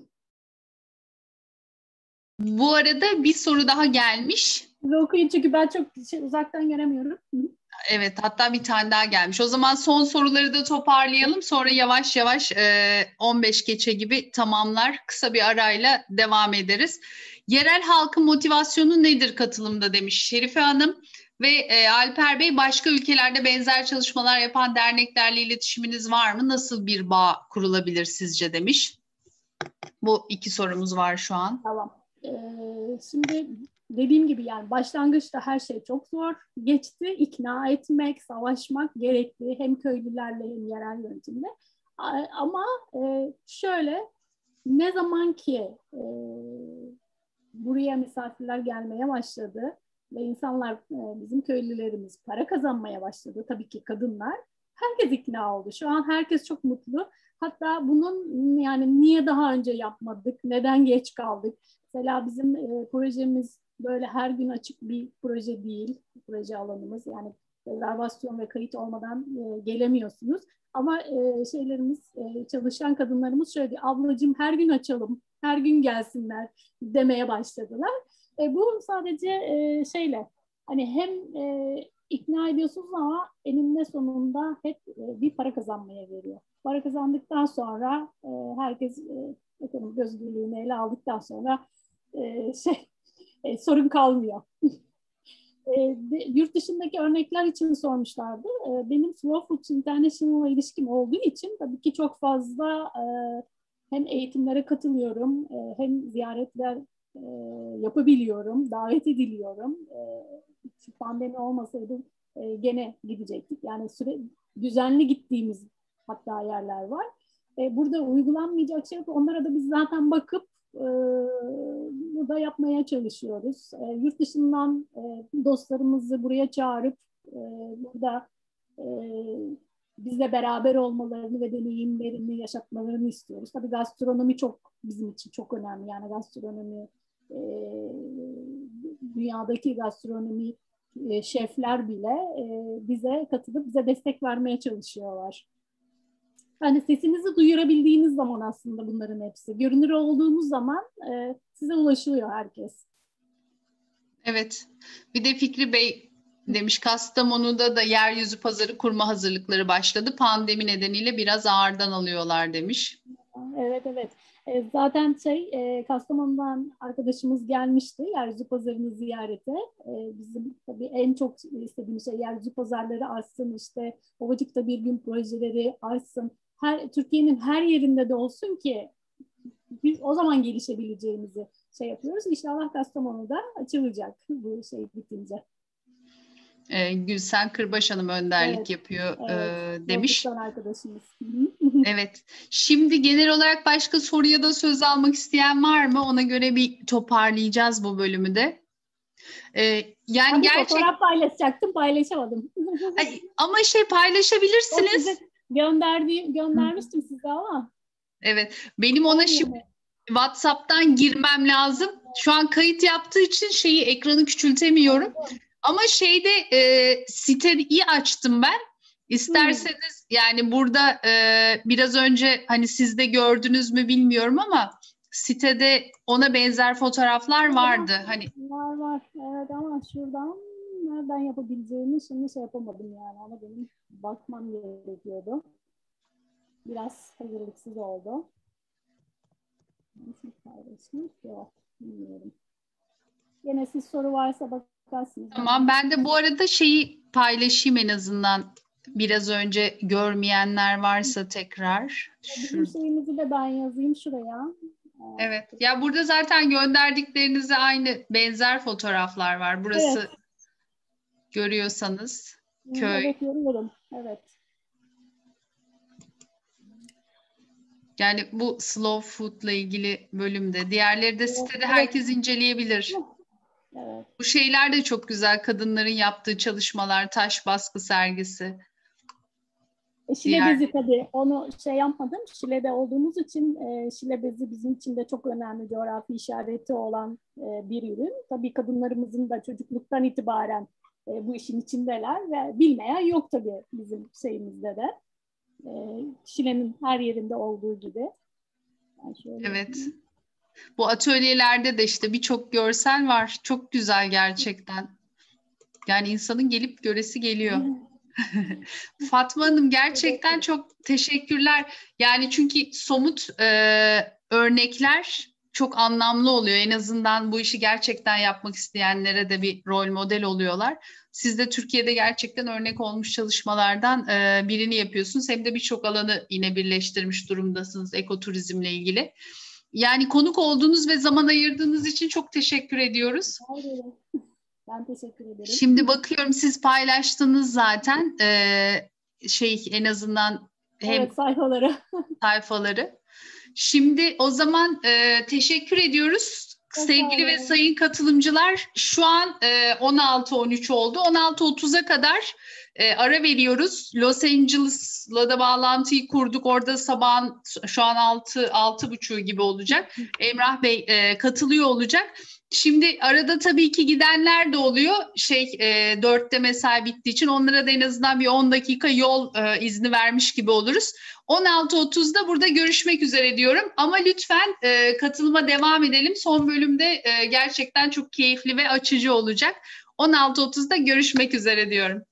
Bu arada bir soru daha gelmiş. Size okuyun çünkü ben çok uzaktan göremiyorum. Evet, hatta bir tane daha gelmiş. O zaman son soruları da toparlayalım. Sonra yavaş yavaş 15 geçe gibi tamamlar. Kısa bir arayla devam ederiz. Yerel halkın motivasyonu nedir katılımda demiş Şerife Hanım. Ve Alper Bey, başka ülkelerde benzer çalışmalar yapan derneklerle iletişiminiz var mı? Nasıl bir bağ kurulabilir sizce demiş. Bu iki sorumuz var şu an. Tamam. Şimdi dediğim gibi yani başlangıçta her şey çok zor geçti. İkna etmek, savaşmak gerekli hem köylülerle hem yerel yönetimle. Ama şöyle ne zaman ki buraya misafirler gelmeye başladı ve insanlar bizim köylülerimiz para kazanmaya başladı. Tabii ki kadınlar. Herkes ikna oldu. Şu an herkes çok mutlu. Hatta bunun yani niye daha önce yapmadık, neden geç kaldık? Mesela bizim projemiz böyle her gün açık bir proje değil, proje alanımız. Yani rezervasyon ve kayıt olmadan gelemiyorsunuz. Ama çalışan kadınlarımız şöyle diyor, ablacığım her gün açalım, her gün gelsinler demeye başladılar. Bu sadece hani hem ikna ediyorsunuz ama eninde sonunda hep bir para kazanmaya veriyor. Para kazandıktan sonra herkes ekonomik özgürlüğünü ele aldıktan sonra sorun kalmıyor. Yurt dışındaki örnekler için sormuşlardı. Benim Slow Foods International'la ilişkim olduğu için tabii ki çok fazla hem eğitimlere katılıyorum, hem ziyaretler yapabiliyorum, davet ediliyorum. Pandemi olmasaydı gene gidecektik. Yani düzenli gittiğimiz hatta yerler var. Burada uygulanmayacak şey yok. Onlara da biz zaten bakıp burada yapmaya çalışıyoruz. Yurt dışından dostlarımızı buraya çağırıp burada bizle beraber olmalarını ve deneyimlerini yaşatmalarını istiyoruz. Tabii gastronomi bizim için çok önemli. Yani gastronomi, dünyadaki gastronomi şefler bile bize katılıp bize destek vermeye çalışıyorlar. Yani sesinizi duyurabildiğiniz zaman aslında bunların hepsi. Görünür olduğumuz zaman size ulaşılıyor herkes. Evet. Bir de Fikri Bey demiş, Kastamonu'da da yeryüzü pazarı kurma hazırlıkları başladı. Pandemi nedeniyle biraz ağırdan alıyorlar demiş. Evet. Zaten Kastamonu'dan arkadaşımız gelmişti yeryüzü pazarını ziyarete. Bizim tabii en çok istediğimiz şey yeryüzü pazarları artsın, işte Ovacık'ta bir gün projeleri artsın. Türkiye'nin her yerinde de olsun ki biz o zaman gelişebileceğimizi şey yapıyoruz. İnşallah Kastamonu'da açılacak bu şey bitince. Gülsen Kırbaş Hanım önderlik Evet, yapıyor demiş. profesyonel arkadaşımız. Evet. Şimdi genel olarak başka soruya da söz almak isteyen var mı? Ona göre bir toparlayacağız bu bölümü de. Yani Ben fotoğraf paylaşacaktım, paylaşamadım. Ama O paylaşabilirsiniz. size göndermiştim size ama. Evet. Benim ona şimdi WhatsApp'tan girmem lazım. Şu an kayıt yaptığı için ekranı küçültemiyorum. Ama siteyi açtım ben. İsterseniz yani burada biraz önce hani siz de gördünüz mü bilmiyorum ama sitede ona benzer fotoğraflar vardı. Hani Var. Evet ama şuradan nereden yapabileceğimi şimdi şey yapamadım yani. Ona benim bakmam gerekiyordu. Biraz hazırlıksız oldu. Nasıl paylaşmış? Yok. Bilmiyorum. Yine siz soru varsa bakarsınız. tamam, ben de bu arada paylaşayım en azından. Biraz önce görmeyenler varsa tekrar. Bizim şeyimizi de ben yazayım şuraya. Evet. Ya burada zaten gönderdiklerinize aynı benzer fotoğraflar var. Burası Evet. Görüyorsanız köy. Evet, görüyorum. Evet. Yani bu slow food'la ilgili bölümde. Diğerleri de sitede herkes inceleyebilir. Evet. Bu şeyler de çok güzel. Kadınların yaptığı çalışmalar, taş baskı sergisi. Şile bezi tabii onu şey yapmadım. Şile'de olduğumuz için Şile bezi bizim için de çok önemli coğrafi işareti olan bir ürün. Tabii kadınlarımızın da çocukluktan itibaren bu işin içindeler ve bilmeyen yok tabii bizim şeyimizde de. Şile'nin her yerinde olduğu gibi. Evet. Bu atölyelerde de işte birçok görsel var. Çok güzel gerçekten. Yani insanın gelip göresi geliyor. Fatma Hanım gerçekten çok teşekkürler. Yani çünkü somut örnekler çok anlamlı oluyor. En azından bu işi gerçekten yapmak isteyenlere de bir rol model oluyorlar. Siz de Türkiye'de gerçekten örnek olmuş çalışmalardan birini yapıyorsunuz. Hem de birçok alanı yine birleştirmiş durumdasınız ekoturizmle ilgili. Yani konuk olduğunuz ve zaman ayırdığınız için çok teşekkür ediyoruz. Ben teşekkür ederim. Şimdi bakıyorum siz paylaştınız zaten en azından hem sayfaları. Şimdi o zaman teşekkür ediyoruz. Sevgili ve sayın katılımcılar, şu an 16:13 oldu. 16:30'a kadar ara veriyoruz. Los Angeles'la da bağlantıyı kurduk. Orada sabahın şu an 6:30 gibi olacak. Emrah Bey katılıyor olacak. Şimdi arada tabii ki gidenler de oluyor. 4'te mesai bittiği için onlara da en azından bir 10 dakika yol izni vermiş gibi oluruz. 16:30'da burada görüşmek üzere diyorum. Ama lütfen katılıma devam edelim. Son bölümde gerçekten çok keyifli ve açıcı olacak. 16:30'da görüşmek üzere diyorum.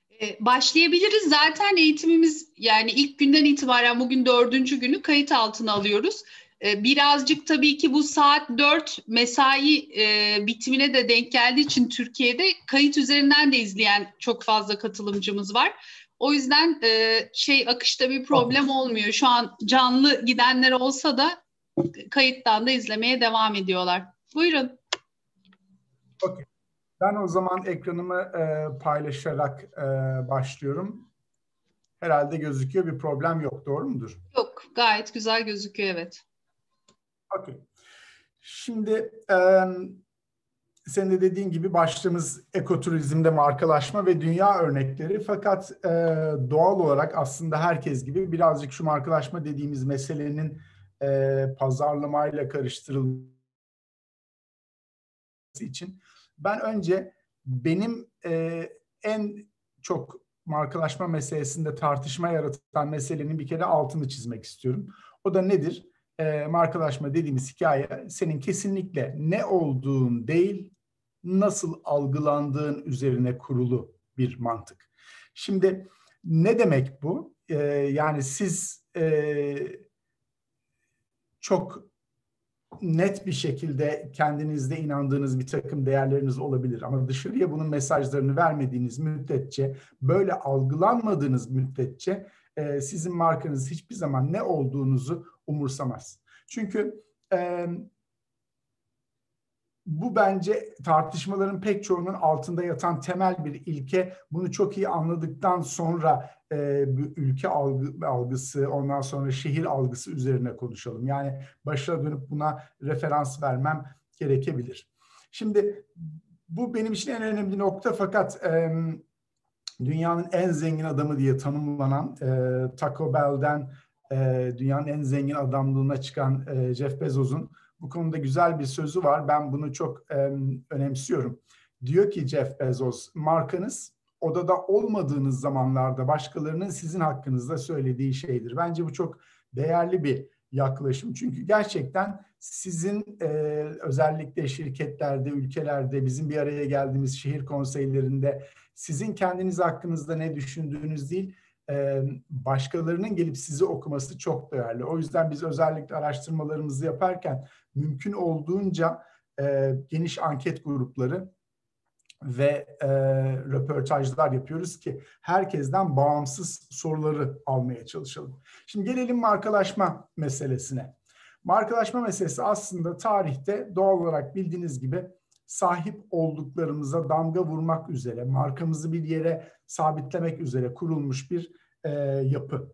Başlayabiliriz. Zaten eğitimimiz yani ilk günden itibaren bugün 4. günü kayıt altına alıyoruz. Birazcık tabii ki bu saat 4 mesai bitimine de denk geldiği için Türkiye'de kayıt üzerinden de izleyen çok fazla katılımcımız var. O yüzden akışta bir problem olmuyor. Şu an canlı gidenler olsa da kayıttan da izlemeye devam ediyorlar. Buyurun. Okay. Ben o zaman ekranımı paylaşarak başlıyorum. Herhalde gözüküyor, bir problem yok, doğru mudur? Yok, gayet güzel gözüküyor, evet. Okay. Şimdi senin de dediğin gibi başlığımız ekoturizmde markalaşma ve dünya örnekleri. Fakat doğal olarak aslında herkes gibi birazcık şu markalaşma dediğimiz meselenin pazarlamayla karıştırılması için ben önce benim en çok markalaşma meselesinde tartışma yaratan meselenin bir kere altını çizmek istiyorum. O da nedir? Markalaşma dediğimiz hikaye senin kesinlikle ne olduğun değil, nasıl algılandığın üzerine kurulu bir mantık. Şimdi ne demek bu? Yani siz çok net bir şekilde kendinizde inandığınız bir takım değerleriniz olabilir. Ama dışarıya bunun mesajlarını vermediğiniz müddetçe, böyle algılanmadığınız müddetçe sizin markanız hiçbir zaman ne olduğunuzu umursamaz. Çünkü bu bence tartışmaların pek çoğunun altında yatan temel bir ilke. Bunu çok iyi anladıktan sonra ülke algısı, ondan sonra şehir algısı üzerine konuşalım. Yani başa dönüp buna referans vermem gerekebilir. Şimdi bu benim için en önemli nokta, fakat dünyanın en zengin adamı diye tanımlanan Taco Bell'den dünyanın en zengin adamlığına çıkan Jeff Bezos'un bu konuda güzel bir sözü var. Ben bunu çok önemsiyorum. Diyor ki Jeff Bezos, markanız odada olmadığınız zamanlarda başkalarının sizin hakkınızda söylediği şeydir. Bence bu çok değerli bir yaklaşım. Çünkü gerçekten sizin özellikle şirketlerde, ülkelerde, bizim bir araya geldiğimiz şehir konseylerinde sizin kendiniz hakkınızda ne düşündüğünüz değil, başkalarının gelip sizi okuması çok değerli. O yüzden biz özellikle araştırmalarımızı yaparken mümkün olduğunca geniş anket grupları ve röportajlar yapıyoruz ki herkesten bağımsız soruları almaya çalışalım. Şimdi gelelim markalaşma meselesine. Markalaşma meselesi aslında tarihte doğal olarak bildiğiniz gibi sahip olduklarımıza damga vurmak üzere, markamızı bir yere sabitlemek üzere kurulmuş bir yapı.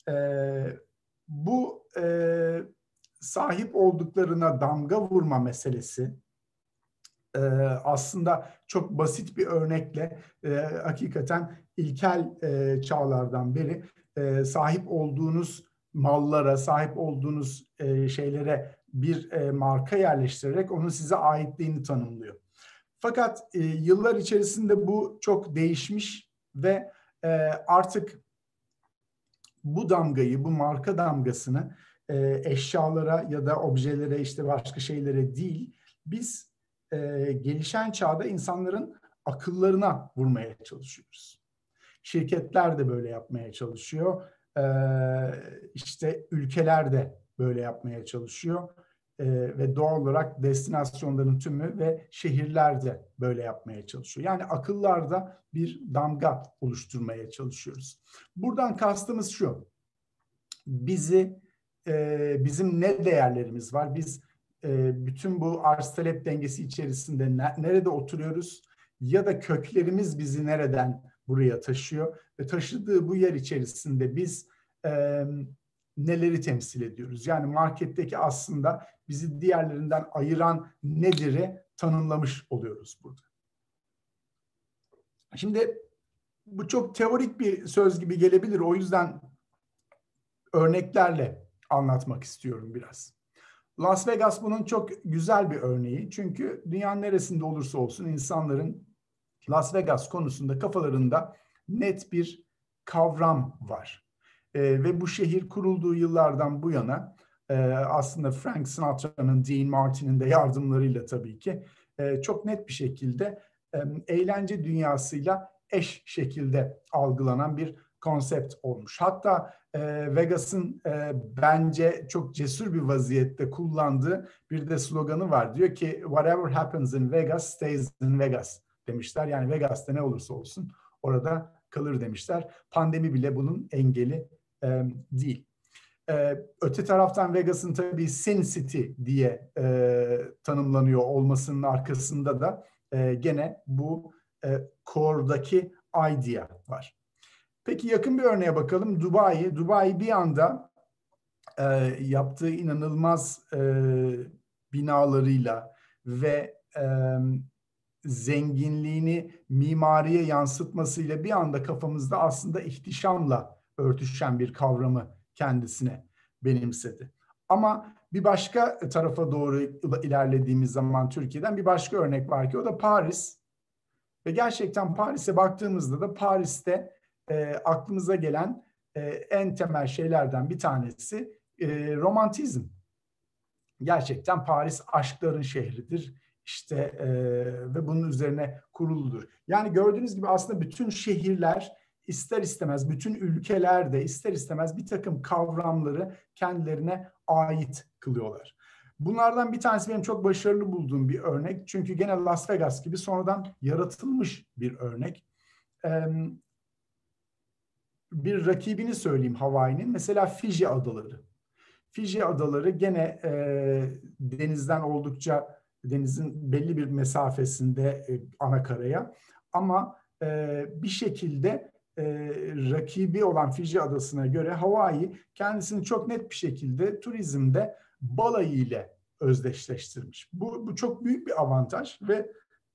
Bu sahip olduklarına damga vurma meselesi aslında çok basit bir örnekle hakikaten ilkel çağlardan beri sahip olduğunuz mallara, sahip olduğunuz şeylere bir marka yerleştirerek onun size aitliğini tanımlıyor. Fakat yıllar içerisinde bu çok değişmiş ve artık bu damgayı, bu marka damgasını eşyalara ya da objelere, işte başka şeylere değil, biz gelişen çağda insanların akıllarına vurmaya çalışıyoruz. Şirketler de böyle yapmaya çalışıyor. İşte ülkeler de böyle yapmaya çalışıyor. Ve doğal olarak destinasyonların tümü ve şehirler de böyle yapmaya çalışıyor. Yani akıllarda bir damga oluşturmaya çalışıyoruz. Buradan kastımız şu: bizim ne değerlerimiz var? Biz bütün bu arz talep dengesi içerisinde nerede oturuyoruz? Ya da köklerimiz bizi nereden buraya taşıyor? Ve taşıdığı bu yer içerisinde biz neleri temsil ediyoruz? Yani marketteki aslında bizi diğerlerinden ayıran nedir'i tanımlamış oluyoruz burada. Şimdi bu çok teorik bir söz gibi gelebilir. O yüzden örneklerle anlatmak istiyorum biraz. Las Vegas bunun çok güzel bir örneği. Çünkü dünyanın neresinde olursa olsun insanların Las Vegas konusunda kafalarında net bir kavram var. Ve bu şehir kurulduğu yıllardan bu yana aslında Frank Sinatra'nın, Dean Martin'in de yardımlarıyla tabii ki çok net bir şekilde eğlence dünyasıyla eş şekilde algılanan bir konsept olmuş. Hatta Vegas'ın bence çok cesur bir vaziyette kullandığı bir de sloganı var. Diyor ki whatever happens in Vegas stays in Vegas demişler. Yani Vegas'ta ne olursa olsun orada kalır demişler. Pandemi bile bunun engeli değil. Öte taraftan Vegas'ın tabii Sin City diye tanımlanıyor olmasının arkasında da gene bu core'daki idea var. Peki yakın bir örneğe bakalım. Dubai. Dubai bir anda yaptığı inanılmaz binalarıyla ve zenginliğini mimariye yansıtmasıyla bir anda kafamızda aslında ihtişamla örtüşen bir kavramı kendisine benimsedi. Ama bir başka tarafa doğru ilerlediğimiz zaman Türkiye'den bir başka örnek var ki o da Paris. Ve gerçekten Paris'e baktığımızda da Paris'te aklımıza gelen en temel şeylerden bir tanesi romantizm. Gerçekten Paris aşkların şehridir. İşte ve bunun üzerine kuruludur. Yani gördüğünüz gibi aslında bütün şehirler ister istemez, bütün ülkeler de ister istemez bir takım kavramları kendilerine ait kılıyorlar. Bunlardan bir tanesi benim çok başarılı bulduğum bir örnek. Çünkü gene Las Vegas gibi sonradan yaratılmış bir örnek. Bir rakibini söyleyeyim Hawaii'nin. Mesela Fiji Adaları. Fiji Adaları gene denizden oldukça, denizin belli bir mesafesinde ana karaya. Ama bir şekilde rakibi olan Fiji Adası'na göre Hawaii kendisini çok net bir şekilde turizmde balayı ile özdeşleştirmiş. Bu çok büyük bir avantaj ve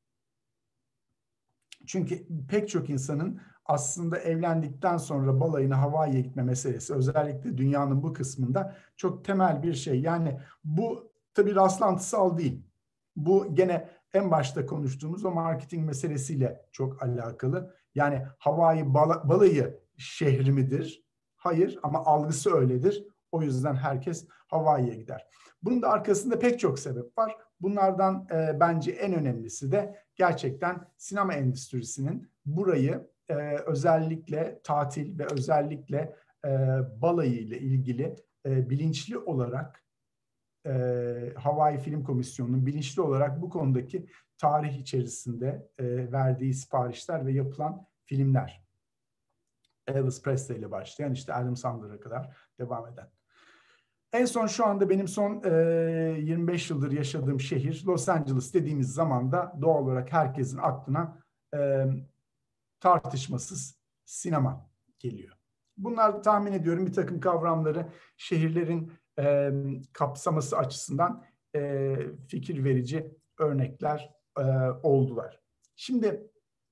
çünkü pek çok insanın aslında evlendikten sonra balayına Hawaii'ye gitme meselesi özellikle dünyanın bu kısmında çok temel bir şey. Yani bu tabii rastlantısal değil. Bu gene en başta konuştuğumuz o marketing meselesiyle çok alakalı. Yani Hawaii balayı şehri midir? Hayır ama algısı öyledir. O yüzden herkes Hawaii'ye gider. Bunun da arkasında pek çok sebep var. Bunlardan bence en önemlisi de gerçekten sinema endüstrisinin burayı özellikle tatil ve özellikle balayı ile ilgili bilinçli olarak Hawaii Film Komisyonu'nun bilinçli olarak bu konudaki tarih içerisinde verdiği siparişler ve yapılan filmler. Elvis Presley ile başlayan işte Adam Sandler'a kadar devam eden. En son şu anda benim son 25 yıldır yaşadığım şehir Los Angeles dediğimiz zaman da doğal olarak herkesin aklına tartışmasız sinema geliyor. Bunlar tahmin ediyorum bir takım kavramları şehirlerin kapsaması açısından fikir verici örnekler oldular. Şimdi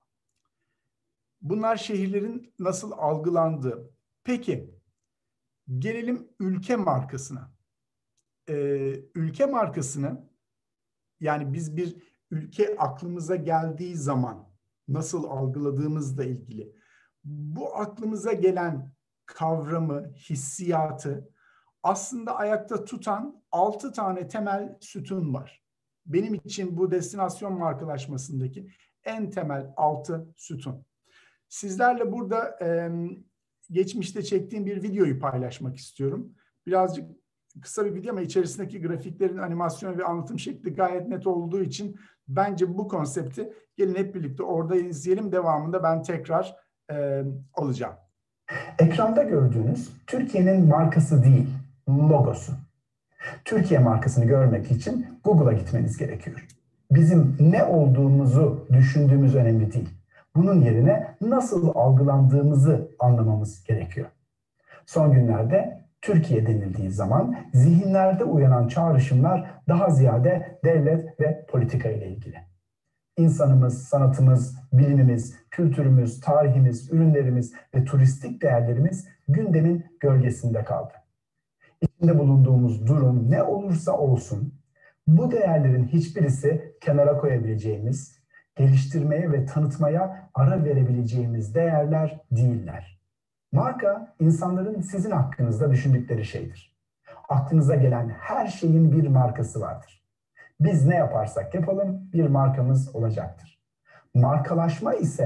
bunlar şehirlerin nasıl algılandığı. Peki gelelim ülke markasına. Ülke markasını yani biz bir ülke aklımıza geldiği zaman nasıl algıladığımızla ilgili bu aklımıza gelen kavramı, hissiyatı aslında ayakta tutan 6 tane temel sütun var. Benim için bu destinasyon markalaşmasındaki en temel 6 sütun. Sizlerle burada geçmişte çektiğim bir videoyu paylaşmak istiyorum. Birazcık kısa bir video ama içerisindeki grafiklerin animasyon ve anlatım şekli gayet net olduğu için bence bu konsepti gelin hep birlikte orada izleyelim. Devamında ben tekrar alacağım. Ekranda gördüğünüz Türkiye'nin markası değil, logosu. Türkiye markasını görmek için Google'a gitmeniz gerekiyor. Bizim ne olduğumuzu düşündüğümüz önemli değil. Bunun yerine nasıl algılandığımızı anlamamız gerekiyor. Son günlerde Türkiye denildiği zaman zihinlerde uyanan çağrışımlar daha ziyade devlet ve politika ile ilgili. İnsanımız, sanatımız, bilimimiz, kültürümüz, tarihimiz, ürünlerimiz ve turistik değerlerimiz gündemin gölgesinde kaldı. İçinde bulunduğumuz durum ne olursa olsun, bu değerlerin hiçbirisi kenara koyabileceğimiz, geliştirmeye ve tanıtmaya ara verebileceğimiz değerler değiller. Marka, insanların sizin hakkınızda düşündükleri şeydir. Aklınıza gelen her şeyin bir markası vardır. Biz ne yaparsak yapalım bir markamız olacaktır. Markalaşma ise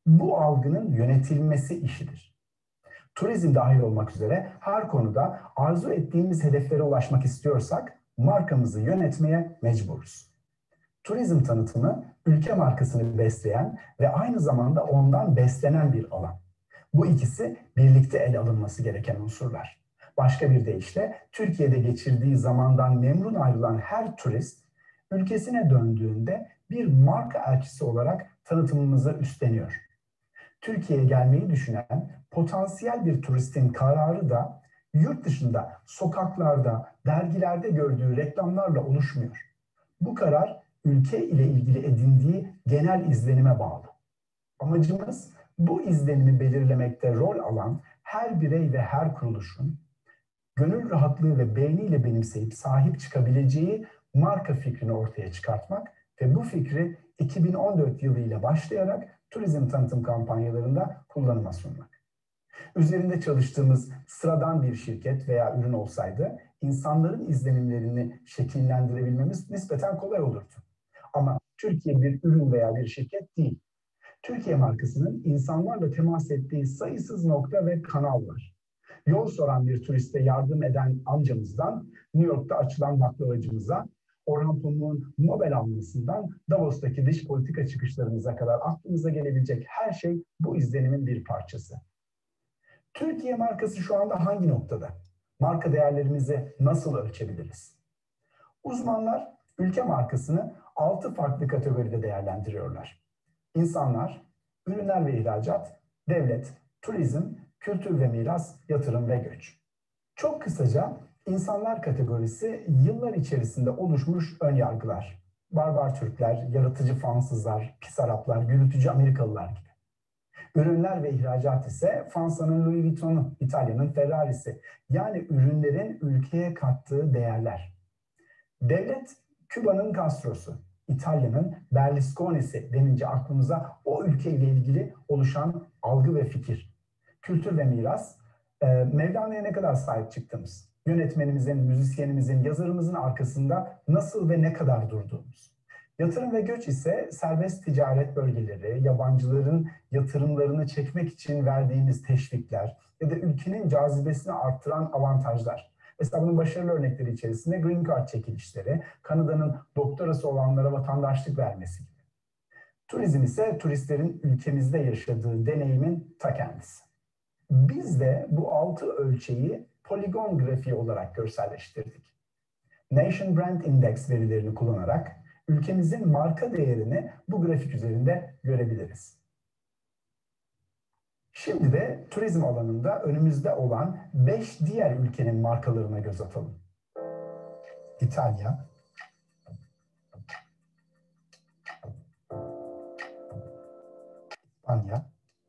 Bu algının yönetilmesi işidir. Turizm dahil olmak üzere her konuda arzu ettiğimiz hedeflere ulaşmak istiyorsak markamızı yönetmeye mecburuz. Turizm tanıtımı ülke markasını besleyen ve aynı zamanda ondan beslenen bir alan. Bu ikisi birlikte ele alınması gereken unsurlar. Başka bir deyişle Türkiye'de geçirdiği zamandan memnun ayrılan her turist ülkesine döndüğünde bir marka elçisi olarak tanıtımımızı üstleniyor. Türkiye'ye gelmeyi düşünen potansiyel bir turistin kararı da yurt dışında sokaklarda, dergilerde gördüğü reklamlarla oluşmuyor. Bu karar ülke ile ilgili edindiği genel izlenime bağlı. Amacımız bu izlenimi belirlemekte rol alan her birey ve her kuruluşun gönül rahatlığı ve beğeniyle benimseyip sahip çıkabileceği marka fikrini ortaya çıkartmak ve bu fikri 2014 yılıyla başlayarak turizm tanıtım kampanyalarında kullanıma sunmak. Üzerinde çalıştığımız sıradan bir şirket veya ürün olsaydı insanların izlenimlerini şekillendirebilmemiz nispeten kolay olurdu. Ama Türkiye bir ürün veya bir şirket değil. Türkiye markasının insanlarla temas ettiği sayısız nokta ve kanal var. Yol soran bir turiste yardım eden amcamızdan, New York'ta açılan baklavacımıza, Orhan Pamuk'un Nobel almasından Davos'taki dış politika çıkışlarımıza kadar aklımıza gelebilecek her şey bu izlenimin bir parçası. Türkiye markası şu anda hangi noktada? Marka değerlerimizi nasıl ölçebiliriz? Uzmanlar ülke markasını 6 farklı kategoride değerlendiriyorlar. İnsanlar, ürünler ve ihracat, devlet, turizm, kültür ve miras, yatırım ve göç. Çok kısaca insanlar kategorisi yıllar içerisinde oluşmuş önyargılar. Barbar Türkler, yaratıcı Fransızlar, pis Araplar, gürültücü Amerikalılar gibi. Ürünler ve ihracat ise Fransa'nın Louis Vuitton'u, İtalya'nın Ferrari'si. Yani ürünlerin ülkeye kattığı değerler. Devlet, Küba'nın Castro'su, İtalya'nın Berlusconi'si denince aklımıza o ülkeyle ilgili oluşan algı ve fikir. Kültür ve miras, Mevlana'ya ne kadar sahip çıktığımız, yönetmenimizin, müzisyenimizin, yazarımızın arkasında nasıl ve ne kadar durduğumuz. Yatırım ve göç ise serbest ticaret bölgeleri, yabancıların yatırımlarını çekmek için verdiğimiz teşvikler ya da ülkenin cazibesini arttıran avantajlar. Mesela bunun başarılı örnekleri içerisinde Green Card çekilişleri, Kanada'nın doktorası olanlara vatandaşlık vermesi gibi. Turizm ise turistlerin ülkemizde yaşadığı deneyimin ta kendisi. Biz de bu 6 ölçeği poligon grafiği olarak görselleştirdik. Nation Brand Index verilerini kullanarak ülkemizin marka değerini bu grafik üzerinde görebiliriz. Şimdi de turizm alanında önümüzde olan 5 diğer ülkenin markalarına göz atalım. İtalya, İspanya,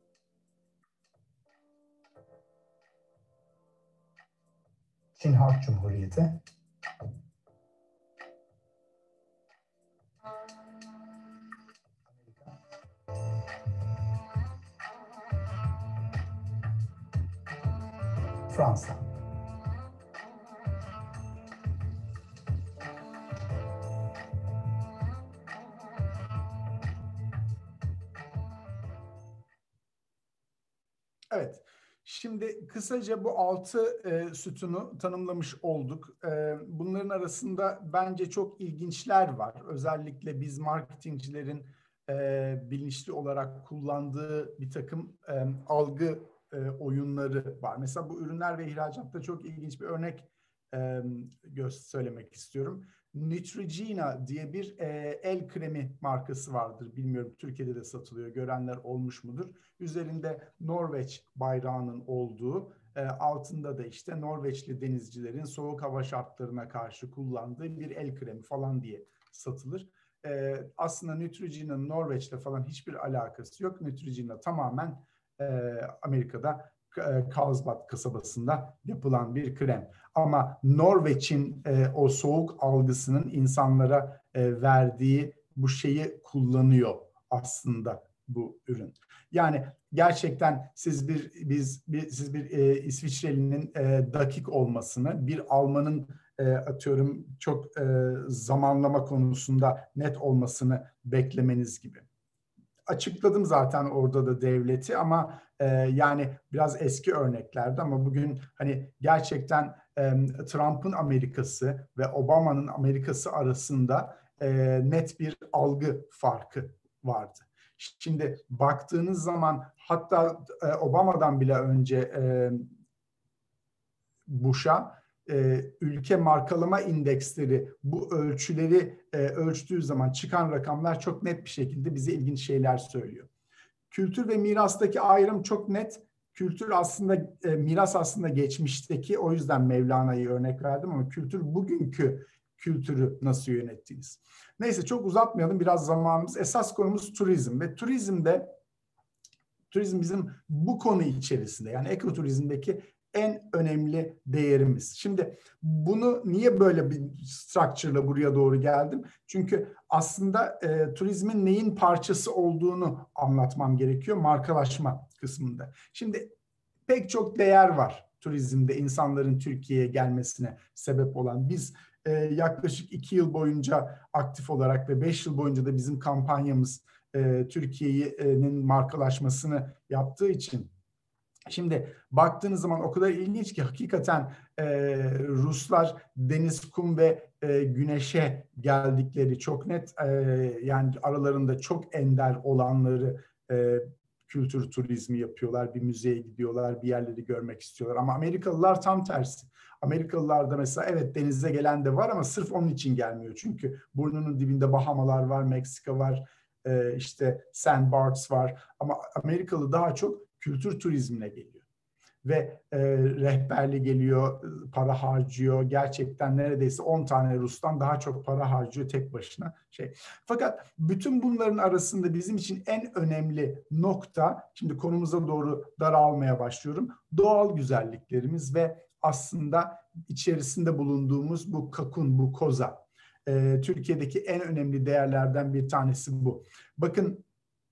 Çin Halk Cumhuriyeti, Fransa. Evet. Şimdi kısaca bu 6 sütunu tanımlamış olduk. Bunların arasında bence çok ilginçler var. Özellikle biz marketingcilerin bilinçli olarak kullandığı bir takım algı oyunları var. Mesela bu ürünler ve ihracatta çok ilginç bir örnek söylemek istiyorum. Neutrogena diye bir el kremi markası vardır. Bilmiyorum, Türkiye'de de satılıyor. Görenler olmuş mudur? Üzerinde Norveç bayrağının olduğu, altında da işte Norveçli denizcilerin soğuk hava şartlarına karşı kullandığı bir el kremi falan diye satılır. Aslında Neutrogena'nın Norveç'le falan hiçbir alakası yok. Neutrogena tamamen Amerika'da Carlsbad kasabasında yapılan bir krem. Ama Norveç'in o soğuk algısının insanlara verdiği bu şeyi kullanıyor aslında bu ürün. Yani gerçekten siz bir İsviçreli'nin dakik olmasını, bir Alman'ın atıyorum çok zamanlama konusunda net olmasını beklemeniz gibi. açıkladım zaten orada da devleti ama yani biraz eski örneklerdi ama bugün hani gerçekten Trump'ın Amerika'sı ve Obama'nın Amerika'sı arasında net bir algı farkı vardı. Şimdi baktığınız zaman hatta Obama'dan bile önce Bush'a ülke markalama indeksleri bu ölçüleri ölçtüğü zaman çıkan rakamlar çok net bir şekilde bize ilginç şeyler söylüyor. Kültür ve mirastaki ayrım çok net. Kültür aslında, miras aslında geçmişteki, o yüzden Mevlana'yı örnek verdim ama kültür bugünkü kültürü nasıl yönettiniz? Neyse çok uzatmayalım, biraz zamanımız. Esas konumuz turizm ve turizm bizim bu konu içerisinde yani ekoturizmdeki en önemli değerimiz. Şimdi bunu niye böyle bir structure'la buraya doğru geldim? Çünkü aslında turizmin neyin parçası olduğunu anlatmam gerekiyor markalaşma kısmında. Şimdi pek çok değer var turizmde insanların Türkiye'ye gelmesine sebep olan. Biz yaklaşık 2 yıl boyunca aktif olarak ve 5 yıl boyunca da bizim kampanyamız Türkiye'nin markalaşmasını yaptığı için. Şimdi baktığınız zaman o kadar ilginç ki hakikaten Ruslar deniz, kum ve güneşe geldikleri çok net. Yani aralarında çok ender olanları kültür turizmi yapıyorlar. Bir müzeye gidiyorlar, bir yerleri görmek istiyorlar. Ama Amerikalılar tam tersi. Amerikalılarda mesela evet denize gelen de var ama sırf onun için gelmiyor. Çünkü burnunun dibinde Bahamalar var, Meksika var, işte St. Barts var. Ama Amerikalı daha çok kültür turizmine geliyor. Ve rehberli geliyor, para harcıyor. Gerçekten neredeyse 10 tane Rus'tan daha çok para harcıyor tek başına. Fakat bütün bunların arasında bizim için en önemli nokta, şimdi konumuza doğru daralmaya başlıyorum, doğal güzelliklerimiz ve aslında içerisinde bulunduğumuz bu kakun, bu koza. Türkiye'deki en önemli değerlerden bir tanesi bu. Bakın,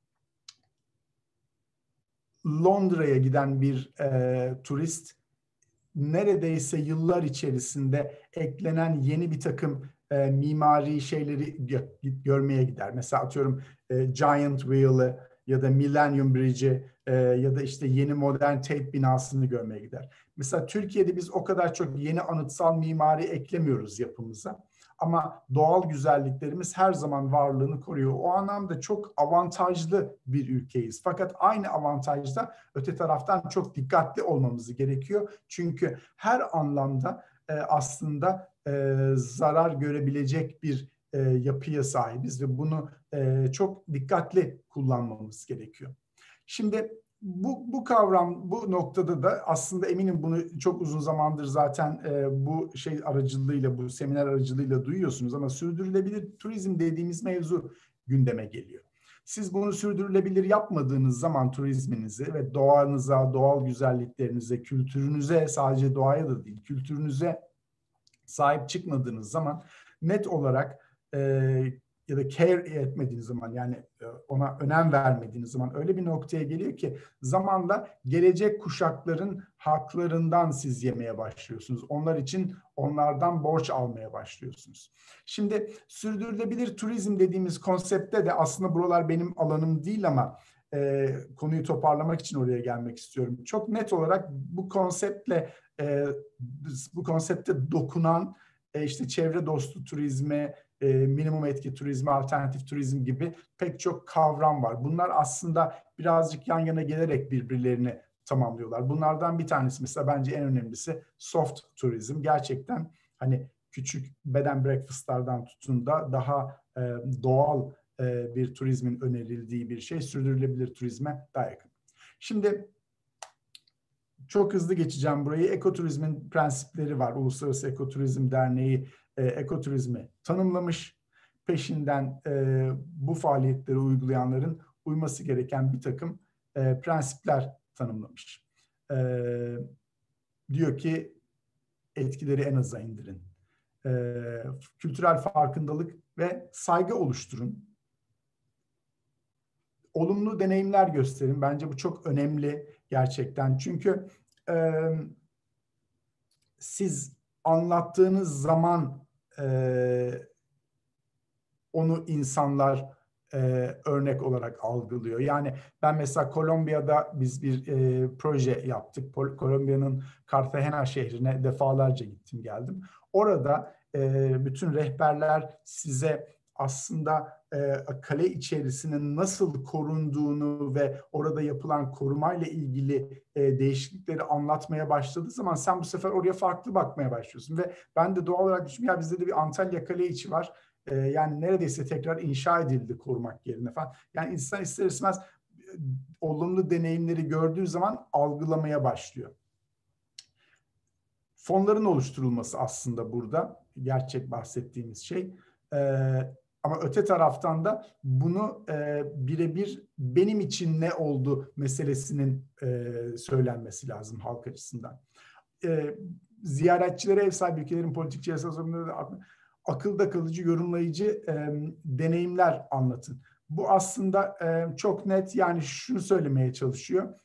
Londra'ya giden bir turist neredeyse yıllar içerisinde eklenen yeni bir takım mimari şeyleri görmeye gider. Mesela atıyorum Giant Wheel'ı ya da Millennium Bridge'i ya da işte yeni modern Tate binasını görmeye gider. Mesela Türkiye'de biz o kadar çok yeni anıtsal mimari eklemiyoruz yapımıza. Ama doğal güzelliklerimiz her zaman varlığını koruyor. O anlamda çok avantajlı bir ülkeyiz. Fakat aynı avantajda öte taraftan çok dikkatli olmamız gerekiyor. Çünkü her anlamda aslında zarar görebilecek bir yapıya sahibiz ve bunu çok dikkatli kullanmamız gerekiyor. Şimdi bu kavram, bu noktada da aslında eminim bunu çok uzun zamandır zaten bu şey aracılığıyla, bu seminer aracılığıyla duyuyorsunuz ama sürdürülebilir turizm dediğimiz mevzu gündeme geliyor. Siz bunu sürdürülebilir yapmadığınız zaman turizminizi ve doğanıza, doğal güzelliklerinize, kültürünüze, sadece doğaya da değil, kültürünüze sahip çıkmadığınız zaman net olarak ya da care etmediğiniz zaman yani ona önem vermediğiniz zaman öyle bir noktaya geliyor ki zamanla gelecek kuşakların haklarından siz yemeye başlıyorsunuz. Onlar için onlardan borç almaya başlıyorsunuz. Şimdi sürdürülebilir turizm dediğimiz konsepte de aslında buralar benim alanım değil ama konuyu toparlamak için oraya gelmek istiyorum. Çok net olarak bu konsepte dokunan işte çevre dostu turizme, minimum etki turizmi, alternatif turizm gibi pek çok kavram var. Bunlar aslında birazcık yan yana gelerek birbirlerini tamamlıyorlar. Bunlardan bir tanesi mesela bence en önemlisi soft turizm. Gerçekten hani küçük bed and breakfast'lardan tutun da daha doğal bir turizmin önerildiği bir şey sürdürülebilir turizme daha yakın. Şimdi çok hızlı geçeceğim burayı. Ekoturizmin prensipleri var. Uluslararası Ekoturizm Derneği ekoturizmi tanımlamış. Peşinden bu faaliyetleri uygulayanların uyması gereken bir takım prensipler tanımlamış. Diyor ki etkileri en aza indirin. Kültürel farkındalık ve saygı oluşturun. Olumlu deneyimler gösterin. Bence bu çok önemli gerçekten. Çünkü siz anlattığınız zaman onu insanlar örnek olarak algılıyor. Yani ben mesela Kolombiya'da biz bir proje yaptık. Kolombiya'nın Cartagena şehrine defalarca gittim geldim. Orada bütün rehberler size aslında kale içerisinin nasıl korunduğunu ve orada yapılan korumayla ilgili değişiklikleri anlatmaya başladığı zaman sen bu sefer oraya farklı bakmaya başlıyorsun. Ve ben de doğal olarak düşündüm, ya bizde de bir Antalya kale içi var. Yani neredeyse tekrar inşa edildi korumak yerine falan. Yani insan ister istemez olumlu deneyimleri gördüğü zaman algılamaya başlıyor. Fonların oluşturulması aslında burada gerçek bahsettiğimiz şey. Ama öte taraftan da bunu birebir benim için ne oldu meselesinin söylenmesi lazım halk açısından. Ziyaretçilere ev sahibi ülkelerin politik siyasal sorunları akılda kalıcı, yorumlayıcı deneyimler anlatın. Bu aslında çok net, yani şunu söylemeye çalışıyor.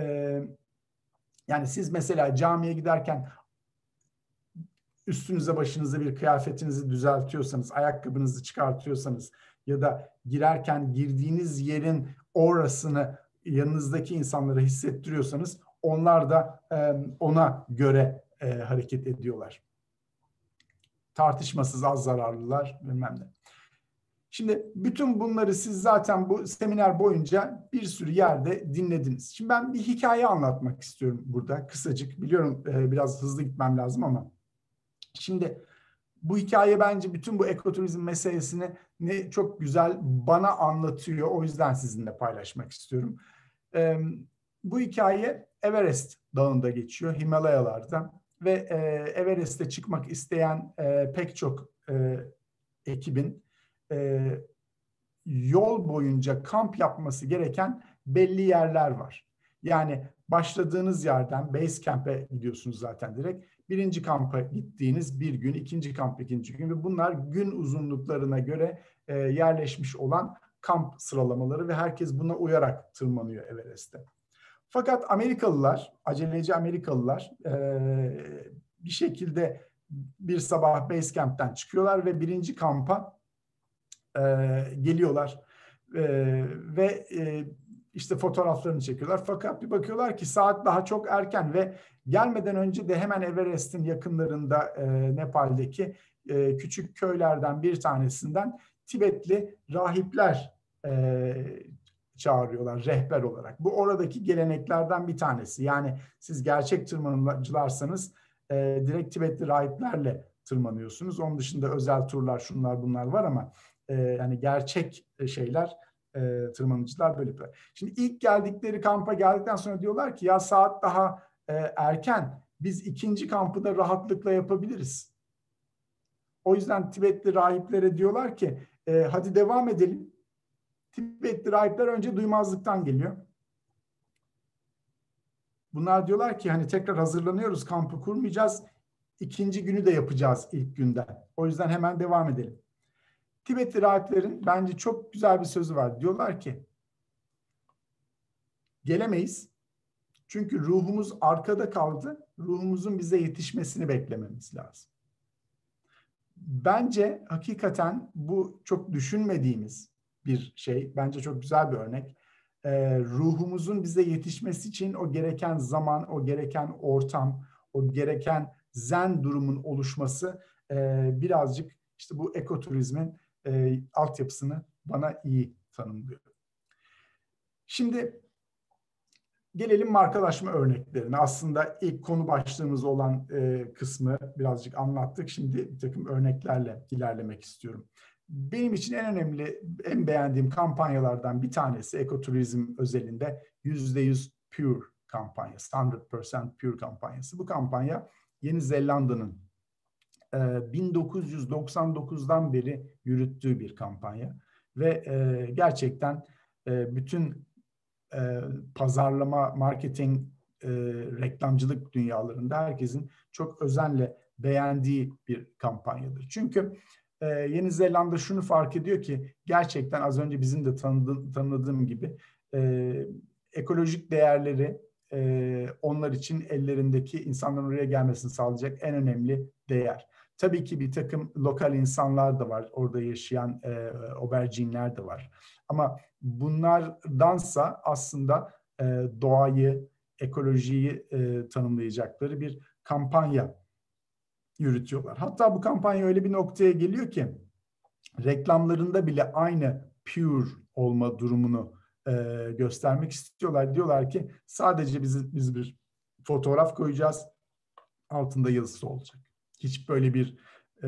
Yani siz mesela camiye giderken üstünüze başınıza bir kıyafetinizi düzeltiyorsanız, ayakkabınızı çıkartıyorsanız ya da girerken girdiğiniz yerin orasını yanınızdaki insanlara hissettiriyorsanız onlar da ona göre hareket ediyorlar. Tartışmasız az zararlılar bilmem ne. Şimdi bütün bunları siz zaten bu seminer boyunca bir sürü yerde dinlediniz. Şimdi ben bir hikaye anlatmak istiyorum burada kısacık. Biliyorum biraz hızlı gitmem lazım ama. Şimdi bu hikaye bence bütün bu ekoturizm meselesini çok güzel bana anlatıyor. O yüzden sizinle paylaşmak istiyorum. Bu hikaye Everest Dağı'nda geçiyor, Himalayalarda. Ve Everest'e çıkmak isteyen pek çok ekibin yol boyunca kamp yapması gereken belli yerler var. Yani başladığınız yerden base camp'e gidiyorsunuz zaten direkt. Birinci kampa gittiğiniz bir gün, ikinci kamp ikinci gün ve bunlar gün uzunluklarına göre yerleşmiş olan kamp sıralamaları ve herkes buna uyarak tırmanıyor Everest'te. Fakat Amerikalılar, aceleci Amerikalılar bir şekilde bir sabah base camp'ten çıkıyorlar ve birinci kampa geliyorlar ve işte fotoğraflarını çekiyorlar. Fakat bir bakıyorlar ki saat daha çok erken ve gelmeden önce de hemen Everest'in yakınlarında Nepal'deki küçük köylerden bir tanesinden Tibetli rahipler çağırıyorlar rehber olarak. Bu oradaki geleneklerden bir tanesi. Yani siz gerçek tırmanıcılarsanız direkt Tibetli rahiplerle tırmanıyorsunuz. Onun dışında özel turlar, şunlar bunlar var ama yani gerçek şeyler, tırmanıcılar böyle yapıyor. Şimdi ilk geldikleri kampa geldikten sonra diyorlar ki ya saat daha erken, biz ikinci kampı da rahatlıkla yapabiliriz. O yüzden Tibetli rahiplere diyorlar ki hadi devam edelim. Tibetli rahipler önce duymazlıktan geliyor. Bunlar diyorlar ki hani tekrar hazırlanıyoruz, kampı kurmayacağız. İkinci günü de yapacağız ilk günden. O yüzden hemen devam edelim. Tibetli rahiplerin bence çok güzel bir sözü var. Diyorlar ki gelemeyiz. Çünkü ruhumuz arkada kaldı. Ruhumuzun bize yetişmesini beklememiz lazım. Bence hakikaten bu çok düşünmediğimiz bir şey. Bence çok güzel bir örnek. Ruhumuzun bize yetişmesi için o gereken zaman, o gereken ortam, o gereken zen durumun oluşması birazcık işte bu ekoturizmin altyapısını bana iyi tanımlıyor. Şimdi gelelim markalaşma örneklerine. Aslında ilk konu başlığımız olan kısmı birazcık anlattık. Şimdi bir takım örneklerle ilerlemek istiyorum. Benim için en önemli, en beğendiğim kampanyalardan bir tanesi ekoturizm özelinde %100 Pure kampanyası, 100% Pure kampanyası. Bu kampanya Yeni Zelanda'nın 1999'dan beri yürüttüğü bir kampanya ve gerçekten bütün pazarlama, marketing, reklamcılık dünyalarında herkesin çok özenle beğendiği bir kampanyadır. Çünkü Yeni Zelanda şunu fark ediyor ki gerçekten az önce bizim de tanıdığım gibi ekolojik değerleri onlar için ellerindeki insanların oraya gelmesini sağlayacak en önemli değer. Tabii ki bir takım lokal insanlar da var. Orada yaşayan obercinler de var. Ama bunlardansa aslında doğayı, ekolojiyi tanımlayacakları bir kampanya yürütüyorlar. Hatta bu kampanya öyle bir noktaya geliyor ki reklamlarında bile aynı pure olma durumunu göstermek istiyorlar. Diyorlar ki sadece biz bir fotoğraf koyacağız, altında yazısı olacak. Hiç böyle bir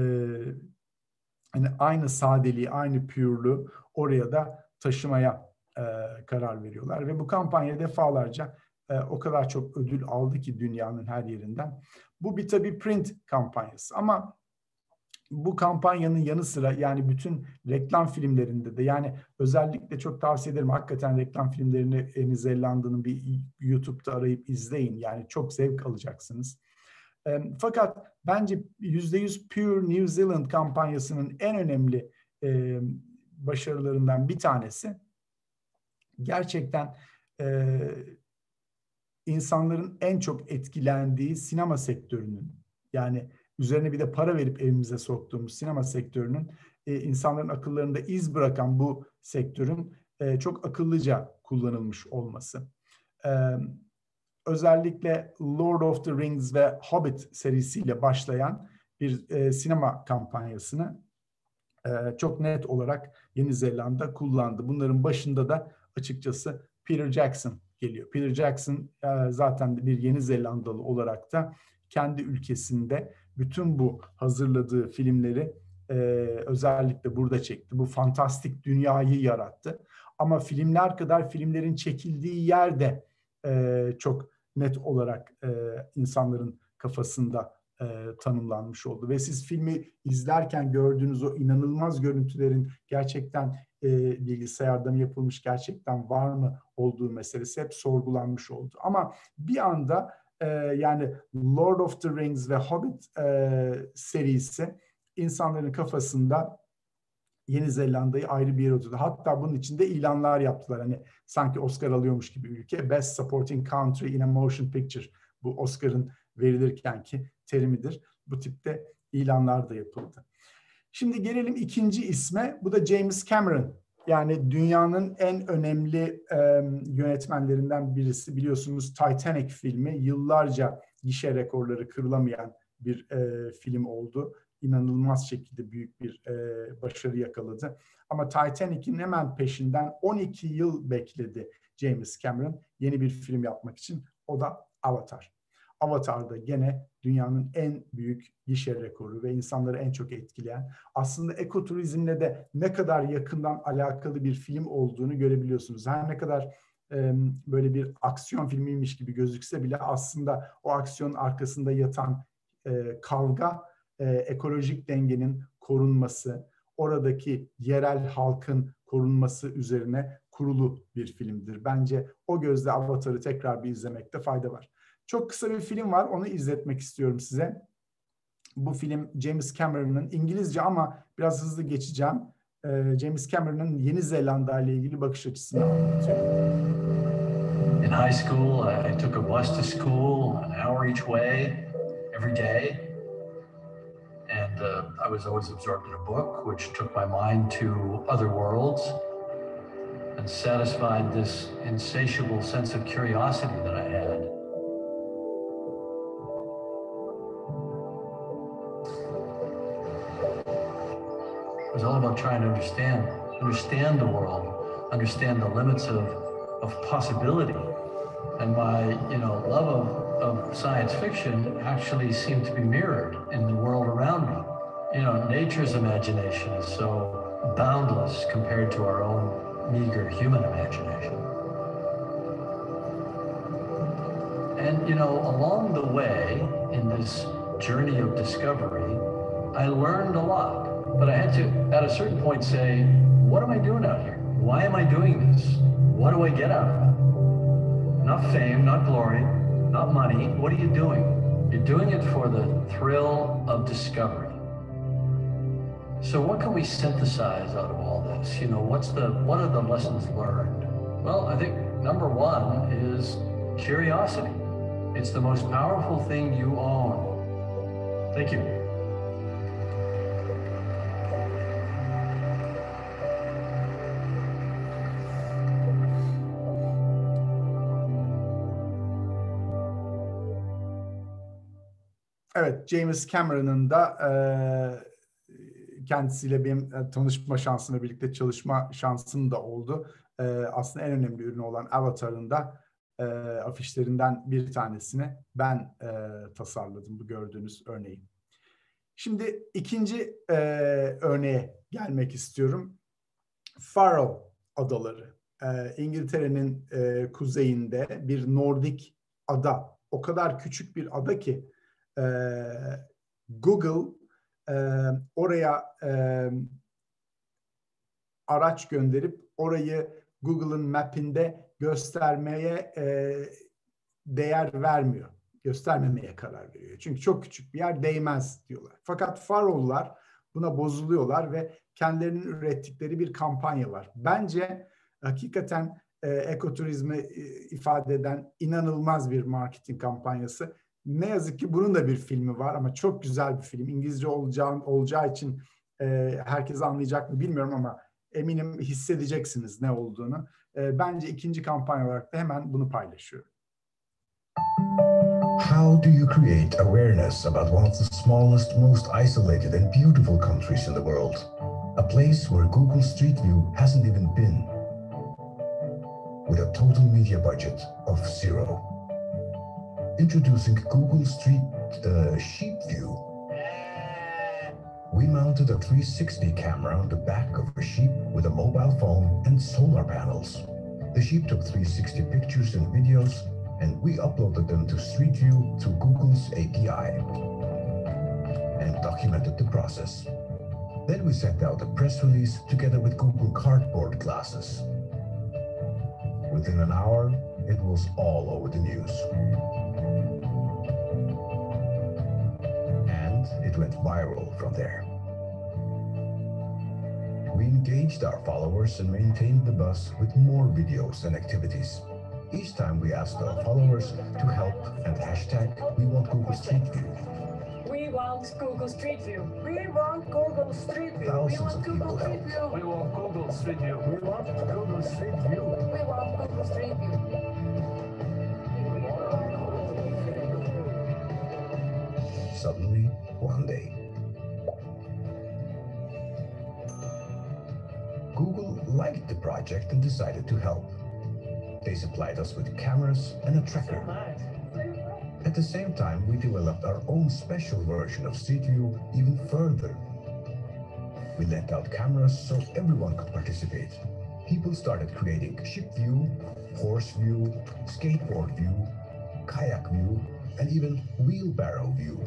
hani aynı sadeliği, aynı pure'luğu oraya da taşımaya karar veriyorlar. Ve bu kampanya defalarca o kadar çok ödül aldı ki dünyanın her yerinden. Bu bir tabii print kampanyası ama bu kampanyanın yanı sıra yani bütün reklam filmlerinde de yani özellikle çok tavsiye ederim hakikaten reklam filmlerini Yeni Zelanda'nın bir YouTube'da arayıp izleyin. Yani çok zevk alacaksınız. Fakat bence %100 Pure New Zealand kampanyasının en önemli başarılarından bir tanesi gerçekten insanların en çok etkilendiği sinema sektörünün yani üzerine bir de para verip evimize soktuğumuz sinema sektörünün insanların akıllarında iz bırakan bu sektörün çok akıllıca kullanılmış olması. Özellikle Lord of the Rings ve Hobbit serisiyle başlayan bir sinema kampanyasını çok net olarak Yeni Zelanda kullandı. Bunların başında da açıkçası Peter Jackson geliyor. Peter Jackson zaten bir Yeni Zelandalı olarak da kendi ülkesinde bütün bu hazırladığı filmleri özellikle burada çekti. Bu fantastik dünyayı yarattı. Ama filmler kadar filmlerin çekildiği yer de çok net olarak insanların kafasında tanımlanmış oldu. Ve siz filmi izlerken gördüğünüz o inanılmaz görüntülerin gerçekten bilgisayarda mı yapılmış, gerçekten var mı olduğu meselesi hep sorgulanmış oldu. Ama bir anda yani Lord of the Rings ve Hobbit serisi insanların kafasında Yeni Zelanda'yı ayrı bir yere oturdu. Hatta bunun için de ilanlar yaptılar. Hani sanki Oscar alıyormuş gibi ülke. Best Supporting Country in a Motion Picture. Bu Oscar'ın verilirkenki terimidir. Bu tipte ilanlar da yapıldı. Şimdi gelelim ikinci isme. Bu da James Cameron. Yani dünyanın en önemli yönetmenlerinden birisi. Biliyorsunuz Titanic filmi yıllarca gişe rekorları kırılamayan bir film oldu. İnanılmaz şekilde büyük bir başarı yakaladı. Ama Titanic'in hemen peşinden 12 yıl bekledi James Cameron yeni bir film yapmak için. O da Avatar. Avatar'da gene dünyanın en büyük gişe rekoru ve insanları en çok etkileyen, aslında ekoturizmle de ne kadar yakından alakalı bir film olduğunu görebiliyorsunuz. Her ne kadar böyle bir aksiyon filmiymiş gibi gözükse bile aslında o aksiyonun arkasında yatan kavga, ekolojik dengenin korunması, oradaki yerel halkın korunması üzerine kurulu bir filmdir. Bence o gözle Avatar'ı tekrar bir izlemekte fayda var. Çok kısa bir film var, onu izletmek istiyorum size. Bu film James Cameron'ın İngilizce ama biraz hızlı geçeceğim. James Cameron'ın Yeni Zelanda ile ilgili bakış açısını anlatıyor. In high school, I took a bus to school, an hour each way, every day. And I was always absorbed in a book, which took my mind to other worlds and satisfied this insatiable sense of curiosity that I had. It was all about trying to understand the world, understand the limits of possibility. And my, love of science fiction actually seemed to be mirrored in the world around me. Nature's imagination is so boundless compared to our own meager human imagination. And, along the way in this journey of discovery, I learned a lot. But I had to, at a certain point, say, what am I doing out here? Why am I doing this? What do I get out of it? Not fame, not glory, not money. What are you doing? You're doing it for the thrill of discovery. So what can we synthesize out of all this? What are the lessons learned? Well, I think number one is curiosity. It's the most powerful thing you own. Thank you. Evet, James Cameron'ın da kendisiyle benim tanışma şansım ve birlikte çalışma şansım da oldu. Aslında en önemli ürünü olan Avatar'ın da afişlerinden bir tanesini ben tasarladım, bu gördüğünüz örneği. Şimdi ikinci örneğe gelmek istiyorum. Faroe Adaları. İngiltere'nin kuzeyinde bir Nordik ada. O kadar küçük bir ada ki Google oraya araç gönderip orayı Google'ın map'inde göstermeye değer vermiyor. Göstermemeye karar veriyor. Çünkü çok küçük bir yer, değmez diyorlar. Fakat Faroe'lular buna bozuluyorlar ve kendilerinin ürettikleri bir kampanya var. Bence hakikaten ekoturizmi ifade eden inanılmaz bir marketing kampanyası. Ne yazık ki bunun da bir filmi var ama çok güzel bir film. İngilizce olacağı için herkes anlayacak mı bilmiyorum ama eminim hissedeceksiniz ne olduğunu. Bence ikinci kampanya olarak da hemen bunu paylaşıyorum. How do you create awareness about one of the smallest, most isolated and beautiful countries in the world? A place where Google Street View hasn't even been. With a total media budget of $0. Introducing Google Street Sheep View. We mounted a 360 camera on the back of a sheep with a mobile phone and solar panels. The sheep took 360 pictures and videos, and we uploaded them to Street View through Google's API and documented the process. Then we sent out a press release together with Google Cardboard glasses. Within an hour, it was all over the news. And it went viral from there. We engaged our followers and maintained the buzz with more videos and activities. Each time we asked our followers to help and hashtag We Want Google Street View. We want Google Street View. We want Google Street View. Thousands of people helped. We want Google Street View. We want Google Street View. We want Google Street View. Suddenly, one day, Google liked the project and decided to help. They supplied us with cameras and a tracker. At the same time, we developed our own special version of Street View even further. We lent out cameras so everyone could participate. People started creating ship view, horse view, skateboard view, kayak view, and even wheelbarrow view.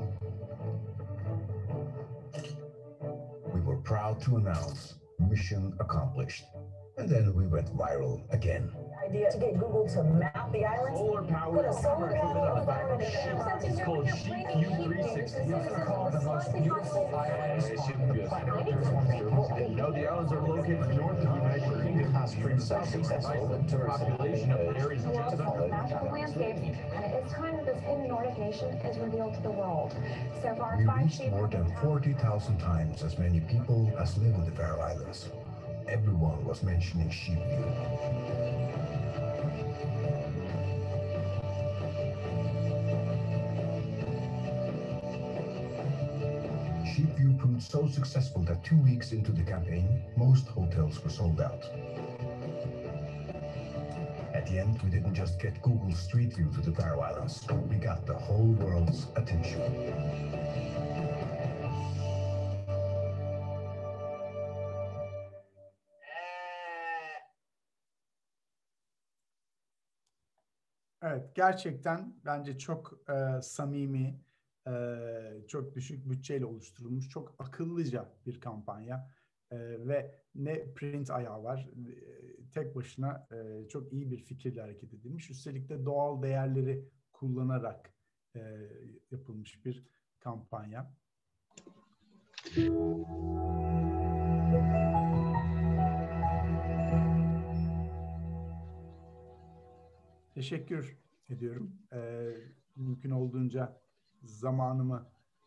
We were proud to announce mission accomplished. And then we went viral again. Idea to get Google to map the islands. Put a solar panel on the back of the camera. It's called Sheep View 360. It's called the most beautiful islands on the planet. You know, the islands are located north of the United Kingdom. The population of the areas just about the natural landscape, and it's time that this hidden Nordic nation is revealed to the world. So far, We reached more than 40,000 times as many people as live in the Faroe Islands. Everyone was mentioning Sheep View. Sheep View proved so successful that 2 weeks into the campaign, most hotels were sold out. At the end, we didn't just get Google Street View to the Faroe Islands, we got the whole world's attention. Evet, gerçekten bence çok samimi, çok düşük bütçeyle oluşturulmuş, çok akıllıca bir kampanya ve ne print ayağı var, tek başına çok iyi bir fikirle hareket edilmiş. Üstelik de doğal değerleri kullanarak yapılmış bir kampanya. Teşekkür ediyorum. Mümkün olduğunca zamanımı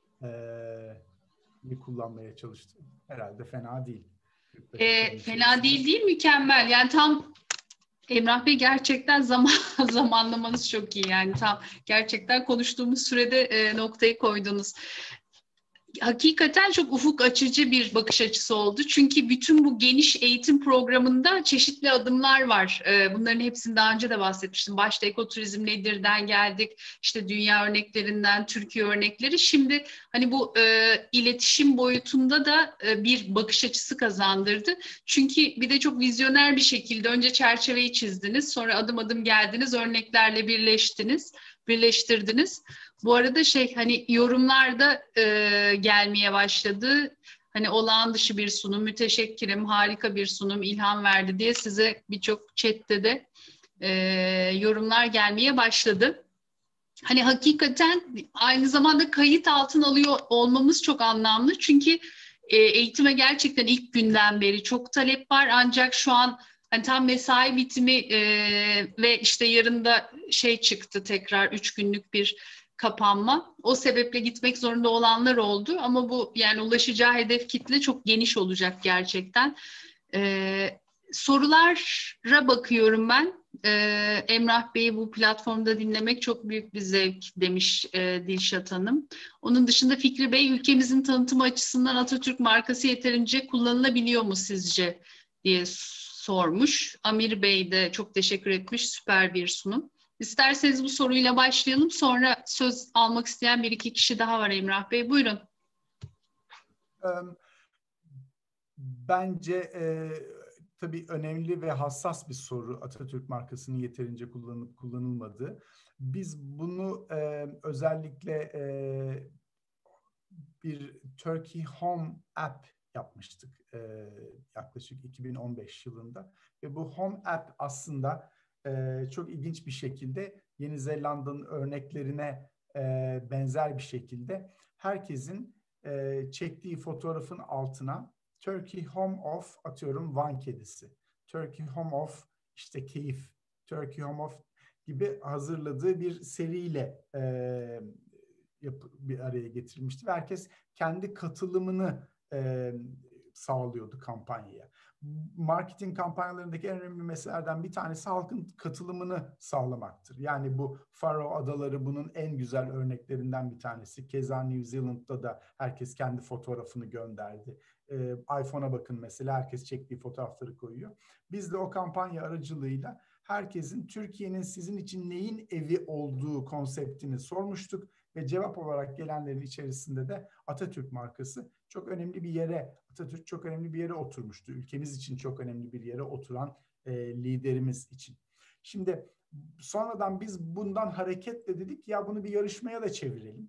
iyi kullanmaya çalıştım. Herhalde fena değil. Fena değil, mükemmel. Yani tam Emrah Bey, gerçekten zamanlamanız çok iyi. Yani tam gerçekten konuştuğumuz sürede noktayı koydunuz. Hakikaten çok ufuk açıcı bir bakış açısı oldu. Çünkü bütün bu geniş eğitim programında çeşitli adımlar var. Bunların hepsini daha önce de bahsetmiştim. Başta ekoturizm nedirden geldik, işte dünya örneklerinden, Türkiye örnekleri. Şimdi hani bu iletişim boyutunda da bir bakış açısı kazandırdı. Çünkü bir de çok vizyoner bir şekilde önce çerçeveyi çizdiniz, sonra adım adım geldiniz, örneklerle birleştirdiniz. Bu arada hani yorumlarda gelmeye başladı. Hani olağan dışı bir sunum, müteşekkirim, harika bir sunum, ilham verdi diye size birçok chatte de yorumlar gelmeye başladı. Hani hakikaten aynı zamanda kayıt altına alıyor olmamız çok anlamlı. Çünkü eğitime gerçekten ilk günden beri çok talep var. Ancak şu an hani tam mesai bitimi ve işte yarın da çıktı, tekrar 3 günlük bir kapanma. O sebeple gitmek zorunda olanlar oldu. Ama bu yani ulaşacağı hedef kitle çok geniş olacak gerçekten. Sorulara bakıyorum ben. Emrah Bey'i bu platformda dinlemek çok büyük bir zevk demiş Dilşat Hanım. Onun dışında Fikri Bey, ülkemizin tanıtımı açısından Atatürk markası yeterince kullanılabiliyor mu sizce diye sormuş. Amir Bey de çok teşekkür etmiş. Süper bir sunum. İsterseniz bu soruyla başlayalım. Sonra söz almak isteyen bir iki kişi daha var Emrah Bey. Buyurun. Bence tabii önemli ve hassas bir soru Atatürk markasının yeterince kullanılıp kullanılmadığı. Biz bunu özellikle bir Turkey Home App yapmıştık yaklaşık 2015 yılında. Ve bu Home App aslında çok ilginç bir şekilde Yeni Zelanda'nın örneklerine benzer bir şekilde herkesin çektiği fotoğrafın altına Turkey Home of atıyorum Van kedisi, Turkey Home of işte keyif, Turkey Home of gibi hazırladığı bir seriyle bir araya getirilmişti ve herkes kendi katılımını sağlıyordu kampanyaya. Marketing kampanyalarındaki en önemli meselelerden bir tanesi halkın katılımını sağlamaktır. Yani bu Faroe Adaları bunun en güzel örneklerinden bir tanesi. Keza New Zealand'da da herkes kendi fotoğrafını gönderdi. iPhone'a bakın mesela, herkes çektiği fotoğrafları koyuyor. Biz de o kampanya aracılığıyla herkesin Türkiye'nin sizin için neyin evi olduğu konseptini sormuştuk ve cevap olarak gelenlerin içerisinde de Atatürk markası çok önemli bir yere, Atatürk çok önemli bir yere oturmuştu. Ülkemiz için çok önemli bir yere oturan liderimiz için. Şimdi sonradan biz bundan hareketle dedik ya bunu bir yarışmaya da çevirelim.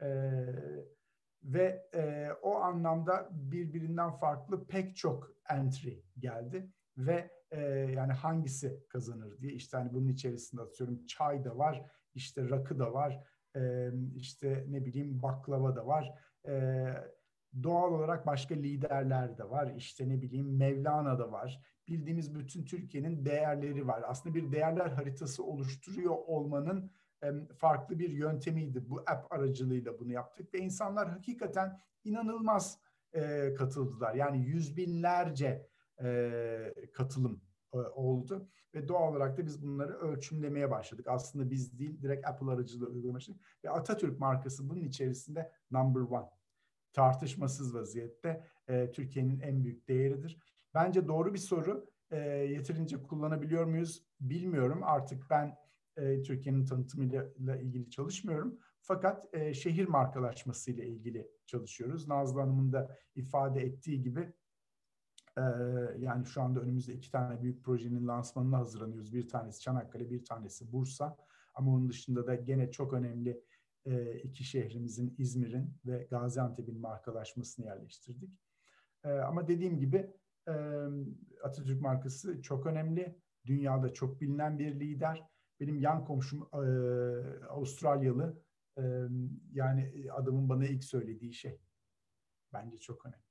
Ve o anlamda birbirinden farklı pek çok entry geldi ve yani hangisi kazanır diye, işte hani bunun içerisinde atıyorum çay da var, işte rakı da var, işte ne bileyim baklava da var, doğal olarak başka liderler de var, işte ne bileyim Mevlana da var, bildiğimiz bütün Türkiye'nin değerleri var. Aslında bir değerler haritası oluşturuyor olmanın farklı bir yöntemiydi. Bu app aracılığıyla bunu yaptık ve insanlar hakikaten inanılmaz katıldılar. Yani yüz binlerce katılım oldu ve doğal olarak da biz bunları ölçümlemeye başladık. Aslında biz değil, direkt Apple aracılığıyla uygulamıştık ve Atatürk markası bunun içerisinde number one. Tartışmasız vaziyette Türkiye'nin en büyük değeridir. Bence doğru bir soru. Yeterince kullanabiliyor muyuz bilmiyorum. Artık ben Türkiye'nin tanıtımıyla ilgili çalışmıyorum. Fakat şehir markalaşmasıyla ilgili çalışıyoruz. Nazlı Hanım'ın da ifade ettiği gibi yani şu anda önümüzde 2 tane büyük projenin lansmanına hazırlanıyoruz. Bir tanesi Çanakkale, bir tanesi Bursa. Ama onun dışında da gene çok önemli 2 şehrimizin, İzmir'in ve Gaziantep'in markalaşmasını yerleştirdik. Ama dediğim gibi Atatürk markası çok önemli. Dünyada çok bilinen bir lider. Benim yan komşum Avustralyalı. Yani adamın bana ilk söylediği şey. Bence çok önemli.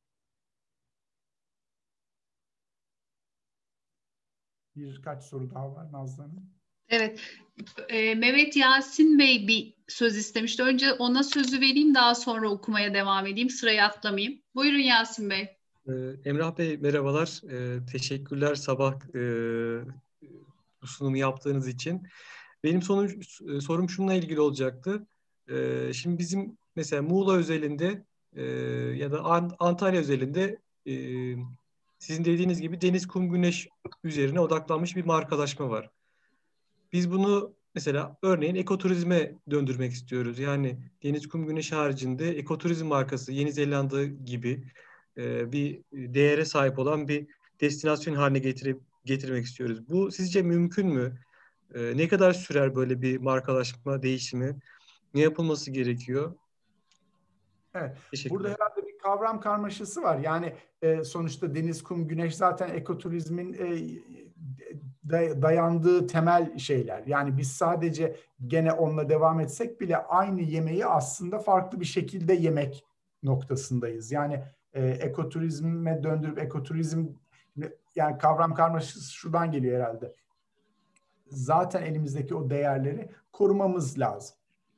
Birkaç soru daha var Nazlı Hanım. Evet. Mehmet Yasin Bey bir söz istemişti. Önce ona sözü vereyim, daha sonra okumaya devam edeyim. Sırayı atlamayayım. Buyurun Yasin Bey. Emrah Bey merhabalar. Teşekkürler sabah bu sunumu yaptığınız için. Benim sorum şununla ilgili olacaktı. Şimdi bizim mesela Muğla özelinde ya da Antalya özelinde sizin dediğiniz gibi deniz, kum, güneş üzerine odaklanmış bir markalaşma var. Biz bunu mesela örneğin ekoturizme döndürmek istiyoruz. Yani deniz, kum, güneş haricinde ekoturizm markası Yeni Zelanda gibi bir değere sahip olan bir destinasyon haline getirmek istiyoruz. Bu sizce mümkün mü? Ne kadar sürer böyle bir markalaşma değişimi? Ne yapılması gerekiyor? Evet. Burada herhalde bir kavram karmaşası var. Yani sonuçta deniz, kum, güneş zaten ekoturizmin dayandığı temel şeyler. Yani biz sadece gene onunla devam etsek bile aynı yemeği aslında farklı bir şekilde yemek noktasındayız. Yani ekoturizme döndürüp ekoturizm, yani kavram karmaşası şuradan geliyor herhalde. Zaten elimizdeki o değerleri korumamız lazım.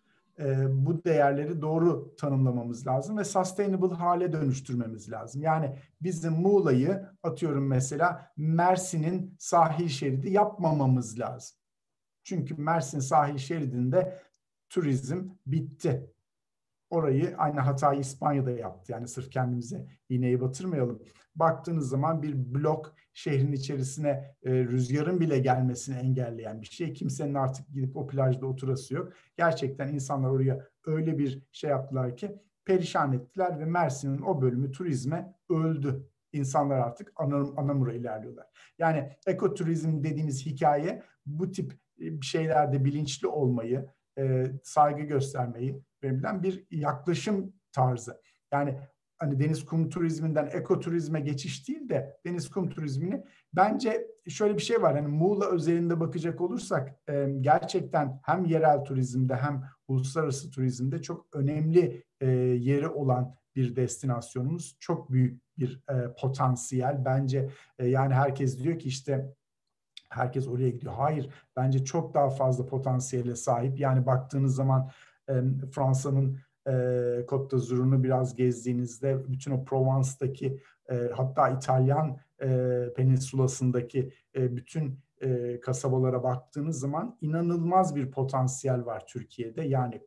Bu değerleri doğru tanımlamamız lazım ve sustainable hale dönüştürmemiz lazım. Yani bizim Muğla'yı atıyorum mesela Mersin'in sahil şeridi yapmamamız lazım. Çünkü Mersin sahil şeridinde turizm bitti. Orayı aynı hatayı İspanya'da yaptı. Yani sırf kendimize iğneyi batırmayalım. Baktığınız zaman bir blok şehrin içerisine rüzgarın bile gelmesini engelleyen bir şey. Kimsenin artık gidip o plajda oturası yok. Gerçekten insanlar oraya öyle bir şey yaptılar ki perişan ettiler ve Mersin'in o bölümü turizme öldü. İnsanlar artık Anamur'a ilerliyorlar. Yani ekoturizm dediğimiz hikaye bu tip şeylerde bilinçli olmayı, saygı göstermeyi verilen bir yaklaşım tarzı. Yani hani deniz kum turizminden ekoturizme geçiş değil de deniz kum turizmini, bence şöyle bir şey var. Hani Muğla özelinde bakacak olursak gerçekten hem yerel turizmde hem uluslararası turizmde çok önemli yeri olan bir destinasyonumuz. Çok büyük bir potansiyel. Bence yani herkes diyor ki işte herkes oraya gidiyor. Hayır, bence çok daha fazla potansiyele sahip. Yani baktığınız zaman Fransa'nın Côte d'Azur'unu biraz gezdiğinizde bütün o Provence'daki hatta İtalyan peninsulasındaki bütün kasabalara baktığınız zaman inanılmaz bir potansiyel var Türkiye'de. Yani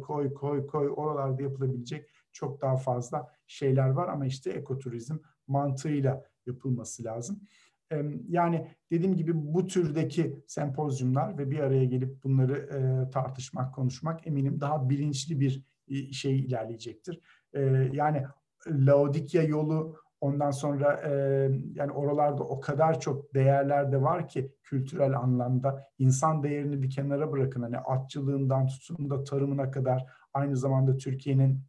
koy oralarda yapılabilecek çok daha fazla şeyler var ama işte ekoturizm mantığıyla yapılması lazım. Yani dediğim gibi bu türdeki sempozyumlar ve bir araya gelip bunları tartışmak, konuşmak eminim daha bilinçli bir şey ilerleyecektir. Yani Laodikya yolu, ondan sonra yani oralarda o kadar çok değerler de var ki kültürel anlamda, insan değerini bir kenara bırakın. Hani atçılığından tutun da tarımına kadar, aynı zamanda Türkiye'nin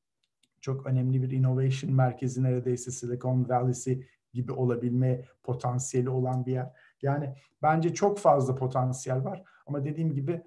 çok önemli bir innovation merkezi, neredeyse Silicon Valley'si gibi olabilme potansiyeli olan bir yer. Yani bence çok fazla potansiyel var ama dediğim gibi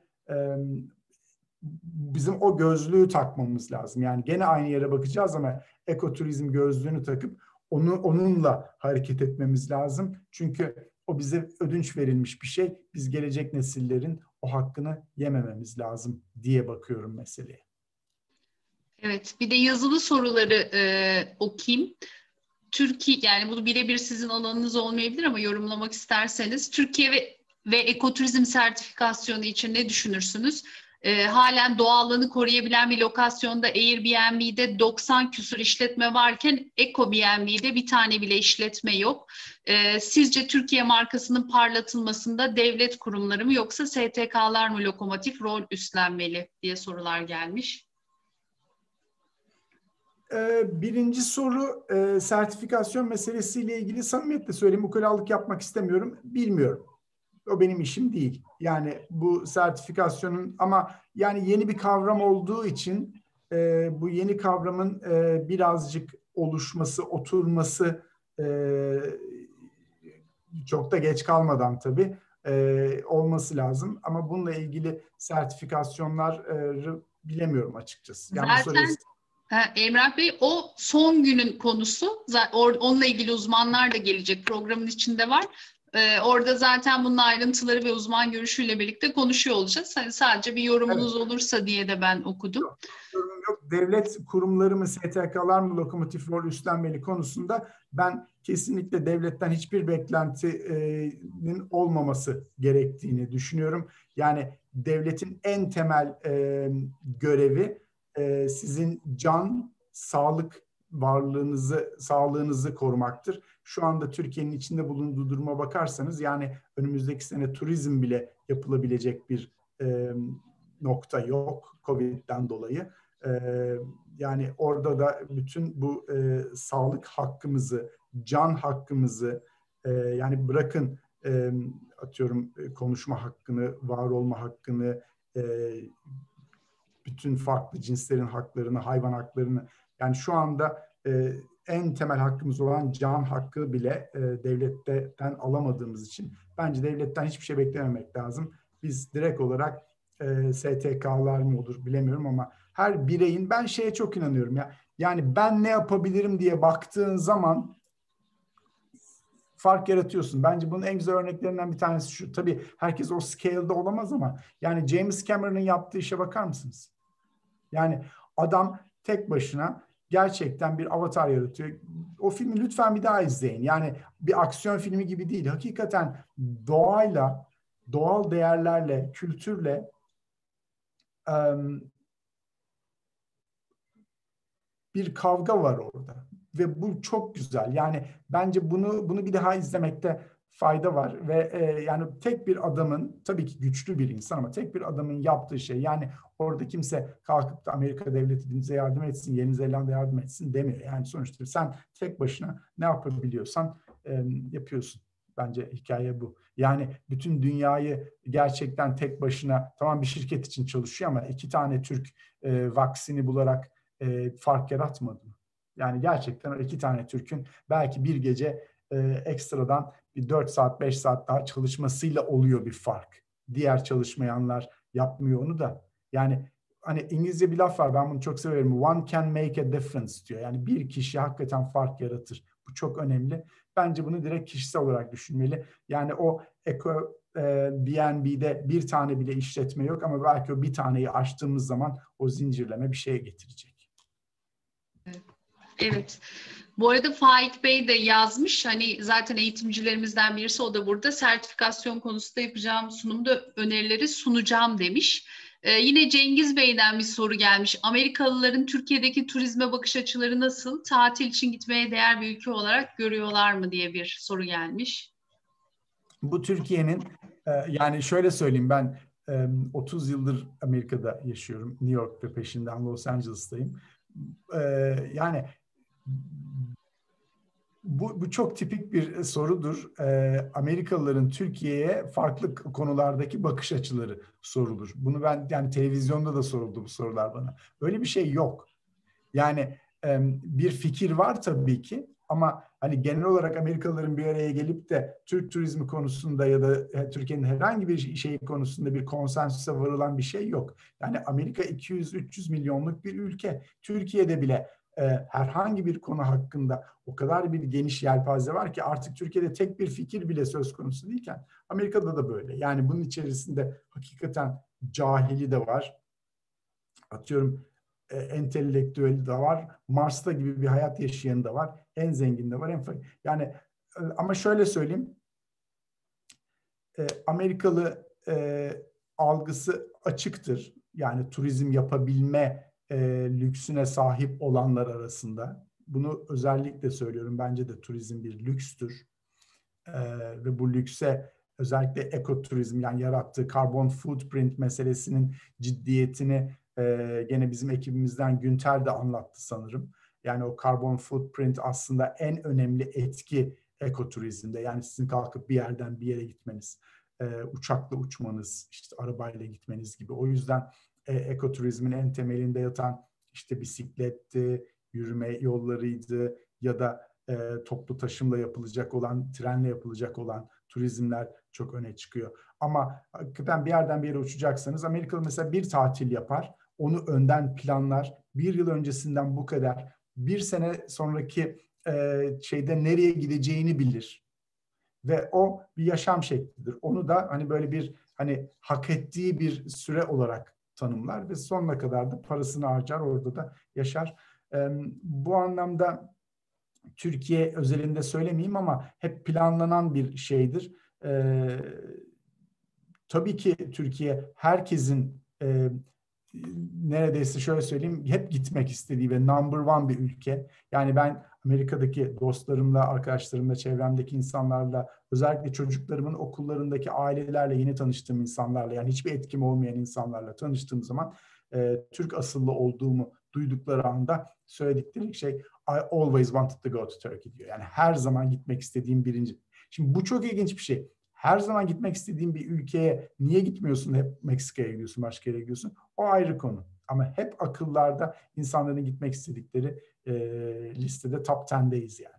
bizim o gözlüğü takmamız lazım. Yani gene aynı yere bakacağız ama ekoturizm gözlüğünü takıp onunla hareket etmemiz lazım. Çünkü o bize ödünç verilmiş bir şey. Biz gelecek nesillerin o hakkını yemememiz lazım diye bakıyorum meseleye. Evet, bir de yazılı soruları okuyayım. Türkiye, yani bunu birebir sizin alanınız olmayabilir ama yorumlamak isterseniz, Türkiye ve ekoturizm sertifikasyonu için ne düşünürsünüz? Halen doğallığını koruyabilen bir lokasyonda Airbnb'de 90 küsur işletme varken EcoBnB'de bir tane bile işletme yok. Sizce Türkiye markasının parlatılmasında devlet kurumları mı yoksa STK'lar mı lokomotif rol üstlenmeli diye sorular gelmiş. Birinci soru sertifikasyon meselesiyle ilgili, samimiyetle söyleyeyim, ukalalık yapmak istemiyorum. Bilmiyorum. O benim işim değil. Yani bu sertifikasyonun, ama yani yeni bir kavram olduğu için bu yeni kavramın birazcık oluşması, oturması çok da geç kalmadan tabii olması lazım. Ama bununla ilgili sertifikasyonları bilemiyorum açıkçası. Yani zaten Emrah Bey, o son günün konusu. Onunla ilgili uzmanlar da gelecek, programın içinde var. Orada zaten bunun ayrıntıları ve uzman görüşüyle birlikte konuşuyor olacağız. Hani sadece bir yorumunuz olursa diye de ben okudum. Yorum yok. Devlet kurumları mı, STK'lar mı lokomotif rol üstlenmeli konusunda ben kesinlikle devletten hiçbir beklentinin olmaması gerektiğini düşünüyorum. Yani devletin en temel görevi sizin sağlık varlığınızı, sağlığınızı korumaktır. Şu anda Türkiye'nin içinde bulunduğu duruma bakarsanız yani önümüzdeki sene turizm bile yapılabilecek bir nokta yok Covid'den dolayı. Yani orada da bütün bu sağlık hakkımızı, can hakkımızı yani bırakın atıyorum konuşma hakkını, var olma hakkını, bütün farklı cinslerin haklarını, hayvan haklarını yani şu anda en temel hakkımız olan can hakkı bile devletten alamadığımız için bence devletten hiçbir şey beklememek lazım. Biz direkt olarak STK'lar mı olur bilemiyorum ama her bireyin ben şeye çok inanıyorum ya. Yani ben ne yapabilirim diye baktığın zaman fark yaratıyorsun. Bence bunun en güzel örneklerinden bir tanesi şu. Tabii herkes o scale'da olamaz ama yani James Cameron'ın yaptığı işe bakar mısınız? Yani adam tek başına gerçekten bir avatar yaratıyor. O filmi lütfen bir daha izleyin. Yani bir aksiyon filmi gibi değil. Hakikaten doğayla, doğal değerlerle, kültürle bir kavga var orada. Ve bu çok güzel. Yani bence bunu bir daha izlemekte fayda var. Ve yani tek bir adamın, tabii ki güçlü bir insan ama tek bir adamın yaptığı şey, yani orada kimse kalkıp da Amerika devleti bize yardım etsin, Yeni Zelanda yardım etsin demiyor. Yani sonuçta sen tek başına ne yapabiliyorsan yapıyorsun. Bence hikaye bu. Yani bütün dünyayı gerçekten tek başına, tamam bir şirket için çalışıyor ama 2 tane Türk vaksini bularak fark yaratmadı. Yani gerçekten o 2 tane Türk'ün belki bir gece ekstradan bir 4 saat 5 saat daha çalışmasıyla oluyor bir fark. Diğer çalışmayanlar yapmıyor onu da. Yani hani İngilizce bir laf var, ben bunu çok severim. One can make a difference diyor. Yani bir kişi hakikaten fark yaratır. Bu çok önemli. Bence bunu direkt kişisel olarak düşünmeli. Yani o B&B'de bir tane bile işletme yok ama belki o bir taneyi açtığımız zaman o zincirleme bir şeye getirecek. Evet. Bu arada Faik Bey de yazmış. Hani zaten eğitimcilerimizden birisi, o da burada. Sertifikasyon konusunda yapacağım sunumda önerileri sunacağım demiş. Yine Cengiz Bey'den bir soru gelmiş. Amerikalıların Türkiye'deki turizme bakış açıları nasıl? Tatil için gitmeye değer bir ülke olarak görüyorlar mı diye bir soru gelmiş. Bu Türkiye'nin yani şöyle söyleyeyim, ben 30 yıldır Amerika'da yaşıyorum. New York ve peşinden Los Angeles'tayım. Yani bu çok tipik bir sorudur. Amerikalıların Türkiye'ye farklı konulardaki bakış açıları sorulur. Bunu ben yani televizyonda da soruldu bu sorular bana. Öyle bir şey yok. Yani bir fikir var tabii ki ama hani genel olarak Amerikalıların bir araya gelip de Türk turizmi konusunda ya da Türkiye'nin herhangi bir şey konusunda bir konsensüse varılan bir şey yok. Yani Amerika 200-300 milyonluk bir ülke. Türkiye'de bile herhangi bir konu hakkında o kadar bir geniş yelpaze var ki artık Türkiye'de tek bir fikir bile söz konusu değilken Amerika'da da böyle. Yani bunun içerisinde hakikaten cahili de var. Atıyorum entelektüeli de var. Mars'ta gibi bir hayat yaşayanı da var. En zengin de var. Yani ama şöyle söyleyeyim. Amerikalı algısı açıktır. Yani turizm yapabilme lüksüne sahip olanlar arasında. Bunu özellikle söylüyorum. Bence de turizm bir lükstür. Ve bu lükse özellikle ekoturizm, yani yarattığı carbon footprint meselesinin ciddiyetini gene bizim ekibimizden Günter de anlattı sanırım. Yani o carbon footprint aslında en önemli etki ekoturizmde. Yani sizin kalkıp bir yerden bir yere gitmeniz, uçakla uçmanız, işte arabayla gitmeniz gibi. O yüzden ekoturizmin en temelinde yatan işte bisikletti, yürüme yollarıydı ya da toplu taşımla yapılacak olan, trenle yapılacak olan turizmler çok öne çıkıyor. Ama hakikaten bir yerden bir yere uçacaksanız Amerikalı mesela bir tatil yapar, onu önden planlar, bir yıl öncesinden bu kadar, bir sene sonraki şeyde nereye gideceğini bilir. Ve o bir yaşam şeklidir. Onu da hani böyle bir hani hak ettiği bir süre olarak tanımlar ve sonuna kadar da parasını harcar, orada da yaşar. Bu anlamda Türkiye özelinde söylemeyeyim ama hep planlanan bir şeydir. Tabii ki Türkiye herkesin neredeyse şöyle söyleyeyim, hep gitmek istediği ve number one bir ülke. Yani ben Amerika'daki dostlarımla, arkadaşlarımla, çevremdeki insanlarla, özellikle çocuklarımın okullarındaki ailelerle, yeni tanıştığım insanlarla, yani hiçbir etkim olmayan insanlarla tanıştığım zaman Türk asıllı olduğumu duydukları anda söyledikleri şey I always wanted to go to Turkey diyor. Yani her zaman gitmek istediğim birinci. Şimdi bu çok ilginç bir şey. Her zaman gitmek istediğin bir ülkeye niye gitmiyorsun, hep Meksika'ya gidiyorsun, başka yere gidiyorsun? O ayrı konu. Ama hep akıllarda insanların gitmek istedikleri listede top 10'deyiz yani.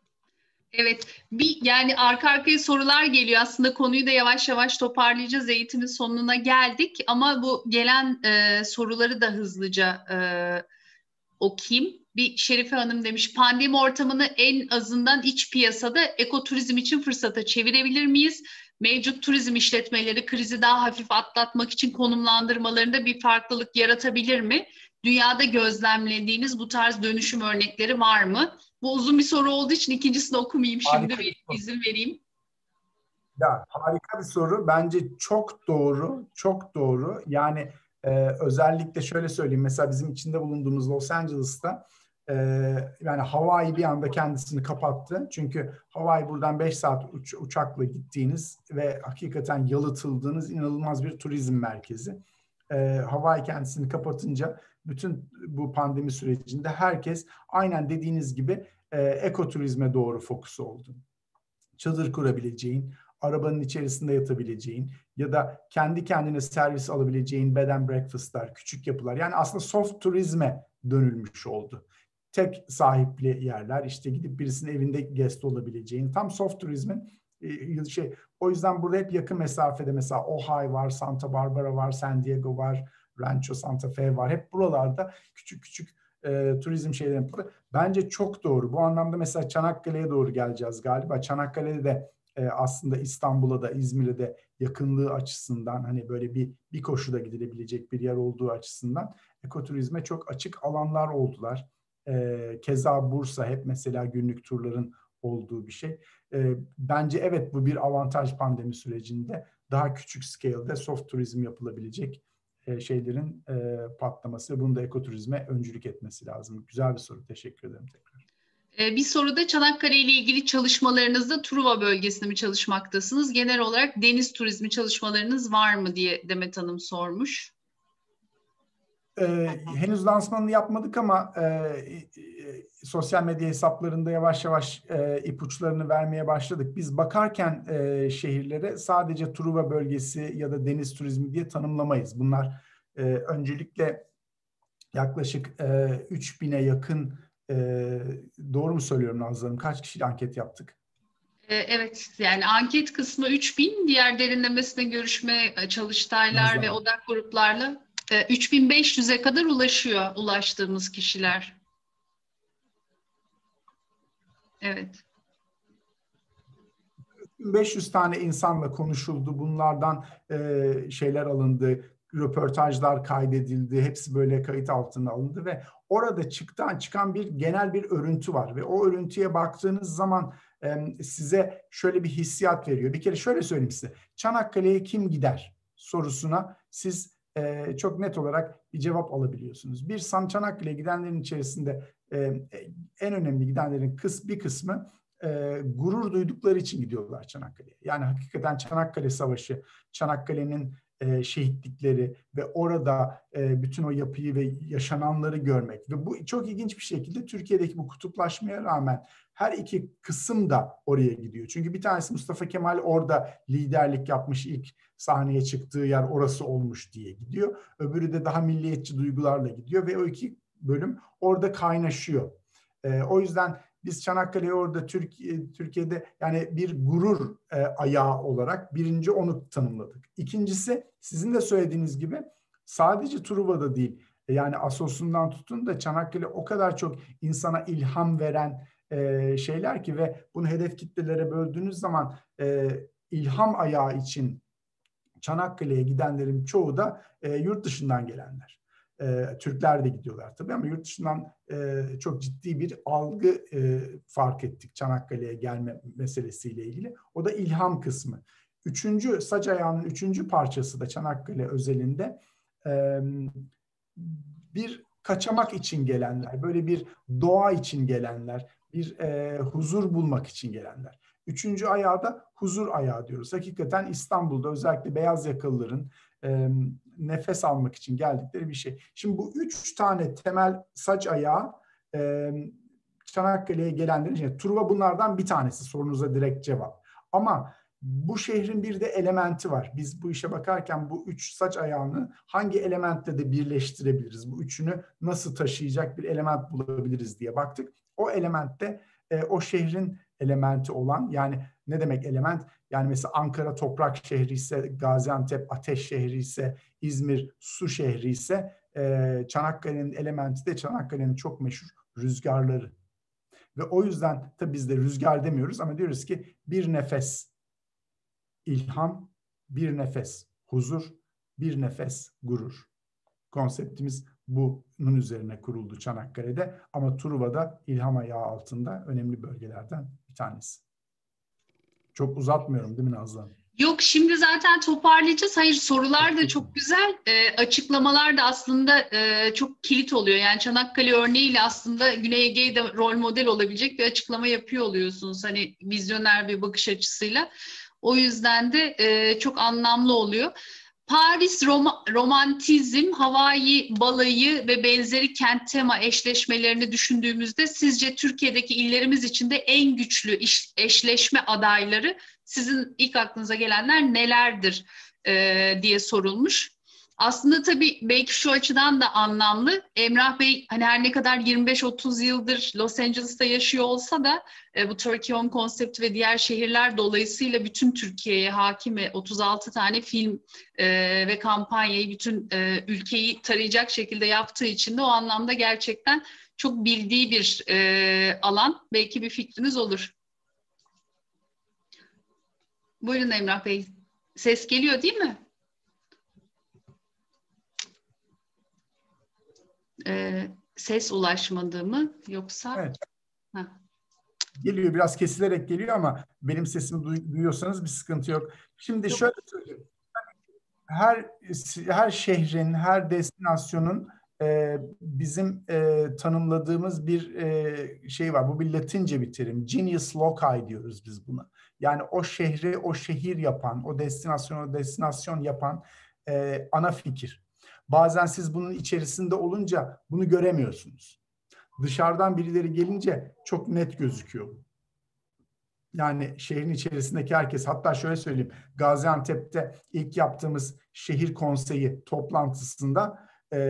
Evet, yani arka arkaya sorular geliyor. Aslında konuyu da yavaş yavaş toparlayacağız. Eğitimin sonuna geldik. Ama bu gelen soruları da hızlıca okuyayım. Bir Şerife Hanım demiş, pandemi ortamını en azından iç piyasada ekoturizm için fırsata çevirebilir miyiz? Mevcut turizm işletmeleri krizi daha hafif atlatmak için konumlandırmalarında bir farklılık yaratabilir mi? Dünyada gözlemlediğiniz bu tarz dönüşüm örnekleri var mı? Bu uzun bir soru olduğu için ikincisini okumayayım şimdi, bir izin vereyim. Ya, harika bir soru. Bence çok doğru, çok doğru. Yani özellikle şöyle söyleyeyim. Mesela bizim içinde bulunduğumuz Los Angeles'ta yani Hawaii bir anda kendisini kapattı. Çünkü Hawaii buradan 5 saat uçakla gittiğiniz ve hakikaten yalıtıldığınız inanılmaz bir turizm merkezi. Hawaii kendisini kapatınca bütün bu pandemi sürecinde herkes aynen dediğiniz gibi ekoturizme doğru fokus oldu. Çadır kurabileceğin, arabanın içerisinde yatabileceğin ya da kendi kendine servis alabileceğin bed and breakfast'lar, küçük yapılar. Yani aslında soft turizme dönülmüş oldu. Tek sahipli yerler, işte gidip birisinin evinde guest olabileceğin, tam soft turizmin şey. O yüzden burada hep yakın mesafede mesela Ojai var, Santa Barbara var, San Diego var, Rancho Santa Fe var. Hep buralarda küçük küçük turizm şeyleri yapıldı. Bence çok doğru. Bu anlamda mesela Çanakkale'ye doğru geleceğiz galiba. Çanakkale'de de aslında İstanbul'a da İzmir'e de yakınlığı açısından hani böyle bir koşuda gidilebilecek bir yer olduğu açısından ekoturizme çok açık alanlar oldular. Keza Bursa hep mesela günlük turların olduğu bir şey. Bence evet, bu bir avantaj pandemi sürecinde. Daha küçük scale'de soft turizm yapılabilecek şeylerin patlaması ve bunu da ekoturizme öncülük etmesi lazım. Güzel bir soru. Teşekkür ederim tekrar. Bir soruda Çanakkale ile ilgili çalışmalarınızda Truva bölgesinde mi çalışmaktasınız? Genel olarak deniz turizmi çalışmalarınız var mı diye Demet Hanım sormuş. Henüz lansmanını yapmadık ama sosyal medya hesaplarında yavaş yavaş ipuçlarını vermeye başladık. Biz bakarken şehirlere sadece Truva bölgesi ya da deniz turizmi diye tanımlamayız. Bunlar öncelikle yaklaşık 3000'e yakın, doğru mu söylüyorum Nazlı Hanım? Kaç kişiyle anket yaptık? Evet, yani anket kısmı 3000, diğer derinlemesine görüşme, çalıştaylar ve odak gruplarla 3500'e kadar ulaştığımız kişiler. Evet. 500 tane insanla konuşuldu. Bunlardan şeyler alındı, röportajlar kaydedildi. Hepsi böyle kayıt altına alındı ve orada çıkan bir genel bir örüntü var ve o örüntüye baktığınız zaman size şöyle bir hissiyat veriyor. Bir kere şöyle söyleyeyim size. Çanakkale'ye kim gider sorusuna siz çok net olarak bir cevap alabiliyorsunuz. Çanakkale'ye gidenlerin içerisinde en önemli gidenlerin bir kısmı gurur duydukları için gidiyorlar Çanakkale'ye. Yani hakikaten Çanakkale Savaşı, Çanakkale'nin şehitlikleri ve orada bütün o yapıyı ve yaşananları görmek ve bu çok ilginç bir şekilde Türkiye'deki bu kutuplaşmaya rağmen her iki kısım da oraya gidiyor. Çünkü bir tanesi Mustafa Kemal orada liderlik yapmış, ilk sahneye çıktığı yer orası olmuş diye gidiyor. Öbürü de daha milliyetçi duygularla gidiyor ve o iki bölüm orada kaynaşıyor. O yüzden biz Çanakkale'yi orada Türkiye'de yani bir gurur ayağı olarak birinci onu tanımladık. İkincisi sizin de söylediğiniz gibi sadece Truva'da değil, yani Assos'undan tutun da Çanakkale o kadar çok insana ilham veren şeyler ki ve bunu hedef kitlelere böldüğünüz zaman ilham ayağı için Çanakkale'ye gidenlerin çoğu da yurt dışından gelenler. Türkler de gidiyorlar tabii ama yurt dışından çok ciddi bir algı fark ettik Çanakkale'ye gelme meselesiyle ilgili. O da ilham kısmı. Saç ayağının üçüncü parçası da Çanakkale özelinde bir kaçamak için gelenler, böyle bir doğa için gelenler, bir huzur bulmak için gelenler. Üçüncü ayağı da huzur ayağı diyoruz. Hakikaten İstanbul'da özellikle beyaz yakalıların nefes almak için geldikleri bir şey. Şimdi bu 3 tane temel saç ayağı Çanakkale'ye gelenlerin içinde. Truva bunlardan bir tanesi, sorunuza direkt cevap. Ama bu şehrin bir de elementi var. Biz bu işe bakarken bu 3 saç ayağını hangi elementle de birleştirebiliriz? Bu üçünü nasıl taşıyacak bir element bulabiliriz diye baktık. O elementte o şehrin elementi olan, yani ne demek element? Yani mesela Ankara toprak şehri ise, Gaziantep ateş şehri ise, İzmir su şehri ise Çanakkale'nin elementi de Çanakkale'nin çok meşhur rüzgarları. Ve o yüzden tabii biz de rüzgar demiyoruz ama diyoruz ki bir nefes ilham, bir nefes huzur, bir nefes gurur. Konseptimiz bunun üzerine kuruldu Çanakkale'de ama Truva'da ilham ayağı altında önemli bölgelerden bir tanesi. Çok uzatmıyorum değil mi Nazlı Hanım? Yok, şimdi zaten toparlayacağız. Hayır, sorular da çok güzel. Açıklamalar da aslında çok kilit oluyor. Yani Çanakkale örneğiyle aslında Güney Ege'ye de rol model olabilecek bir açıklama yapıyor oluyorsunuz. Hani vizyoner bir bakış açısıyla. O yüzden de çok anlamlı oluyor. Paris romantizm, Hawaii balayı ve benzeri kent tema eşleşmelerini düşündüğümüzde sizce Türkiye'deki illerimiz içinde en güçlü eşleşme adayları, sizin ilk aklınıza gelenler nelerdir diye sorulmuş. Aslında tabii belki şu açıdan da anlamlı. Emrah Bey hani her ne kadar 25-30 yıldır Los Angeles'ta yaşıyor olsa da bu Turkey Home konsepti ve diğer şehirler dolayısıyla bütün Türkiye'ye hakim ve 36 tane film ve kampanyayı bütün ülkeyi tarayacak şekilde yaptığı için de o anlamda gerçekten çok bildiği bir alan. Belki bir fikriniz olur. Buyurun Emrah Bey. Ses geliyor değil mi? Ses ulaşmadı mı yoksa? Evet. Geliyor, biraz kesilerek geliyor ama benim sesimi duyuyorsanız bir sıkıntı yok. Şimdi şöyle söyleyeyim. Her şehrin, her destinasyonun bizim tanımladığımız bir şey var. Bu bir Latince bir terim. Genius loci diyoruz biz buna. Yani o şehri, o şehir yapan, o destinasyon yapan ana fikir. Bazen siz bunun içerisinde olunca bunu göremiyorsunuz. Dışarıdan birileri gelince çok net gözüküyor. Yani şehrin içerisindeki herkes, hatta şöyle söyleyeyim, Gaziantep'te ilk yaptığımız şehir konseyi toplantısında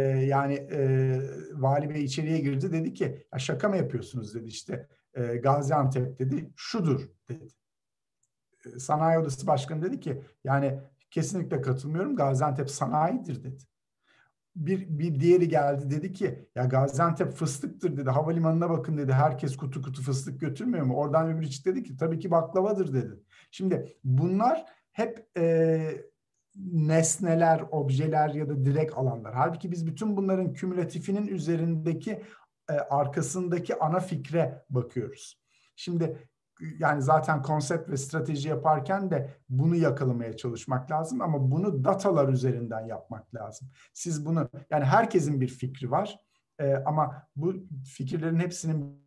Vali Bey içeriye girdi, dedi ki ya şaka mı yapıyorsunuz dedi, işte Gaziantep dedi şudur dedi. Sanayi Odası Başkanı dedi ki yani kesinlikle katılmıyorum, Gaziantep sanayidir dedi. Bir diğeri geldi, dedi ki ya Gaziantep fıstıktır dedi, havalimanına bakın dedi, herkes kutu kutu fıstık götürmüyor mu? Oradan öbürü çıktı, dedi ki tabii ki baklavadır dedi. Şimdi bunlar hep nesneler, objeler ya da direkt alanlar. Halbuki biz bütün bunların kümülatifinin üzerindeki arkasındaki ana fikre bakıyoruz. Şimdi yani zaten konsept ve strateji yaparken de bunu yakalamaya çalışmak lazım ama bunu datalar üzerinden yapmak lazım. Siz bunu, yani herkesin bir fikri var ama bu fikirlerin hepsinin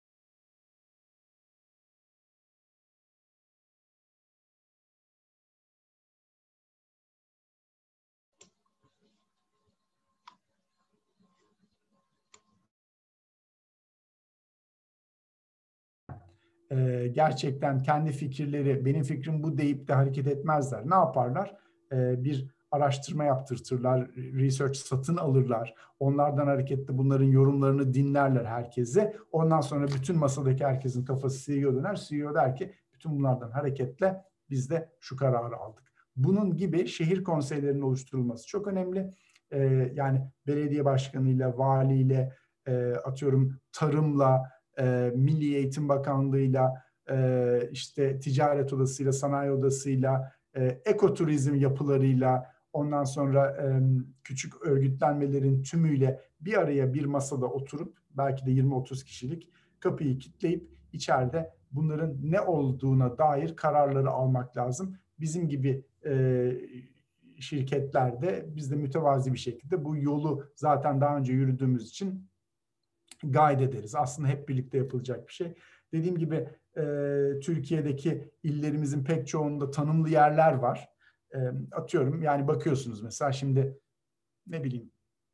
gerçekten kendi fikirleri, benim fikrim bu deyip de hareket etmezler. Ne yaparlar? Bir araştırma yaptırtırlar, research satın alırlar. Onlardan hareketle bunların yorumlarını dinlerler herkese. Ondan sonra bütün masadaki herkesin kafası CEO döner. CEO der ki bütün bunlardan hareketle biz de şu kararı aldık. Bunun gibi şehir konseylerinin oluşturulması çok önemli. Yani belediye başkanıyla, valiyle, atıyorum tarımla, Milli Eğitim Bakanlığı'yla, işte Ticaret Odası'yla, Sanayi Odası'yla, ekoturizm yapılarıyla, ondan sonra küçük örgütlenmelerin tümüyle bir araya bir masada oturup belki de 20-30 kişilik kapıyı kilitleyip içeride bunların ne olduğuna dair kararları almak lazım. Bizim gibi şirketlerde biz de mütevazi bir şekilde bu yolu zaten daha önce yürüdüğümüz için guide ederiz. Aslında hep birlikte yapılacak bir şey. Dediğim gibi Türkiye'deki illerimizin pek çoğunda tanımlı yerler var. Atıyorum yani bakıyorsunuz mesela şimdi ne bileyim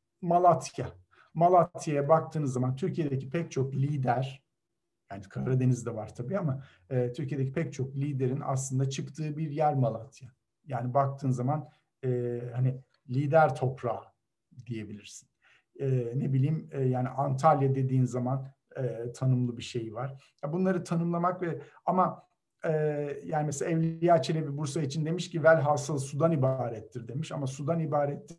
Malatya'ya baktığınız zaman Türkiye'deki pek çok lider, yani Karadeniz'de var tabii ama Türkiye'deki pek çok liderin aslında çıktığı bir yer Malatya. Yani baktığın zaman hani lider toprağı diyebilirsin. Ne bileyim yani Antalya dediğin zaman tanımlı bir şey var. Bunları tanımlamak ama yani mesela Evliya Çelebi Bursa için demiş ki velhasıl sudan ibarettir demiş ama sudan ibarettir.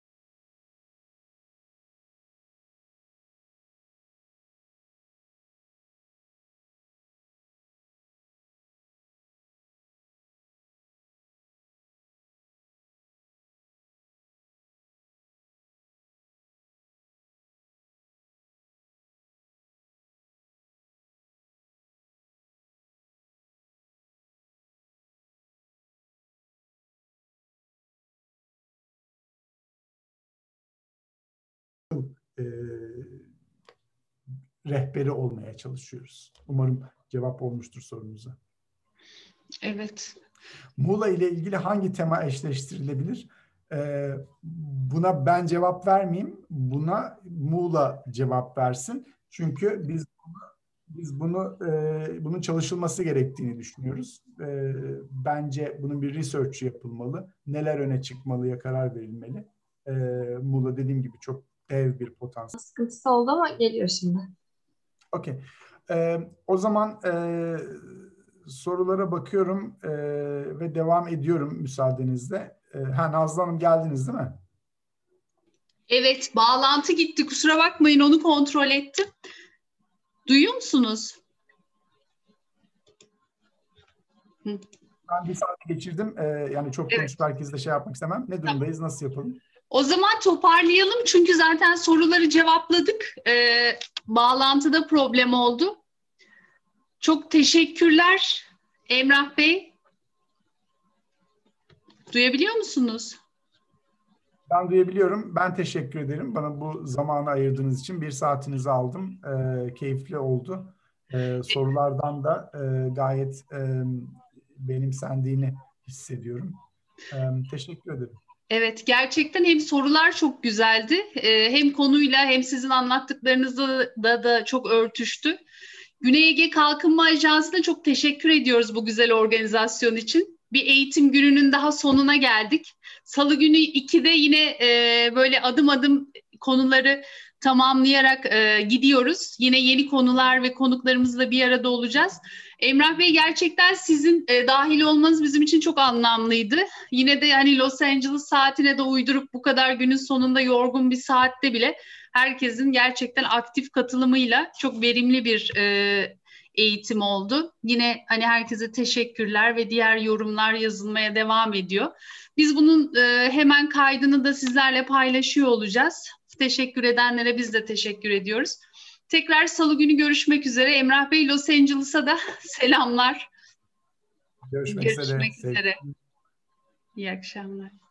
Rehberi olmaya çalışıyoruz. Umarım cevap olmuştur sorunuza. Evet. Muğla ile ilgili hangi tema eşleştirilebilir? Buna ben cevap vermeyeyim. Buna Muğla cevap versin. Çünkü biz bunun çalışılması gerektiğini düşünüyoruz. Bence bunun bir research yapılmalı. Neler öne çıkmalıya karar verilmeli. Muğla dediğim gibi çok dev bir potansiyel. Sıkıntısı oldu ama geliyor şimdi. Okey. O zaman sorulara bakıyorum ve devam ediyorum müsaadenizle. Nazlı Hanım geldiniz değil mi? Evet, bağlantı gitti. Kusura bakmayın, onu kontrol ettim. Duyuyor musunuz? Ben bir saat geçirdim. Yani çok konuşup herkesle şey yapmak istemem. Ne durumdayız? Nasıl yapalım? O zaman toparlayalım çünkü zaten soruları cevapladık. Bağlantıda problem oldu. Çok teşekkürler Emrah Bey. Duyabiliyor musunuz? Ben duyabiliyorum. Ben teşekkür ederim. Bana bu zamanı ayırdığınız için bir saatinizi aldım. Keyifli oldu. Sorulardan da gayet benimsendiğini hissediyorum. Teşekkür ederim. Evet, gerçekten hem sorular çok güzeldi, hem konuyla hem sizin anlattıklarınızda da çok örtüştü. Güney Ege Kalkınma Ajansı'na çok teşekkür ediyoruz bu güzel organizasyon için. Bir eğitim gününün daha sonuna geldik. Salı günü 2'de yine böyle adım adım konuları tamamlayarak gidiyoruz. Yine yeni konular ve konuklarımızla bir arada olacağız. Emrah Bey, gerçekten sizin dahil olmanız bizim için çok anlamlıydı. Yine de hani Los Angeles saatine de uydurup bu kadar günün sonunda yorgun bir saatte bile herkesin gerçekten aktif katılımıyla çok verimli bir eğitim oldu. Yine hani herkese teşekkürler ve diğer yorumlar yazılmaya devam ediyor. Biz bunun hemen kaydını da sizlerle paylaşıyor olacağız. Teşekkür edenlere biz de teşekkür ediyoruz. Tekrar Salı günü görüşmek üzere. Emrah Bey, Los Angeles'a da selamlar. Görüşmek üzere. İyi akşamlar.